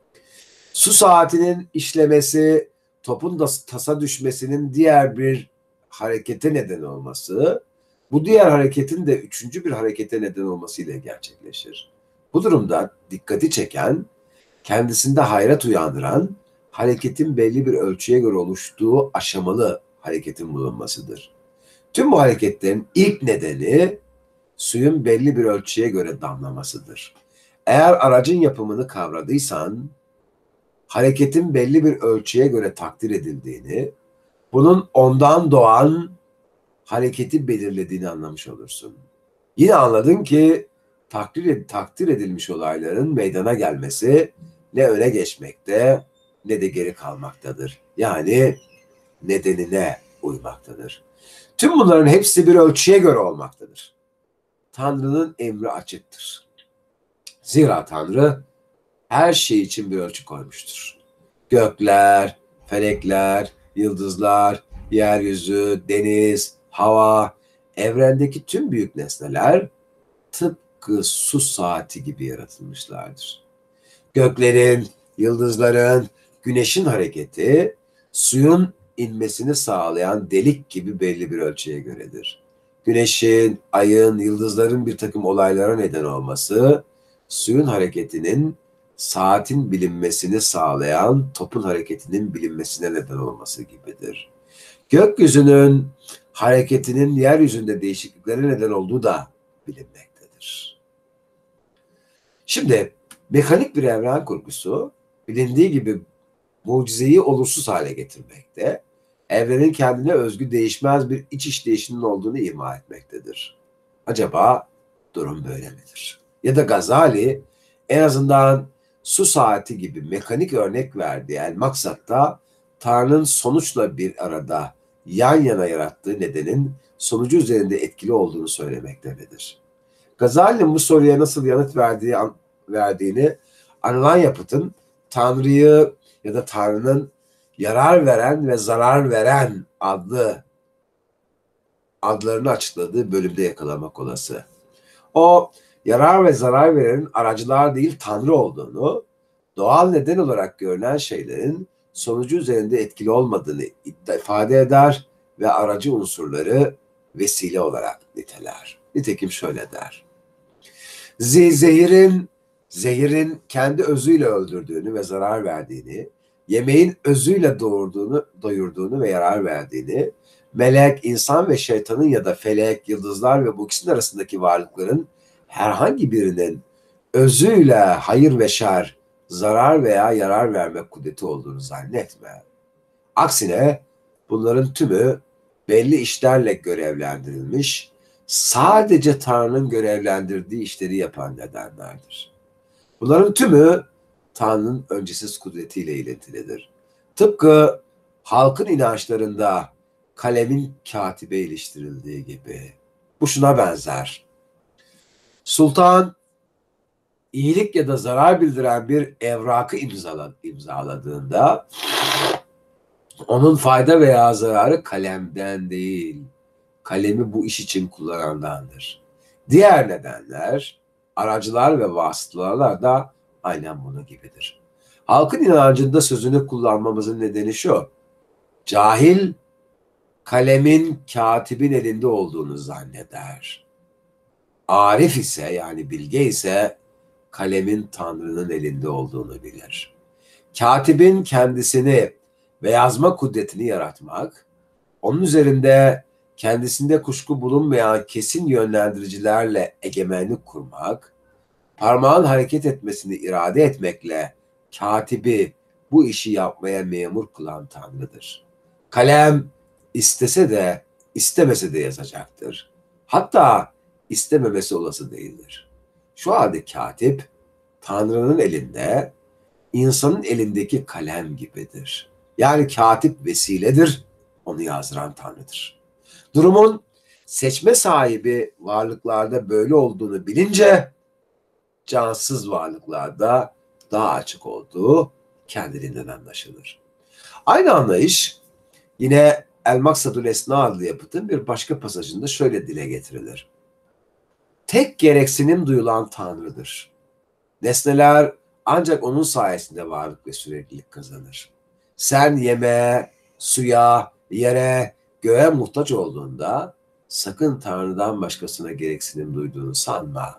Su saatinin işlemesi, topun da tasa düşmesinin diğer bir harekete neden olması, bu diğer hareketin de üçüncü bir harekete neden olması ile gerçekleşir. Bu durumda dikkati çeken, kendisinde hayret uyandıran, hareketin belli bir ölçüye göre oluştuğu aşamalı hareketin bulunmasıdır. Tüm bu hareketlerin ilk nedeni suyun belli bir ölçüye göre damlamasıdır. Eğer aracın yapımını kavradıysan, hareketin belli bir ölçüye göre takdir edildiğini, bunun ondan doğan hareketi belirlediğini anlamış olursun. Yine anladın ki takdir, takdir edilmiş olayların meydana gelmesi ne öne geçmekte ne de geri kalmaktadır. Yani nedenine uymaktadır. Tüm bunların hepsi bir ölçüye göre olmaktadır. Tanrı'nın emri açıktır. Zira Tanrı her şey için bir ölçü koymuştur. Gökler, felekler, yıldızlar, yeryüzü, deniz, hava, evrendeki tüm büyük nesneler tıpkı su saati gibi yaratılmışlardır. Göklerin, yıldızların, güneşin hareketi, suyun inmesini sağlayan delik gibi belli bir ölçüye göredir. Güneşin, ayın, yıldızların bir takım olaylara neden olması, suyun hareketinin saatin bilinmesini sağlayan topun hareketinin bilinmesine neden olması gibidir. Gökyüzünün hareketinin yeryüzünde değişikliklere neden olduğu da bilinmektedir. Şimdi mekanik bir evren kurgusu bilindiği gibi mucizeyi olursuz hale getirmekte, evrenin kendine özgü değişmez bir iç işleyişinin olduğunu ima etmektedir. Acaba durum böyle midir? Ya da Gazali en azından su saati gibi mekanik örnek verdiği el maksatta Tanrı'nın sonuçla bir arada yan yana yarattığı nedenin sonucu üzerinde etkili olduğunu söylemektedir. Gazali'nin bu soruya nasıl yanıt verdiği, verdiğini anılan yapıtın Tanrı'yı ya da Tanrı'nın yarar veren ve zarar veren adlı adlarını açıkladığı bölümde yakalamak olası. O yarar ve zarar verenin aracılar değil Tanrı olduğunu, doğal neden olarak görünen şeylerin sonucu üzerinde etkili olmadığını ifade eder ve aracı unsurları vesile olarak niteler. Nitekim şöyle der. Zehirin, zehirin kendi özüyle öldürdüğünü ve zarar verdiğini, yemeğin özüyle doğurduğunu, doyurduğunu ve yarar verdiğini, melek, insan ve şeytanın ya da felek, yıldızlar ve bu ikisinin arasındaki varlıkların herhangi birinin özüyle hayır ve şer, zarar veya yarar verme kudreti olduğunu zannetme. Aksine bunların tümü belli işlerle görevlendirilmiş, sadece Tanrı'nın görevlendirdiği işleri yapan nedenlerdir. Bunların tümü Tanrı'nın öncesiz kudretiyle ilintilidir. Tıpkı halkın inançlarında kalemin katibe iliştirildiği gibi. Bu şuna benzer. Sultan iyilik ya da zarar bildiren bir evrakı imzaladığında onun fayda veya zararı kalemden değil, kalemi bu iş için kullanandandır. Diğer nedenler, aracılar ve vasıtalar da aynen bunun gibidir. Halkın inancında sözünü kullanmamızın nedeni şu: cahil, kalemin katibin elinde olduğunu zanneder. Arif ise, yani bilge ise, kalemin Tanrı'nın elinde olduğunu bilir. Katibin kendisini ve yazma kudretini yaratmak, onun üzerinde kendisinde kuşku bulunmayan kesin yönlendiricilerle egemenlik kurmak, parmağın hareket etmesini irade etmekle katibi bu işi yapmaya memur kılan Tanrı'dır. Kalem istese de istemese de yazacaktır. Hatta istememesi olası değildir. Şu halde katip Tanrı'nın elinde, insanın elindeki kalem gibidir. Yani katip vesiledir, onu yazdıran Tanrı'dır. Durumun seçme sahibi varlıklarda böyle olduğunu bilince, cansız varlıklarda daha açık olduğu kendiliğinden anlaşılır. Aynı anlayış yine El Maksadul Esna adlı yapıtın bir başka pasajında şöyle dile getirilir. Tek gereksinim duyulan Tanrı'dır. Nesneler ancak onun sayesinde varlık ve süreklilik kazanır. Sen yemeğe, suya, yere, göğe muhtaç olduğunda sakın Tanrı'dan başkasına gereksinim duyduğunu sanma.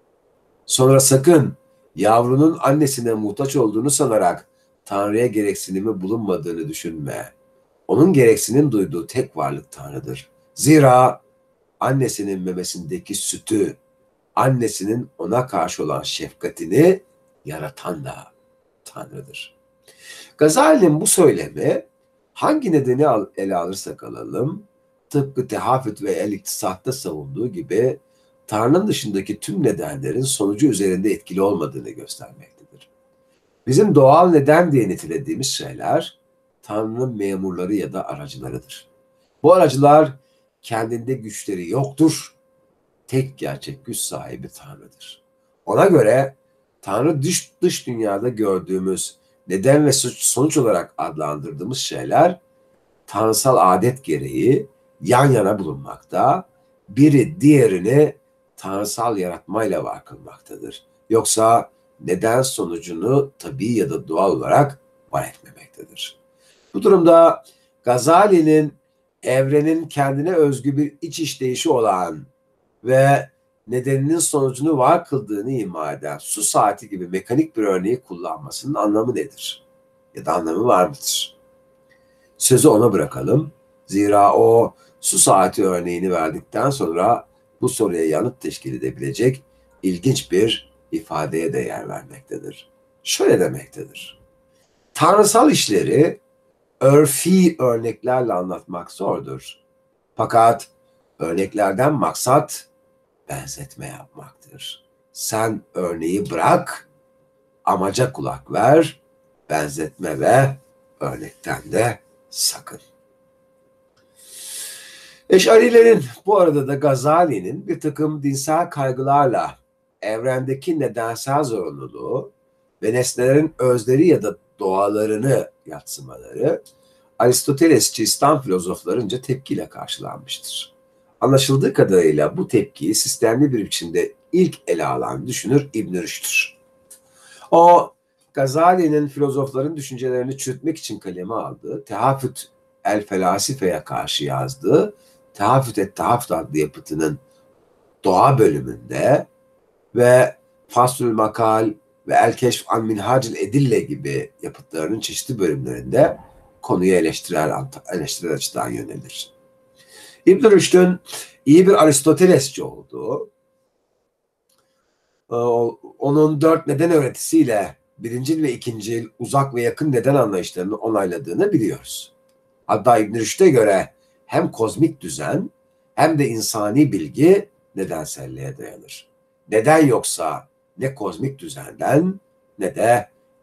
Sonra sakın yavrunun annesine muhtaç olduğunu sanarak Tanrı'ya gereksinimi bulunmadığını düşünme. Onun gereksinim duyduğu tek varlık Tanrı'dır. Zira annesinin memesindeki sütü, annesinin ona karşı olan şefkatini yaratan da Tanrı'dır. Gazali'nin bu söylemi hangi nedeni ele alırsak alalım, tıpkı Tehafüt ve El-İktisat'ta savunduğu gibi Tanrı'nın dışındaki tüm nedenlerin sonucu üzerinde etkili olmadığını göstermektedir. Bizim doğal neden diye nitelediğimiz şeyler Tanrı'nın memurları ya da aracılarıdır. Bu aracılar kendinde güçleri yoktur. Tek gerçek güç sahibi Tanrı'dır. Ona göre Tanrı dış, dış dünyada gördüğümüz neden ve sonuç olarak adlandırdığımız şeyler tanrısal adet gereği yan yana bulunmakta, biri diğerini tanrısal yaratmayla var kılmaktadır. Yoksa neden sonucunu tabii ya da doğal olarak var etmemektedir. Bu durumda Gazali'nin evrenin kendine özgü bir iç işleyişi olan ve nedeninin sonucunu var kıldığını ima eden su saati gibi mekanik bir örneği kullanmasının anlamı nedir? Ya da anlamı var mıdır? Sözü ona bırakalım. Zira o su saati örneğini verdikten sonra bu soruya yanıt teşkil edebilecek ilginç bir ifadeye de yer vermektedir. Şöyle demektedir. Tanrısal işleri örfi örneklerle anlatmak zordur. Fakat örneklerden maksat benzetme yapmaktır. Sen örneği bırak, amaca kulak ver, benzetme ve örnekten de sakın. Eş'arilerin, bu arada da Gazali'nin bir takım dinsel kaygılarla evrendeki nedensel zorunluluğu ve nesnelerin özleri ya da doğalarını yadsımaları Aristotelesçi İslam filozoflarınca tepkiyle karşılanmıştır. Anlaşıldığı kadarıyla bu tepkiyi sistemli bir biçimde ilk ele alan düşünür İbn Rüşd'tür. O, Gazali'nin filozofların düşüncelerini çürütmek için kaleme aldığı Tehafüt el Felasife'ye karşı yazdığı Tehafüt et Tehafüt adlı yapıtının doğa bölümünde ve Faslül Makal ve El Keşf an Minhacil Edille gibi yapıtlarının çeşitli bölümlerinde konuyu eleştirel, eleştirel açıdan yönelir. İbn Rüşd'ün iyi bir Aristotelesçi olduğu, onun dört neden öğretisiyle birincil ve ikincil uzak ve yakın neden anlayışlarını onayladığını biliyoruz. Hatta İbn Rüşd'e göre hem kozmik düzen hem de insani bilgi nedenselliğe dayanır. Neden yoksa ne kozmik düzenden ne de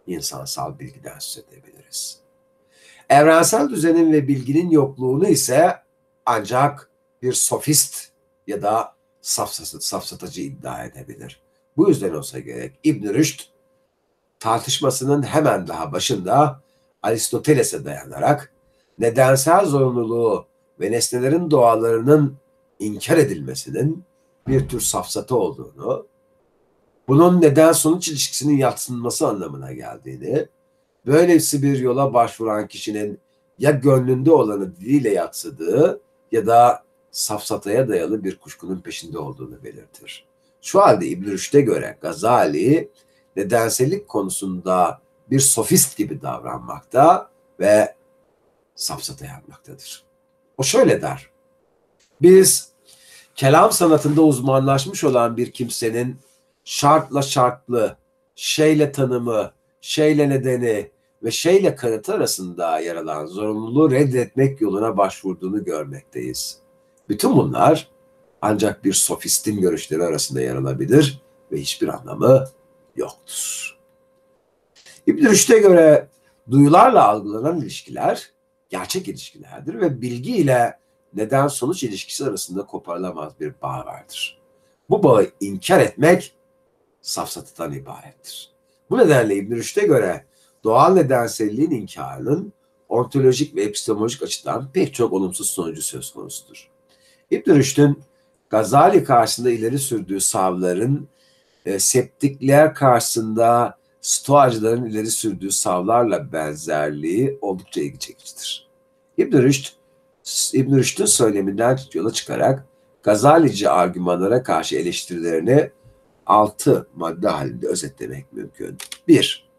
insansal bilgiden söz edebiliriz. Evrensel düzenin ve bilginin yokluğunu ise ancak bir sofist ya da safsatı, safsatacı iddia edebilir. Bu yüzden olsa gerek İbn Rüşd tartışmasının hemen daha başında Aristoteles'e dayanarak nedensel zorunluluğu ve nesnelerin doğalarının inkar edilmesinin bir tür safsata olduğunu, bunun neden-sonuç ilişkisinin yadsınması anlamına geldiğini, böylesi bir yola başvuran kişinin ya gönlünde olanı diliyle yadsıdığı ya da safsataya dayalı bir kuşkunun peşinde olduğunu belirtir. Şu halde İbn Rüşd'e göre Gazali nedensellik konusunda bir sofist gibi davranmakta ve safsata yapmaktadır. O şöyle der: biz kelam sanatında uzmanlaşmış olan bir kimsenin şartla şartlı, şeyle tanımı, şeyle nedeni ve şeyle kanıtı arasında yer alan zorunluluğu reddetmek yoluna başvurduğunu görmekteyiz. Bütün bunlar ancak bir sofistin görüşleri arasında yer alabilir ve hiçbir anlamı yoktur. İbn Rüşd'e göre duyularla algılanan ilişkiler gerçek ilişkilerdir ve bilgi ile neden-sonuç ilişkisi arasında koparılamaz bir bağ vardır. Bu bağı inkar etmek safsatadan ibarettir. Bu nedenle İbn Rüşd'e göre doğal nedenselliğin inkarının ontolojik ve epistemolojik açıdan pek çok olumsuz sonucu söz konusudur. İbn Rüşd'ün Gazali karşısında ileri sürdüğü savların e, septikler karşısında stoacıların ileri sürdüğü savlarla benzerliği oldukça ilgi çekicidir. İbn Rüşd, İbn Rüşd'ün söyleminden yola çıkarak Gazalici argümanlara karşı eleştirilerini altı madde halinde özetlemek mümkün. bir.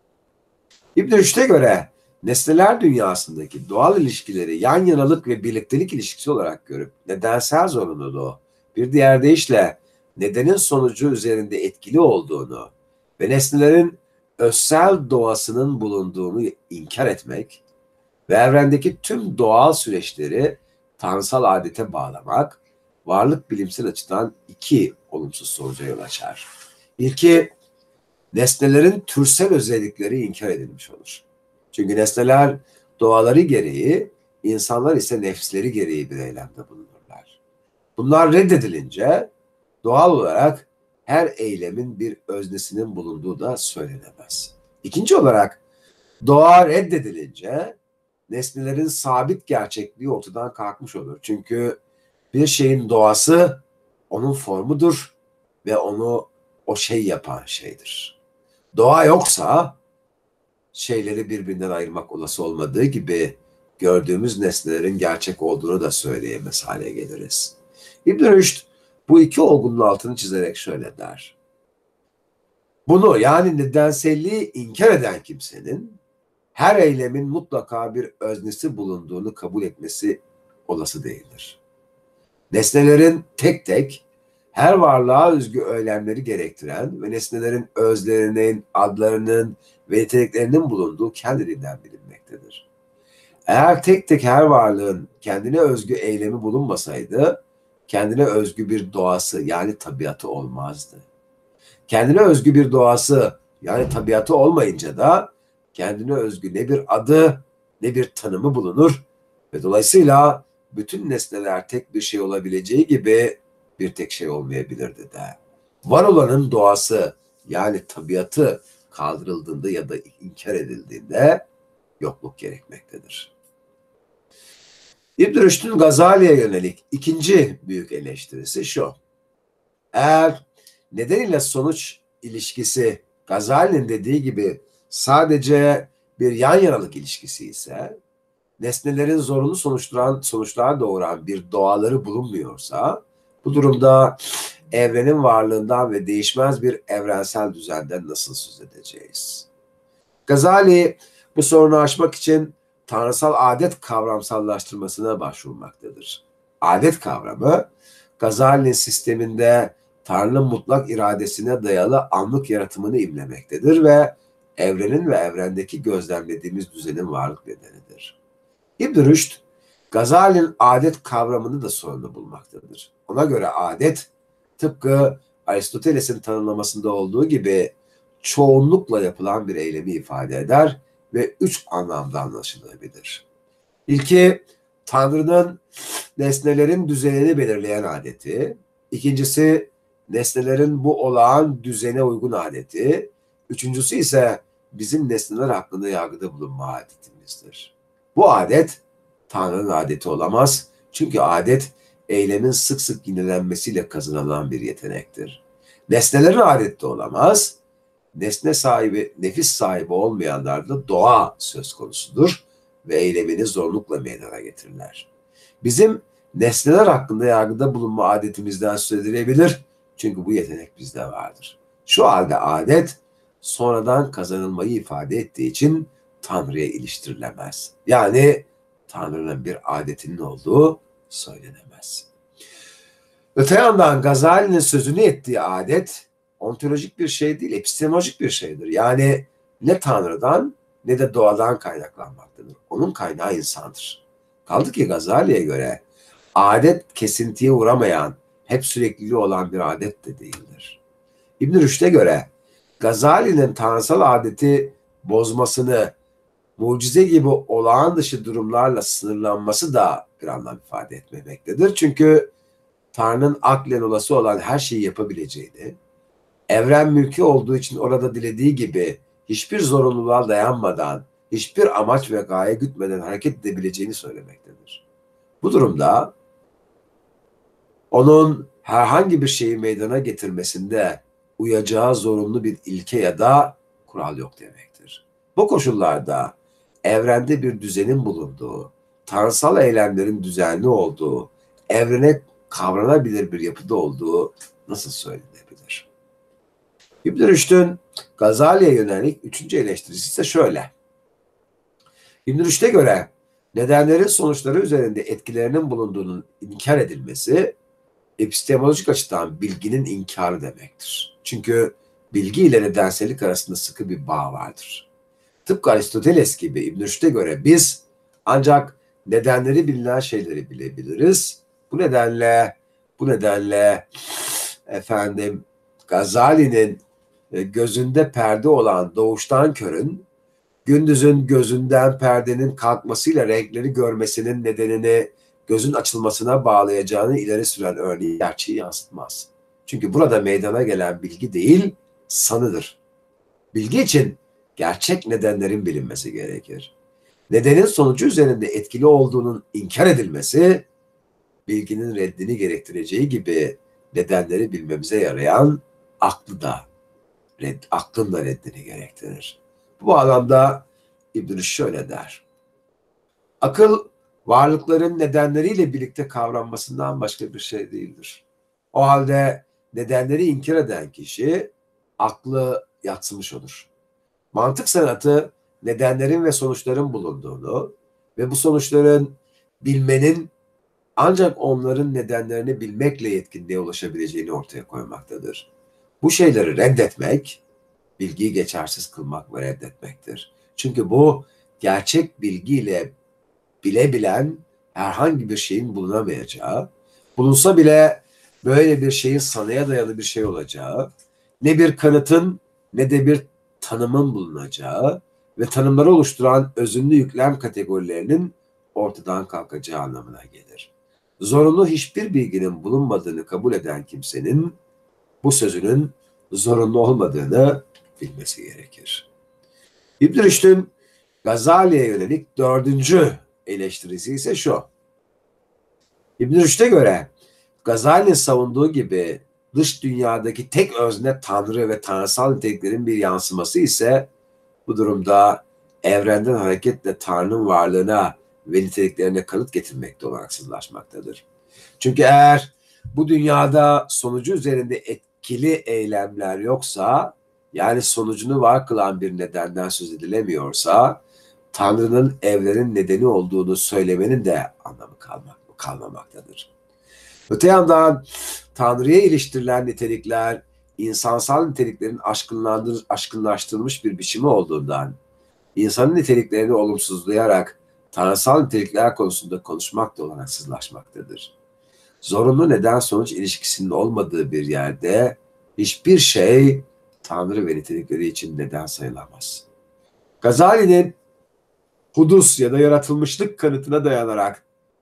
İbn Rüşd'e göre nesneler dünyasındaki doğal ilişkileri yan yanalık ve birliktelik ilişkisi olarak görüp nedensel zorunluluğu, bir diğer deyişle nedenin sonucu üzerinde etkili olduğunu ve nesnelerin özsel doğasının bulunduğunu inkar etmek ve evrendeki tüm doğal süreçleri tanrısal adete bağlamak, varlık bilimsel açıdan iki olumsuz sonuca yol açar. İlki, nesnelerin türsel özellikleri inkar edilmiş olur. Çünkü nesneler doğaları gereği, insanlar ise nefsleri gereği bir eylemde bulunurlar. Bunlar reddedilince doğal olarak her eylemin bir öznesinin bulunduğu da söylenemez. İkinci olarak doğa reddedilince nesnelerin sabit gerçekliği ortadan kalkmış olur. Çünkü bir şeyin doğası onun formudur ve onu o şey yapan şeydir. Doğa yoksa şeyleri birbirinden ayırmak olası olmadığı gibi gördüğümüz nesnelerin gerçek olduğunu da söyleyemez hale geliriz. İbn Rüşd bu iki olgunun altını çizerek şöyle der: bunu, yani nedenselliği inkar eden kimsenin her eylemin mutlaka bir öznesi bulunduğunu kabul etmesi olası değildir. Nesnelerin tek tek her varlığa özgü eylemleri gerektiren ve nesnelerin özlerinin, adlarının ve yeteneklerinin bulunduğu kendiliğinden bilinmektedir. Eğer tek tek her varlığın kendine özgü eylemi bulunmasaydı, kendine özgü bir doğası, yani tabiatı olmazdı. Kendine özgü bir doğası, yani tabiatı olmayınca da kendine özgü ne bir adı ne bir tanımı bulunur ve dolayısıyla bütün nesneler tek bir şey olabileceği gibi bir tek şey olmayabilirdi de. Var olanın doğası, yani tabiatı kaldırıldığında ya da inkar edildiğinde yokluk gerekmektedir. İbn Rüşd'ün Gazali'ye yönelik ikinci büyük eleştirisi şu: eğer neden ile sonuç ilişkisi Gazali'nin dediği gibi sadece bir yan yanalık ilişkisi ise, nesnelerin zorunlu sonuçlanan, sonuçlar doğuran bir doğaları bulunmuyorsa, bu durumda evrenin varlığından ve değişmez bir evrensel düzenden nasıl söz edeceğiz? Gazali bu sorunu aşmak için tanrısal adet kavramsallaştırmasına başvurmaktadır. Adet kavramı, Gazali'nin sisteminde Tanrı'nın mutlak iradesine dayalı anlık yaratımını imlemektedir ve evrenin ve evrendeki gözlemlediğimiz düzenin varlık nedenidir. İbn Rüşd, Gazali'nin adet kavramını da sorunlu bulmaktadır. Ona göre adet, tıpkı Aristoteles'in tanımlamasında olduğu gibi çoğunlukla yapılan bir eylemi ifade eder ve üç anlamda anlaşılabilir. İlki, Tanrı'nın nesnelerin düzenini belirleyen adeti. İkincisi, nesnelerin bu olağan düzene uygun adeti. Üçüncüsü ise bizim nesneler hakkında yargıda bulunma adetimizdir. Bu adet Tanrı'nın adeti olamaz. Çünkü adet eylemin sık sık yenilenmesiyle kazanılan bir yetenektir. Nesnelerin adeti de olamaz. Nesne sahibi, nefis sahibi olmayanlarda doğa söz konusudur ve eylemini zorlukla meydana getirirler. Bizim nesneler hakkında yargıda bulunma adetimizden söz edilebilir. Çünkü bu yetenek bizde vardır. Şu halde adet sonradan kazanılmayı ifade ettiği için Tanrı'ya iliştirilemez. Yani Tanrı'nın bir adetinin olduğu söylenemez. Öte yandan Gazali'nin sözünü ettiği adet ontolojik bir şey değil, epistemolojik bir şeydir. Yani ne Tanrı'dan ne de doğadan kaynaklanmaktadır. Onun kaynağı insandır. Kaldı ki Gazali'ye göre adet kesintiye uğramayan, hep sürekliliği olan bir adet de değildir. İbn Rüşd'e göre Gazali'nin tanrısal adeti bozmasını mucize gibi olağan dışı durumlarla sınırlanması da bir anlam ifade etmemektedir. Çünkü Tanrı'nın aklen olası olan her şeyi yapabileceğini, evren mülkü olduğu için orada dilediği gibi hiçbir zorunluluğa dayanmadan, hiçbir amaç ve gaye gütmeden hareket edebileceğini söylemektedir. Bu durumda onun herhangi bir şeyi meydana getirmesinde uyacağı zorunlu bir ilke ya da kural yok demektir. Bu koşullarda evrende bir düzenin bulunduğu, tanrısal eylemlerin düzenli olduğu, evrene kavranabilir bir yapıda olduğu nasıl söylenebilir? İbn Rüşd'ün Gazali'ye yönelik üçüncü eleştirisi ise şöyle. İbn Rüşd'e göre nedenlerin sonuçları üzerinde etkilerinin bulunduğunun inkar edilmesi epistemolojik açıdan bilginin inkarı demektir. Çünkü bilgi ile nedensellik arasında sıkı bir bağ vardır. Tıpkı Aristoteles gibi İbn Rüşd'e göre biz ancak nedenleri bilinen şeyleri bilebiliriz. Bu nedenle bu nedenle efendim Gazali'nin gözünde perde olan doğuştan körün gündüzün gözünden perdenin kalkmasıyla renkleri görmesinin nedenini gözün açılmasına bağlayacağını ileri süren örneği gerçeği yansıtmaz. Çünkü burada meydana gelen bilgi değil, sanıdır. Bilgi için gerçek nedenlerin bilinmesi gerekir. Nedenin sonucu üzerinde etkili olduğunun inkar edilmesi, bilginin reddini gerektireceği gibi nedenleri bilmemize yarayan aklı da, red, aklın da reddini gerektirir. Bu bağlamda İbn şöyle der. Akıl, varlıkların nedenleriyle birlikte kavranmasından başka bir şey değildir. O halde nedenleri inkar eden kişi aklı yatsımış olur. Mantık sanatı nedenlerin ve sonuçların bulunduğunu ve bu sonuçların bilmenin ancak onların nedenlerini bilmekle yetkinliğe ulaşabileceğini ortaya koymaktadır. Bu şeyleri reddetmek, bilgiyi geçersiz kılmak ve reddetmektir. Çünkü bu gerçek bilgiyle bilebilen herhangi bir şeyin bulunamayacağı, bulunsa bile böyle bir şeyin sanıya dayalı bir şey olacağı, ne bir kanıtın ne de bir tanımın bulunacağı ve tanımları oluşturan özünlü yüklem kategorilerinin ortadan kalkacağı anlamına gelir. Zorunlu hiçbir bilginin bulunmadığını kabul eden kimsenin bu sözünün zorunlu olmadığını bilmesi gerekir. İbn Rüşd'ün Gazali'ye yönelik dördüncü eleştirisi ise şu. İbn Rüşd'e göre Gazali'nin savunduğu gibi dış dünyadaki tek özne Tanrı ve tanrısal niteliklerin bir yansıması ise bu durumda evrenden hareketle Tanrı'nın varlığına ve niteliklerine kanıt getirmekte olarak sızlaşmaktadır. Çünkü eğer bu dünyada sonucu üzerinde etkili eylemler yoksa, yani sonucunu var kılan bir nedenden söz edilemiyorsa, Tanrı'nın evrenin nedeni olduğunu söylemenin de anlamı kalmak, kalmamaktadır. Öte yandan Tanrı'ya iliştirilen nitelikler, insansal niteliklerin aşkınlaştırılmış bir biçimi olduğundan, insanın niteliklerini olumsuzlayarak tanrısal nitelikler konusunda konuşmak da olanaksızlaşmaktadır. Zorunlu neden-sonuç ilişkisinin olmadığı bir yerde hiçbir şey Tanrı ve nitelikleri için neden sayılamaz. Gazali'nin hudus ya da yaratılmışlık kanıtına dayanarak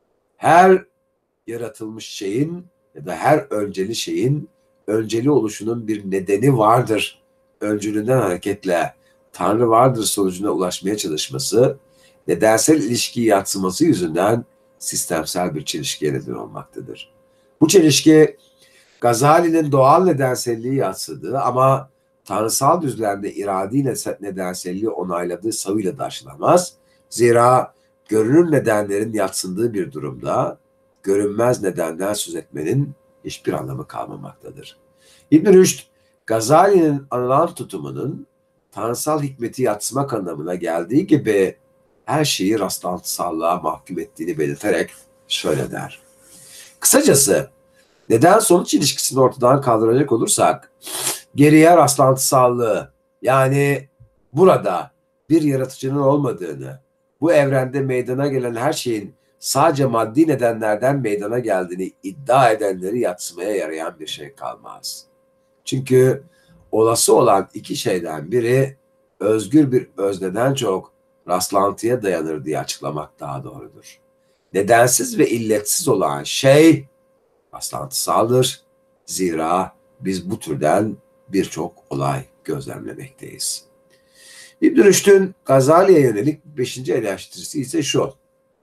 her yaratılmış şeyin ya da her önceli şeyin önceli oluşunun bir nedeni vardır öncülünden hareketle Tanrı vardır sonucuna ulaşmaya çalışması, nedensel ilişkiyi yadsıması yüzünden sistemsel bir çelişkiye neden olmaktadır. Bu çelişki Gazali'nin doğal nedenselliği yadsıdığı ama tanrısal düzlemde iradi nedenselliği onayladığı savıyla da aşılamaz. Zira görünür nedenlerin yadsındığı bir durumda görünmez nedenden söz etmenin hiçbir anlamı kalmamaktadır. İbn Rüşd, Gazali'nin anılan tutumunun tanrısal hikmeti yadsımak anlamına geldiği gibi her şeyi rastlantısallığa mahkum ettiğini belirterek şöyle der. Kısacası neden sonuç ilişkisini ortadan kaldıracak olursak geriye rastlantısallığı, yani burada bir yaratıcının olmadığını, bu evrende meydana gelen her şeyin sadece maddi nedenlerden meydana geldiğini iddia edenleri yadsımaya yarayan bir şey kalmaz. Çünkü olası olan iki şeyden biri özgür bir özneden çok rastlantıya dayanır diye açıklamak daha doğrudur. Nedensiz ve illetsiz olan şey rastlantısaldır. Zira biz bu türden birçok olay gözlemlemekteyiz. İbn Rüşd'ün Gazali'ye yönelik beşinci eleştirisi ise şu.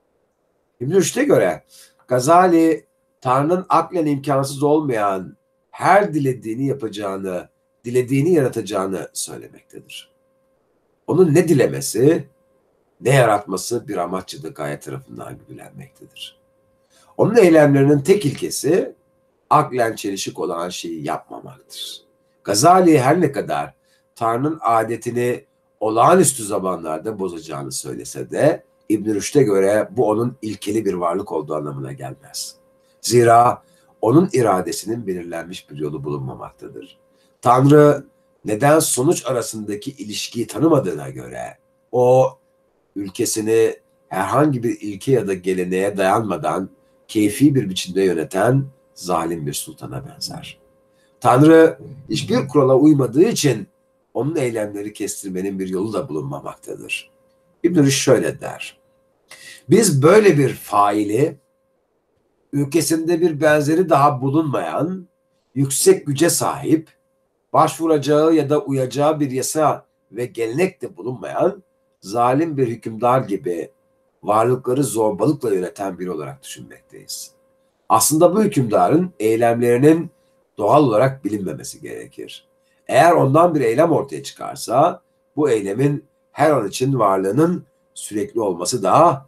İbn Rüşd'e göre Gazali, Tanrı'nın aklen imkansız olmayan her dilediğini yapacağını, dilediğini yaratacağını söylemektedir. Onun ne dilemesi, ne yaratması bir amaççıda gayet tarafından güdülenmektedir. Onun eylemlerinin tek ilkesi aklen çelişik olan şeyi yapmamaktır. Gazali her ne kadar Tanrı'nın adetini olağanüstü zamanlarda bozacağını söylese de İbn Rüşd'e göre bu onun ilkeli bir varlık olduğu anlamına gelmez. Zira onun iradesinin belirlenmiş bir yolu bulunmamaktadır. Tanrı neden sonuç arasındaki ilişkiyi tanımadığına göre o ülkesini herhangi bir ilke ya da geleneğe dayanmadan keyfi bir biçimde yöneten zalim bir sultana benzer. Tanrı hiçbir kurala uymadığı için onun eylemleri kestirmenin bir yolu da bulunmamaktadır. İbn Rüşd şöyle der. Biz böyle bir faili ülkesinde bir benzeri daha bulunmayan, yüksek güce sahip, başvuracağı ya da uyacağı bir yasa ve gelenek de bulunmayan zalim bir hükümdar gibi varlıkları zorbalıkla yöneten biri olarak düşünmekteyiz. Aslında bu hükümdarın eylemlerinin doğal olarak bilinmemesi gerekir. Eğer ondan bir eylem ortaya çıkarsa, bu eylemin her an için varlığının sürekli olması da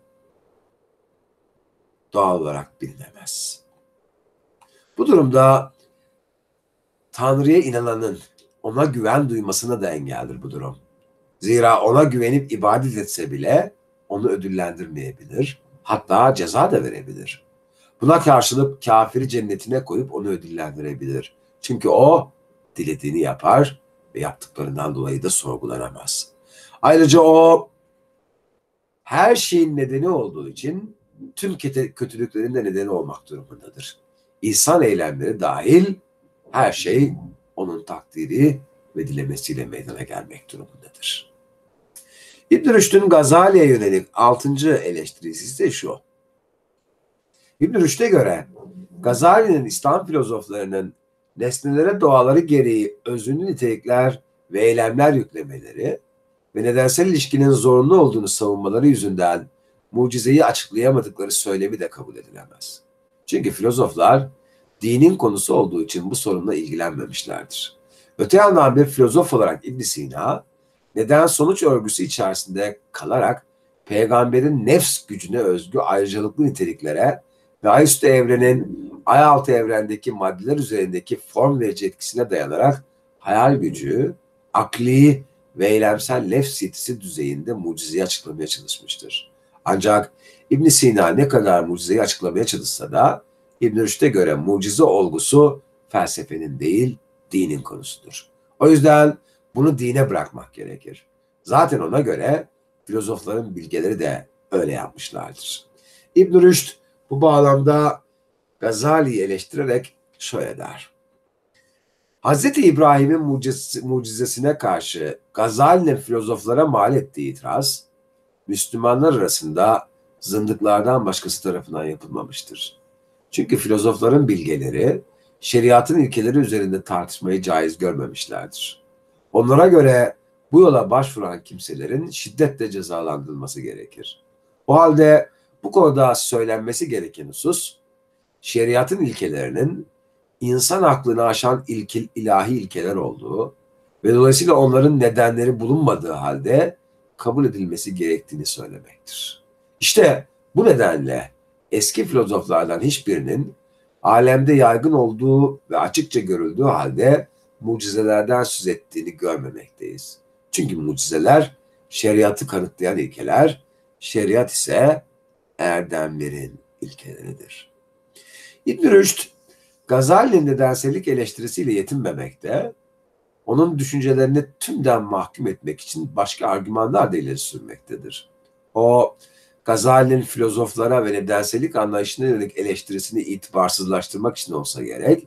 doğal olarak bilinemez. Bu durumda Tanrı'ya inananın ona güven duymasına da engeldir bu durum. Zira ona güvenip ibadet etse bile onu ödüllendirmeyebilir, hatta ceza da verebilir. Buna karşılık kafiri cennetine koyup onu ödüllendirebilir. Çünkü o dilediğini yapar ve yaptıklarından dolayı da sorgulanamaz. Ayrıca o her şeyin nedeni olduğu için tüm kötülüklerin de nedeni olmak durumundadır. İnsan eylemleri dahil her şey onun takdiri ve dilemesiyle meydana gelmek durumundadır. İbn Rüşd'ün Gazali'ye yönelik altıncı eleştirisi ise şu. İbn Rüşd'e göre Gazali'nin İslam filozoflarının nesnelere doğaları gereği özünlü nitelikler ve eylemler yüklemeleri ve nedensel ilişkinin zorunlu olduğunu savunmaları yüzünden mucizeyi açıklayamadıkları söylemi de kabul edilemez. Çünkü filozoflar dinin konusu olduğu için bu sorunla ilgilenmemişlerdir. Öte yandan bir filozof olarak İbn Sina, neden sonuç örgüsü içerisinde kalarak peygamberin nefs gücüne özgü ayrıcalıklı niteliklere ve ayüstü evrenin ayaltı evrendeki maddeler üzerindeki form verici etkisine dayanarak hayal gücü, akli ve eylemsel nefs yetisi düzeyinde mucizeyi açıklamaya çalışmıştır. Ancak İbn Sina ne kadar mucizeyi açıklamaya çalışsa da İbn Rüşd'e göre mucize olgusu felsefenin değil, dinin konusudur. O yüzden bunu dine bırakmak gerekir. Zaten ona göre filozofların bilgeleri de öyle yapmışlardır. İbn Rüşd bu bağlamda Gazali'yi eleştirerek şöyle der. Hazreti İbrahim'in muciz mucizesine karşı Gazali'nin filozoflara mal ettiği itiraz, Müslümanlar arasında zındıklardan başkası tarafından yapılmamıştır. Çünkü filozofların bilgeleri, şeriatın ilkeleri üzerinde tartışmayı caiz görmemişlerdir. Onlara göre bu yola başvuran kimselerin şiddetle cezalandırılması gerekir. O halde bu konuda söylenmesi gereken husus, şeriatın ilkelerinin insan aklını aşan ilkil, ilahi ilkeler olduğu ve dolayısıyla onların nedenleri bulunmadığı halde kabul edilmesi gerektiğini söylemektir. İşte bu nedenle eski filozoflardan hiçbirinin alemde yaygın olduğu ve açıkça görüldüğü halde mucizelerden söz ettiğini görmemekteyiz. Çünkü mucizeler şeriatı kanıtlayan ilkeler, şeriat ise erdemlerin ilkeleridir. İbn Rüşd, Gazali'nin nedensellik eleştirisiyle yetinmemekte, onun düşüncelerini tümden mahkum etmek için başka argümanlar da ileri sürmektedir. O, Gazali'nin filozoflara ve nedensellik anlayışına yönelik eleştirisini itibarsızlaştırmak için olsa gerek,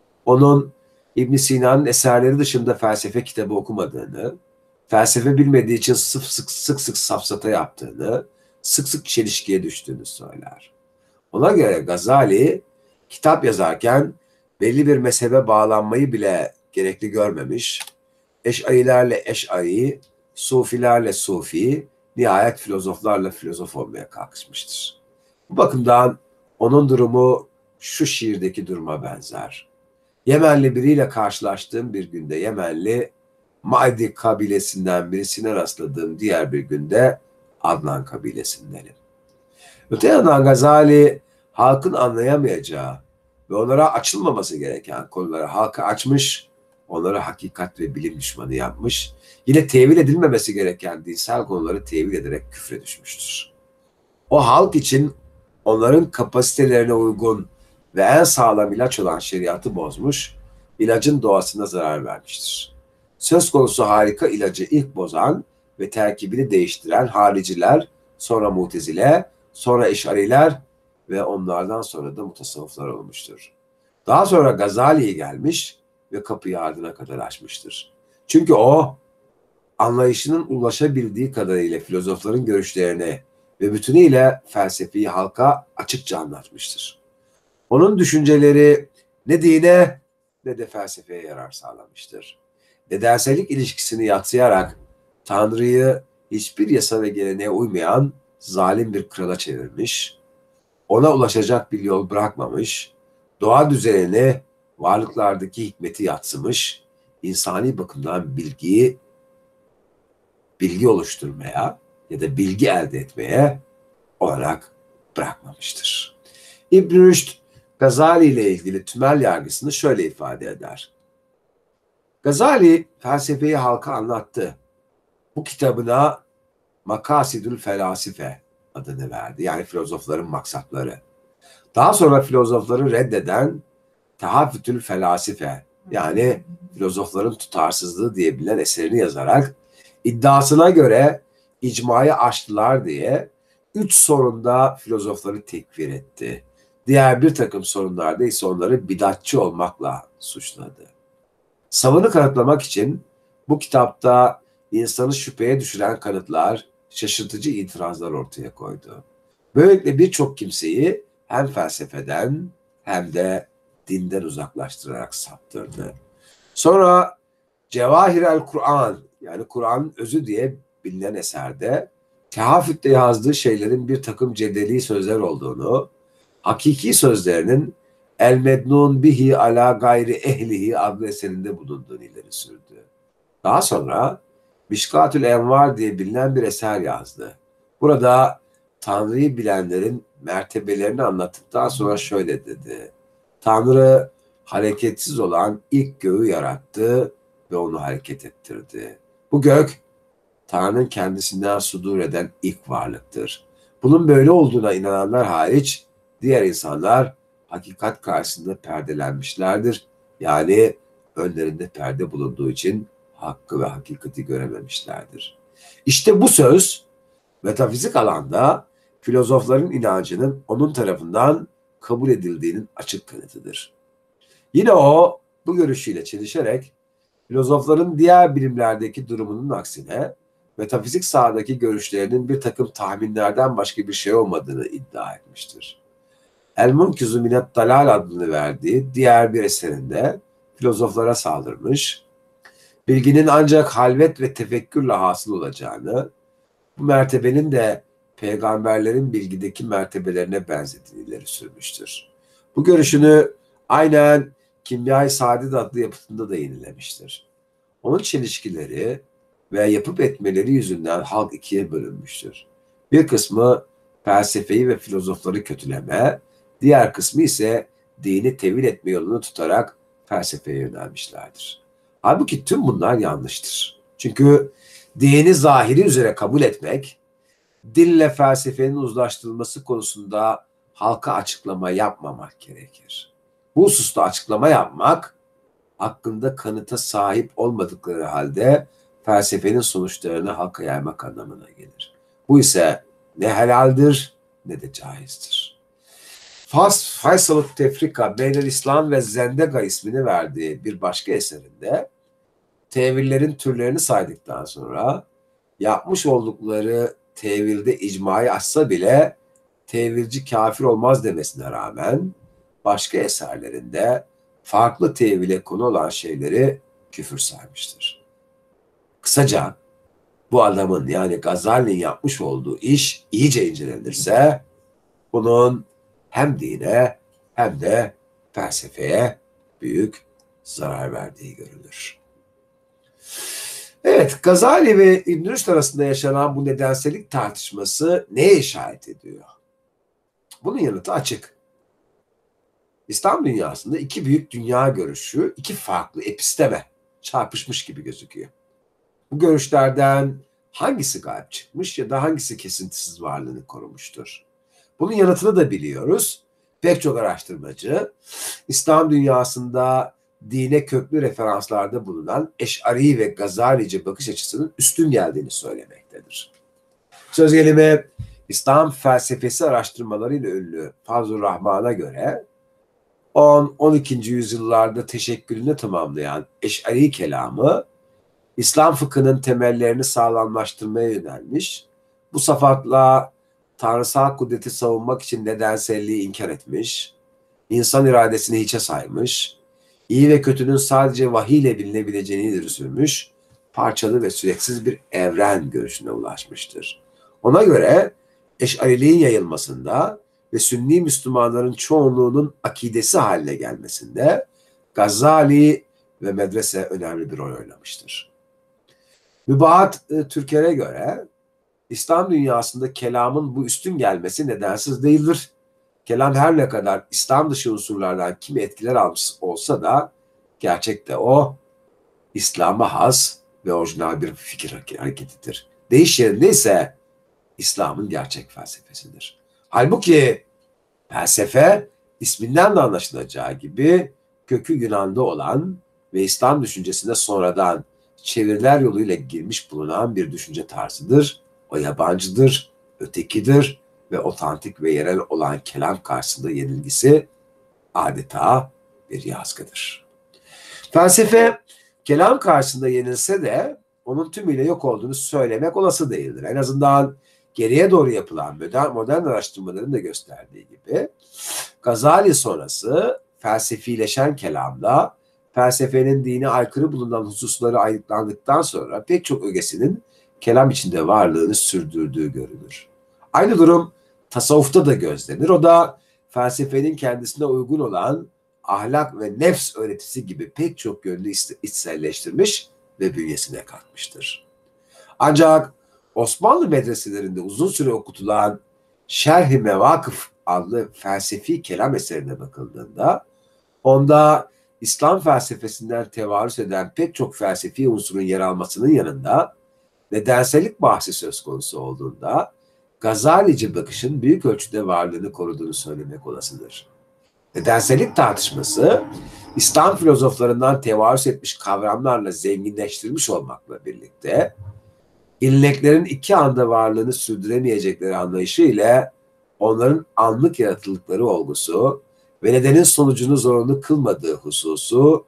onun İbn Sina'nın eserleri dışında felsefe kitabı okumadığını, felsefe bilmediği için sık sık sık sık safsata yaptığını, sık sık çelişkiye düştüğünü söyler. Ona göre Gazali, kitap yazarken belli bir mezhebe bağlanmayı bile gerekli görmemiş, Eş'arilerle Eş'ari, Sufilerle Sufi, nihayet filozoflarla filozof olmaya kalkışmıştır. Bu bakımdan onun durumu şu şiirdeki duruma benzer. Yemenli biriyle karşılaştığım bir günde Yemenli, Maidi kabilesinden birisine rastladığım diğer bir günde Adnan kabilesindenim. Öte yandan Gazali, halkın anlayamayacağı ve onlara açılmaması gereken konuları halka açmış, onları hakikat ve bilim düşmanı yapmış, yine tevil edilmemesi gereken dinsel konuları tevil ederek küfre düşmüştür. O halk için onların kapasitelerine uygun ve en sağlam ilaç olan şeriatı bozmuş, ilacın doğasına zarar vermiştir. Söz konusu harika ilacı ilk bozan ve terkibini değiştiren hariciler, sonra mutezile, sonra eşariler ve onlardan sonra da mutasavvıflar olmuştur. Daha sonra Gazali'ye gelmiş ve kapıyı ardına kadar açmıştır. Çünkü o, anlayışının ulaşabildiği kadarıyla filozofların görüşlerini ve bütünüyle felsefeyi halka açıkça anlatmıştır. Onun düşünceleri ne dine ne de felsefeye yarar sağlamıştır. Nedensellik ilişkisini yadsıyarak Tanrı'yı hiçbir yasa ve geleneğe uymayan zalim bir krala çevirmiş, ona ulaşacak bir yol bırakmamış, doğa düzenini, varlıklardaki hikmeti yadsımış, insani bakımdan bilgiyi, bilgi oluşturmaya ya da bilgi elde etmeye olarak bırakmamıştır. İbn Rüşd, Gazali ile ilgili tümel yargısını şöyle ifade eder. Gazali felsefeyi halka anlattı. Bu kitabına Makasidül Felasife adını verdi. Yani filozofların maksatları. Daha sonra filozofları reddeden Tehafütül Felasife, yani filozofların tutarsızlığı diye bilinen eserini yazarak iddiasına göre icmayı aştılar diye üç sorunda filozofları tekfir etti. Diğer bir takım sorunlarda ise onları bidatçı olmakla suçladı. Savını kanıtlamak için bu kitapta insanı şüpheye düşüren kanıtlar, şaşırtıcı itirazlar ortaya koydu. Böylelikle birçok kimseyi hem felsefeden hem de dinden uzaklaştırarak saptırdı. Sonra Cevahirel Kur'an, yani Kur'an'ın özü diye bilinen eserde Tehafüt'te yazdığı şeylerin bir takım cedeli sözler olduğunu, hakiki sözlerinin El Mednun Bihi Ala Gayri Ehlihi adlı eserinde bulunduğunu ileri sürdü. Daha sonra Mişkatül Envar diye bilinen bir eser yazdı. Burada Tanrı'yı bilenlerin mertebelerini anlattıktan sonra şöyle dedi. Tanrı hareketsiz olan ilk göğü yarattı ve onu hareket ettirdi. Bu gök Tanrı'nın kendisinden sudur eden ilk varlıktır. Bunun böyle olduğuna inananlar hariç diğer insanlar hakikat karşısında perdelenmişlerdir. Yani önlerinde perde bulunduğu için hakkı ve hakikati görememişlerdir. İşte bu söz metafizik alanda filozofların inancının onun tarafından kabul edildiğinin açık kanıtıdır. Yine o bu görüşüyle çelişerek filozofların diğer bilimlerdeki durumunun aksine metafizik sahadaki görüşlerinin bir takım tahminlerden başka bir şey olmadığını iddia etmiştir. El-Munkizu Minet Dalal adını verdiği diğer bir eserinde filozoflara saldırmış, bilginin ancak halvet ve tefekkürle hasıl olacağını, bu mertebenin de peygamberlerin bilgideki mertebelerine benzediğini ileri sürmüştür. Bu görüşünü aynen Kimya-i Saadet adlı yapıtında da yenilemiştir. Onun çelişkileri ve yapıp etmeleri yüzünden halk ikiye bölünmüştür. Bir kısmı felsefeyi ve filozofları kötüleme, diğer kısmı ise dini tevil etme yolunu tutarak felsefeye yönelmişlerdir. Halbuki tüm bunlar yanlıştır. Çünkü dini zahiri üzere kabul etmek, dille felsefenin uzlaştırılması konusunda halka açıklama yapmamak gerekir. Bu hususta açıklama yapmak, hakkında kanıta sahip olmadıkları halde felsefenin sonuçlarını halka yaymak anlamına gelir. Bu ise ne helaldir ne de caizdir. Fas, Faysal-ı Tefrika, Beynel İslam ve Zendega ismini verdiği bir başka eserinde tevillerin türlerini saydıktan sonra yapmış oldukları tevilde icmayı açsa bile tevilci kafir olmaz demesine rağmen başka eserlerinde farklı tevile konu olan şeyleri küfür saymıştır. Kısaca bu adamın yani Gazali'nin yapmış olduğu iş iyice incelenirse bunun hem dine hem de felsefeye büyük zarar verdiği görülür. Evet, Gazali ve İbn Rüşd arasında yaşanan bu nedensellik tartışması neye işaret ediyor? Bunun yanıtı açık. İslam dünyasında iki büyük dünya görüşü, iki farklı episteme çarpışmış gibi gözüküyor. Bu görüşlerden hangisi galip çıkmış ya da hangisi kesintisiz varlığını korumuştur? Bunun yanıtını da biliyoruz. Pek çok araştırmacı İslam dünyasında dine köklü referanslarda bulunan Eş'ari ve Gazalici bakış açısının üstün geldiğini söylemektedir. Söz gelimi İslam felsefesi araştırmalarıyla ünlü Fazlur Rahman'a göre on on ikinci yüzyıllarda teşekkülünü tamamlayan Eş'ari kelamı İslam fıkhının temellerini sağlamlaştırmaya yönelmiş, bu safatla tanrısal kudreti savunmak için nedenselliği inkar etmiş, insan iradesini hiçe saymış, iyi ve kötünün sadece vahiy ile bilinebileceğini ileri sürmüş, parçalı ve süreksiz bir evren görüşüne ulaşmıştır. Ona göre Eş'ariliğin yayılmasında ve Sünni Müslümanların çoğunluğunun akidesi haline gelmesinde Gazali ve medrese önemli bir rol oynamıştır. Mübahat Türker'e göre İslam dünyasında kelamın bu üstün gelmesi nedensiz değildir. Kelam her ne kadar İslam dışı unsurlardan kimi etkiler almış olsa da gerçekte o İslam'a has ve orijinal bir fikir hareketidir. Değiş yerinde ise İslam'ın gerçek felsefesidir. Halbuki felsefe isminden de anlaşılacağı gibi kökü Yunan'da olan ve İslam düşüncesine sonradan çeviriler yoluyla girmiş bulunan bir düşünce tarzıdır. O yabancıdır, ötekidir ve otantik ve yerel olan kelam karşısında yenilgisi adeta bir yazgıdır. Felsefe kelam karşısında yenilse de onun tümüyle yok olduğunu söylemek olası değildir. En azından geriye doğru yapılan modern, modern araştırmaların da gösterdiği gibi Gazali sonrası felsefileşen kelamda felsefenin dine aykırı bulunan hususları ayıklandıktan sonra pek çok ögesinin kelam içinde varlığını sürdürdüğü görülür. Aynı durum tasavvufta da gözlenir. O da felsefenin kendisine uygun olan ahlak ve nefs öğretisi gibi pek çok yönlü içselleştirmiş ve bünyesine katmıştır. Ancak Osmanlı medreselerinde uzun süre okutulan Şerh-i Mevakıf adlı felsefi kelam eserine bakıldığında onda İslam felsefesinden tevarüs eden pek çok felsefi unsurun yer almasının yanında nedensellik bahsi söz konusu olduğunda Gazalici bakışın büyük ölçüde varlığını koruduğunu söylemek olasıdır. Nedensellik tartışması İslam filozoflarından tevarüs etmiş kavramlarla zenginleştirilmiş olmakla birlikte ilneklerin iki anda varlığını sürdüremeyecekleri anlayışı ile onların anlık yaratıldıkları olgusu ve nedenin sonucunu zorunlu kılmadığı hususu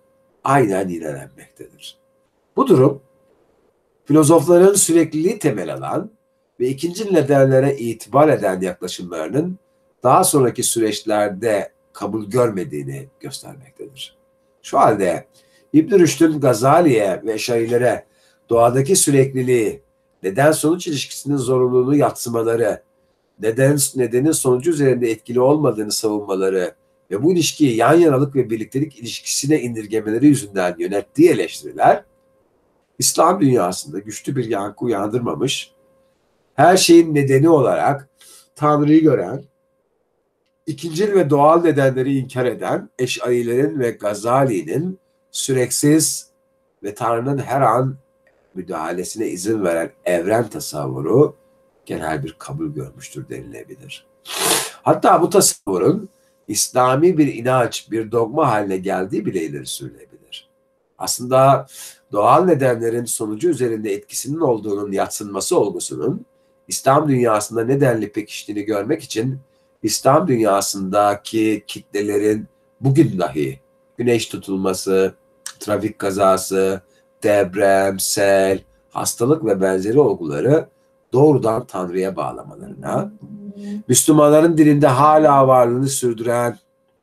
aynen yinelenmektedir. Bu durum, filozofların sürekliliği temel alan ve ikincil nedenlere itibar eden yaklaşımlarının daha sonraki süreçlerde kabul görmediğini göstermektedir. Şu halde İbn Rüşd'ün Gazali'ye ve Eşarilere doğadaki sürekliliği, neden-sonuç ilişkisinin zorunluluğunu yadsımaları, neden, nedenin sonucu üzerinde etkili olmadığını savunmaları ve bu ilişkiyi yan yanalık ve birliktelik ilişkisine indirgemeleri yüzünden yönettiği eleştiriler, İslam dünyasında güçlü bir yankı uyandırmamış, her şeyin nedeni olarak Tanrı'yı gören, ikincil ve doğal nedenleri inkar eden Eş'arilerin ve Gazali'nin süreksiz ve Tanrı'nın her an müdahalesine izin veren evren tasavvuru genel bir kabul görmüştür denilebilir. Hatta bu tasavvurun İslami bir inanç, bir dogma haline geldiği bile ileri sürülebilir. Aslında doğal nedenlerin sonucu üzerinde etkisinin olduğunun yadsınması olgusunun İslam dünyasında nedenli pekiştiğini görmek için İslam dünyasındaki kitlelerin bugün dahi güneş tutulması, trafik kazası, deprem, sel, hastalık ve benzeri olguları doğrudan Tanrı'ya bağlamalarına, Müslümanların dilinde hala varlığını sürdüren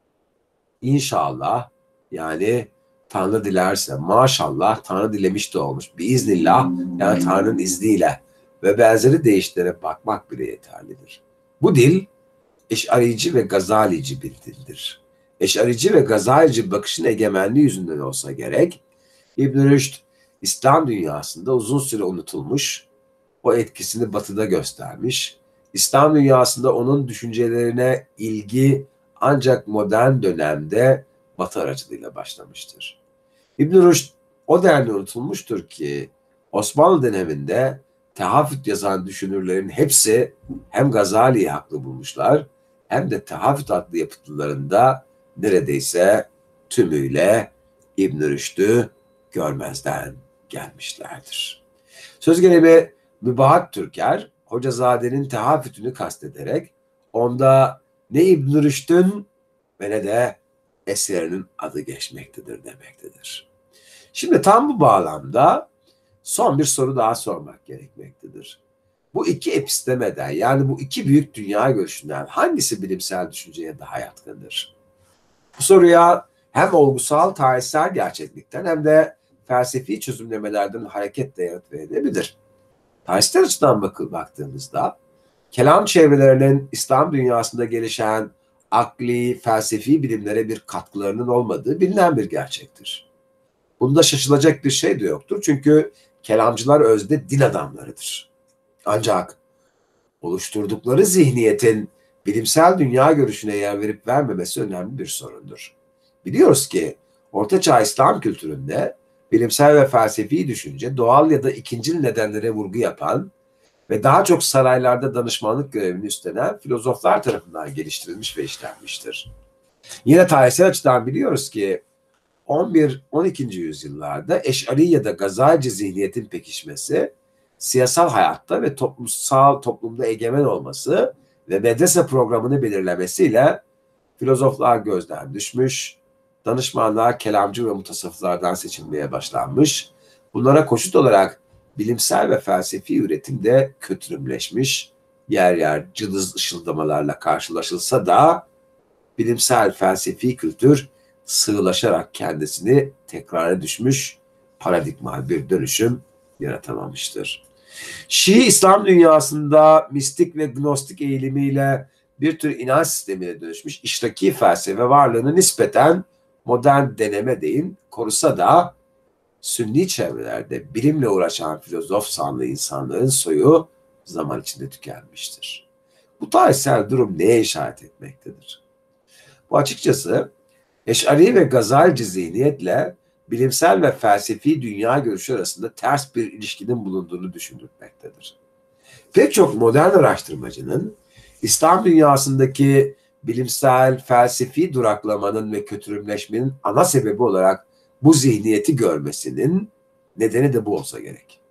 inşallah, yani Tanrı dilerse, maşallah Tanrı dilemiş de olmuş, biiznillah, yani Tanrı'nın izniyle ve benzeri deyişlere bakmak bile yeterlidir. Bu dil Eş'arici ve Gazalici bir dildir. Eş'arici ve Gazalici bakışın egemenliği yüzünden olsa gerek, İbn Rüşd İslam dünyasında uzun süre unutulmuş, o etkisini batıda göstermiş, İslam dünyasında onun düşüncelerine ilgi ancak modern dönemde Batı aracılığıyla başlamıştır. İbn Rüşd o denli unutulmuştur ki Osmanlı döneminde tehafüt yazan düşünürlerin hepsi hem Gazali'yi haklı bulmuşlar hem de tehafüt adlı yapıtlarında neredeyse tümüyle İbn Rüşd'ü görmezden gelmişlerdir. Söz gelimi Mübahat Türker, Hocazade'nin tehafütünü kastederek onda ne İbn Rüşd'ün ve ne de eserinin adı geçmektedir demektedir. Şimdi tam bu bağlamda son bir soru daha sormak gerekmektedir. Bu iki epistemeden, yani bu iki büyük dünya görüşünden hangisi bilimsel düşünceye daha yatkındır? Bu soruya hem olgusal, tarihsel gerçeklikten hem de felsefi çözümlemelerden hareketle yanıt verilebilir. Tarihsel açıdan bakıp baktığımızda, kelam çevrelerinin İslam dünyasında gelişen akli, felsefi bilimlere bir katkılarının olmadığı bilinen bir gerçektir. Bunda şaşılacak bir şey de yoktur. Çünkü kelamcılar özde din adamlarıdır. Ancak oluşturdukları zihniyetin bilimsel dünya görüşüne yer verip vermemesi önemli bir sorundur. Biliyoruz ki Ortaçağ İslam kültüründe bilimsel ve felsefi düşünce doğal ya da ikincil nedenlere vurgu yapan ve daha çok saraylarda danışmanlık görevini üstlenen filozoflar tarafından geliştirilmiş ve işlenmiştir. Yine tarihsel açıdan biliyoruz ki on bir on ikinci yüzyıllarda Eş'ari ya da Gazalici zihniyetin pekişmesi, siyasal hayatta ve toplumsal toplumda egemen olması ve medrese programını belirlemesiyle filozoflar gözden düşmüş, danışmanlar kelamcı ve mutasavvıflardan seçilmeye başlanmış, bunlara koşut olarak bilimsel ve felsefi üretim de kötürümleşmiş, yer yer cılız ışıldamalarla karşılaşılsa da bilimsel felsefi kültür sığlaşarak kendisini tekrara düşmüş, paradigmal bir dönüşüm yaratamamıştır. Şii İslam dünyasında mistik ve gnostik eğilimiyle bir tür inanç sistemine dönüşmüş işraki felsefe varlığını nispeten modern deneme deyin korusa da Sünni çevrelerde bilimle uğraşan filozof sanlı insanların soyu zaman içinde tükenmiştir. Bu tarihsel durum neye işaret etmektedir? Bu açıkçası Eş'ari ve Gazalici zihniyetle bilimsel ve felsefi dünya görüşü arasında ters bir ilişkinin bulunduğunu düşünülmektedir. Pek çok modern araştırmacının İslam dünyasındaki bilimsel, felsefi duraklamanın ve kötürümleşmenin ana sebebi olarak bu zihniyeti görmesinin nedeni de bu olsa gerek.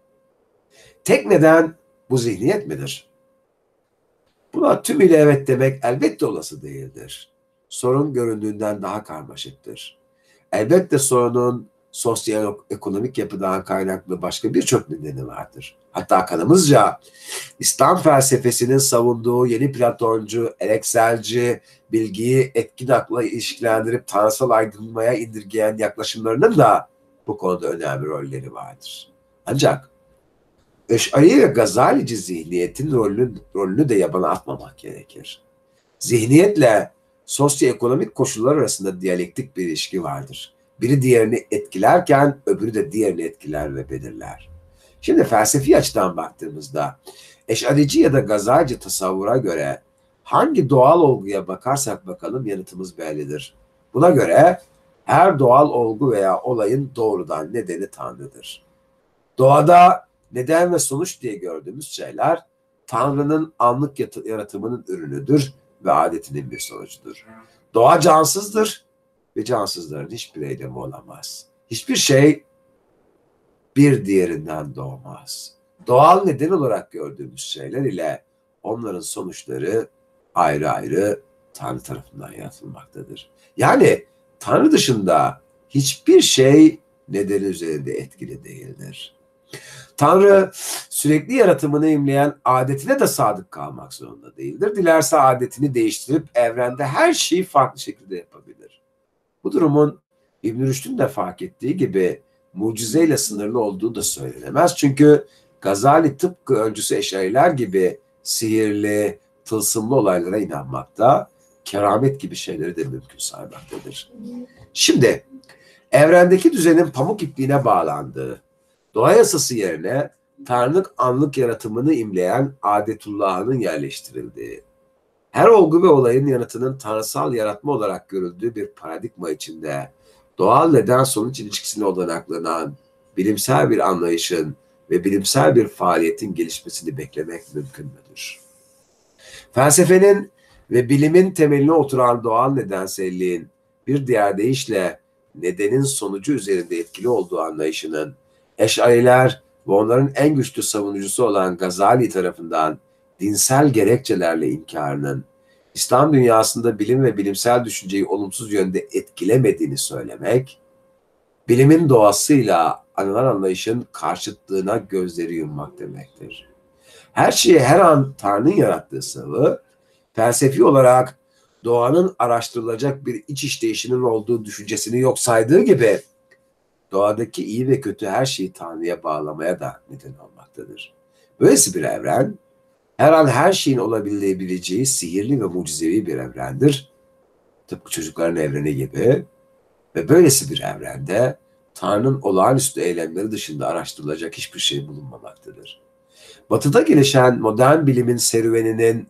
Tek neden bu zihniyet midir? Buna tümüyle evet demek elbette olası değildir. Sorun göründüğünden daha karmaşıktır. Elbette sorunun sosyoekonomik yapıdan kaynaklı başka birçok nedeni vardır. Hatta kanımızca İslam felsefesinin savunduğu yeni Platoncu, elekselci, bilgiyi etkin akla ilişkilendirip tanrısal aydınlanmaya indirgeyen yaklaşımlarının da bu konuda önemli rolleri vardır. Ancak Eş'ari ve Gazalici zihniyetin rolünü, rolünü de yabana atmamak gerekir. Zihniyetle sosyoekonomik koşullar arasında diyalektik bir ilişki vardır. Biri diğerini etkilerken öbürü de diğerini etkiler ve belirler. Şimdi felsefi açıdan baktığımızda Eş'arici ya da Gazalici tasavvura göre hangi doğal olguya bakarsak bakalım yanıtımız bellidir. Buna göre her doğal olgu veya olayın doğrudan nedeni Tanrı'dır. Doğada neden ve sonuç diye gördüğümüz şeyler Tanrı'nın anlık yaratımının ürünüdür ve adetinin bir sonucudur. Doğa cansızdır ve cansızların hiçbir eylemi olamaz. Hiçbir şey bir diğerinden doğmaz. Doğal neden olarak gördüğümüz şeyler ile onların sonuçları ayrı ayrı Tanrı tarafından yaratılmaktadır. Yani Tanrı dışında hiçbir şey nedeni üzerinde etkili değildir. Tanrı sürekli yaratımını imleyen adetine de sadık kalmak zorunda değildir. Dilerse adetini değiştirip evrende her şeyi farklı şekilde yapabilir. Bu durumun İbn Rüşd'ün de fark ettiği gibi mucizeyle sınırlı olduğu da söylenemez. Çünkü Gazali tıpkı öncüsü Eş'ariler gibi sihirli, tılsımlı olaylara inanmakta, keramet gibi şeyleri de mümkün saymaktadır. Şimdi evrendeki düzenin pamuk ipliğine bağlandığı, doğa yasası yerine Tanrı'nın anlık yaratımını imleyen adetullahının yerleştirildiği, her olgu ve olayın yanıtının tanrısal yaratma olarak görüldüğü bir paradigma içinde doğal neden sonuç ilişkisine odanaklanan bilimsel bir anlayışın ve bilimsel bir faaliyetin gelişmesini beklemek mümkün müdür? Felsefenin ve bilimin temeline oturan doğal nedenselliğin bir diğer deyişle nedenin sonucu üzerinde etkili olduğu anlayışının Eş'ariler ve onların en güçlü savunucusu olan Gazali tarafından dinsel gerekçelerle inkarının İslam dünyasında bilim ve bilimsel düşünceyi olumsuz yönde etkilemediğini söylemek, bilimin doğasıyla anılan anlayışın karşıtlığına gözleri yummak demektir. Her şeyi her an Tanrı'nın yarattığı savı, felsefi olarak doğanın araştırılacak bir iç işleyişinin olduğu düşüncesini yok saydığı gibi, doğadaki iyi ve kötü her şeyi Tanrı'ya bağlamaya da neden olmaktadır. Böylesi bir evren, her an her şeyin olabileceği sihirli ve mucizevi bir evrendir. Tıpkı çocukların evreni gibi. Ve böylesi bir evrende Tanrı'nın olağanüstü eylemleri dışında araştırılacak hiçbir şey bulunmamaktadır. Batı'da gelişen modern bilimin serüveninin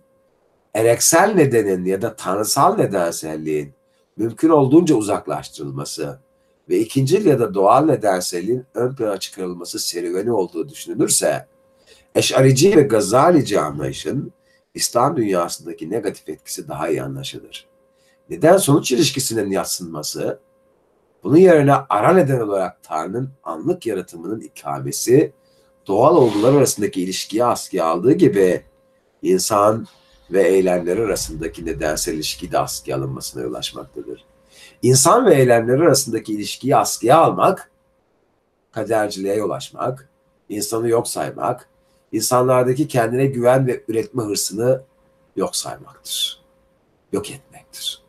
ereksel nedenin ya da tanrısal nedenselliğin mümkün olduğunca uzaklaştırılması ve ikincil ya da doğal nedenselliğin ön plana çıkarılması serüveni olduğu düşünülürse, Eş'arici ve Gazalici anlayışın İslam dünyasındaki negatif etkisi daha iyi anlaşılır. Neden-sonuç ilişkisinin yadsınması, bunun yerine ara neden olarak Tanrı'nın anlık yaratımının ikamesi, doğal olgular arasındaki ilişkiyi askıya aldığı gibi insan ve eylemleri arasındaki nedensel ilişkiyi de askıya alınmasına yol açmaktadır. İnsan ve eylemleri arasındaki ilişkiyi askıya almak, kaderciliğe yol açmak, insanı yok saymak, insanlardaki kendine güven ve üretme hırsını yok saymaktır. Yok etmektir.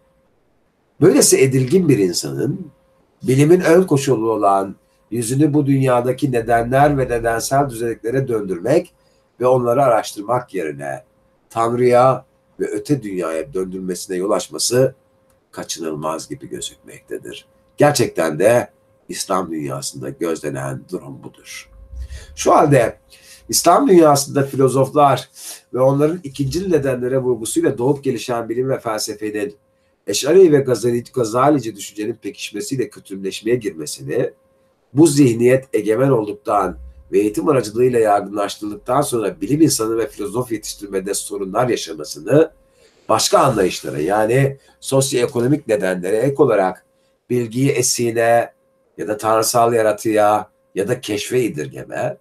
Böylesi edilgin bir insanın, bilimin ön koşulu olan yüzünü bu dünyadaki nedenler ve nedensel düzenliklere döndürmek ve onları araştırmak yerine Tanrı'ya ve öte dünyaya döndürmesine yol açması kaçınılmaz gibi gözükmektedir. Gerçekten de İslam dünyasında gözlenen durum budur. Şu halde İslam dünyasında filozoflar ve onların ikincil nedenlere vurgusuyla doğup gelişen bilim ve felsefenin Eş'ari ve Gazalici düşüncenin pekişmesiyle kötümleşmeye girmesini, bu zihniyet egemen olduktan ve eğitim aracılığıyla yaygınlaştırıldıktan sonra bilim insanı ve filozof yetiştirmede sorunlar yaşamasını, başka anlayışlara yani sosyoekonomik nedenlere ek olarak bilgiyi esine ya da tanrısal yaratıya ya da keşfe indirgeme,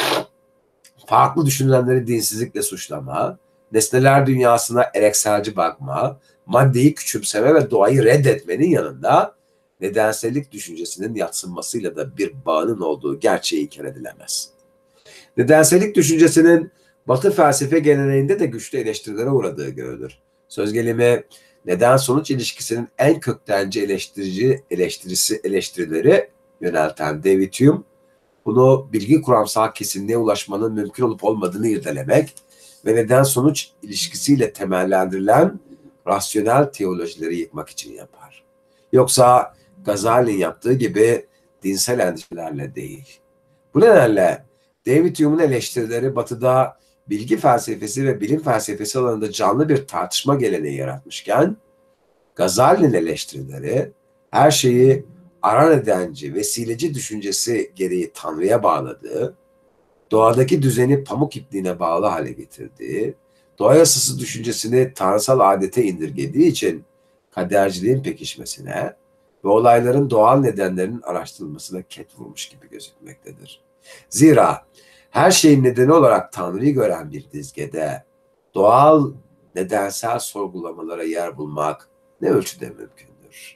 farklı düşünülenleri dinsizlikle suçlama, nesneler dünyasına erekselci bakma, maddeyi küçümseme ve doğayı reddetmenin yanında nedensellik düşüncesinin yadsınmasıyla da bir bağının olduğu gerçeği inkar edilemez. Nedensellik düşüncesinin Batı felsefe geleneğinde de güçlü eleştirilere uğradığı görülür. Söz gelimi neden-sonuç ilişkisinin en köktenci eleştirici eleştirisi eleştirileri yönelten David Hume, bunu bilgi kuramsal kesinliğe ulaşmanın mümkün olup olmadığını irdelemek ve neden-sonuç ilişkisiyle temellendirilen rasyonel teolojileri yıkmak için yapar. Yoksa Gazali'nin yaptığı gibi dinsel endişelerle değil. Bu nedenle David Hume'un eleştirileri Batı'da bilgi felsefesi ve bilim felsefesi alanında canlı bir tartışma geleneği yaratmışken, Gazali'nin eleştirileri her şeyi aran edenci, vesileci düşüncesi gereği Tanrı'ya bağladığı, doğadaki düzeni pamuk ipliğine bağlı hale getirdiği, doğa yasası düşüncesini tanrısal adete indirgediği için kaderciliğin pekişmesine ve olayların doğal nedenlerinin araştırılmasına ket vurmuş gibi gözükmektedir. Zira her şeyin nedeni olarak Tanrı'yı gören bir dizgede doğal nedensel sorgulamalara yer bulmak ne ölçüde mümkündür?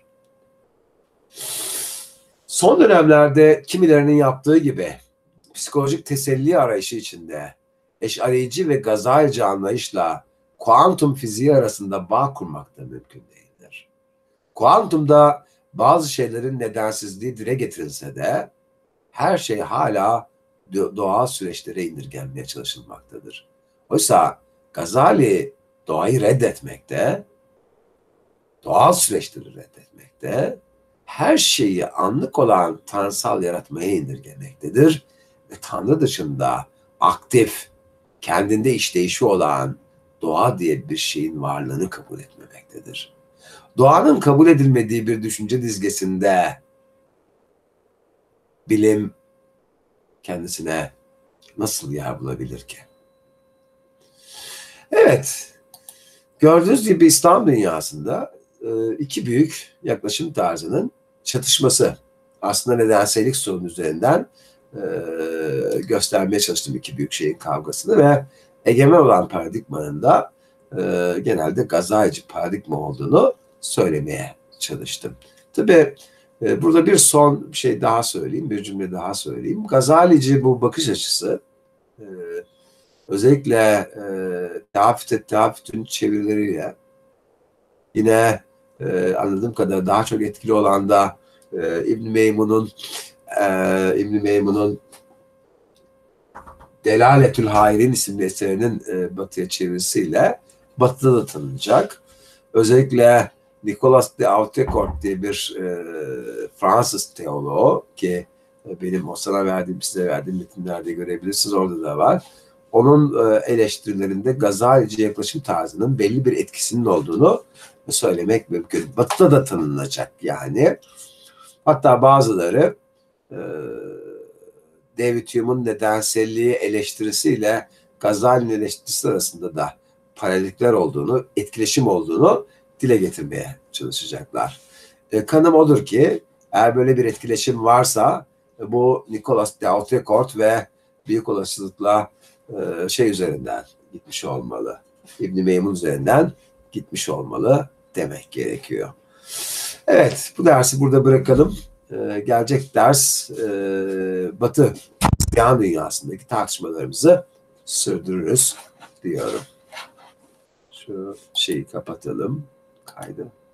Son dönemlerde kimilerinin yaptığı gibi psikolojik teselli arayışı içinde eşarici ve Gazalici anlayışla kuantum fiziği arasında bağ kurmak da mümkün değildir. Kuantumda bazı şeylerin nedensizliği dile getirilse de her şey hala doğal süreçlere indirgenmeye çalışılmaktadır. Oysa Gazali doğayı reddetmekte, doğal süreçleri reddetmekte, her şeyi anlık olan tanrısal yaratmaya indirgemektedir ve Tanrı dışında aktif, kendinde işleyişi olan doğa diye bir şeyin varlığını kabul etmemektedir. Doğanın kabul edilmediği bir düşünce dizgesinde bilim kendisine nasıl yer bulabilir ki? Evet, gördüğünüz gibi İslam dünyasında iki büyük yaklaşım tarzının çatışması. Aslında nedensellik sorunu üzerinden göstermeye çalıştım iki büyük şeyin kavgasını ve egemen olan paradigmanın da genelde Gazalici paradigma olduğunu söylemeye çalıştım. Tabii burada bir son bir şey daha söyleyeyim, bir cümle daha söyleyeyim. Gazalici bu bakış açısı özellikle Teafüt Teafüt'ün çevirileriyle yine anladığım kadar daha çok etkili olan da İbn Meymun'un İbn Meymun'un Delaletül Hayrin isimli eserinin Batı'ya çevirisiyle Batı'da da tanınacak. Özellikle Nicolas de Hautecourt diye bir e, Fransız teoloğu ki e, benim o sana verdiğim, size verdiğim metinlerde görebilirsiniz, orada da var. Onun e, eleştirilerinde Gazalici yaklaşım tarzının belli bir etkisinin olduğunu söylemek mümkün. Batı'da da tanınacak yani. Hatta bazıları e, David Hume'un nedenselliği eleştirisiyle Gazali'nin eleştirisi arasında da paralellikler olduğunu, etkileşim olduğunu dile getirmeye çalışacaklar. E, kanım odur ki eğer böyle bir etkileşim varsa e, bu Nicolas de Hautecourt ve büyük olasılıkla e, şey üzerinden gitmiş olmalı. İbn Meymun üzerinden gitmiş olmalı demek gerekiyor. Evet, bu dersi burada bırakalım. E, gelecek ders e, Batı Hristiyan dünyasındaki tartışmalarımızı sürdürürüz diyorum. Şu şeyi kapatalım. Kaydı.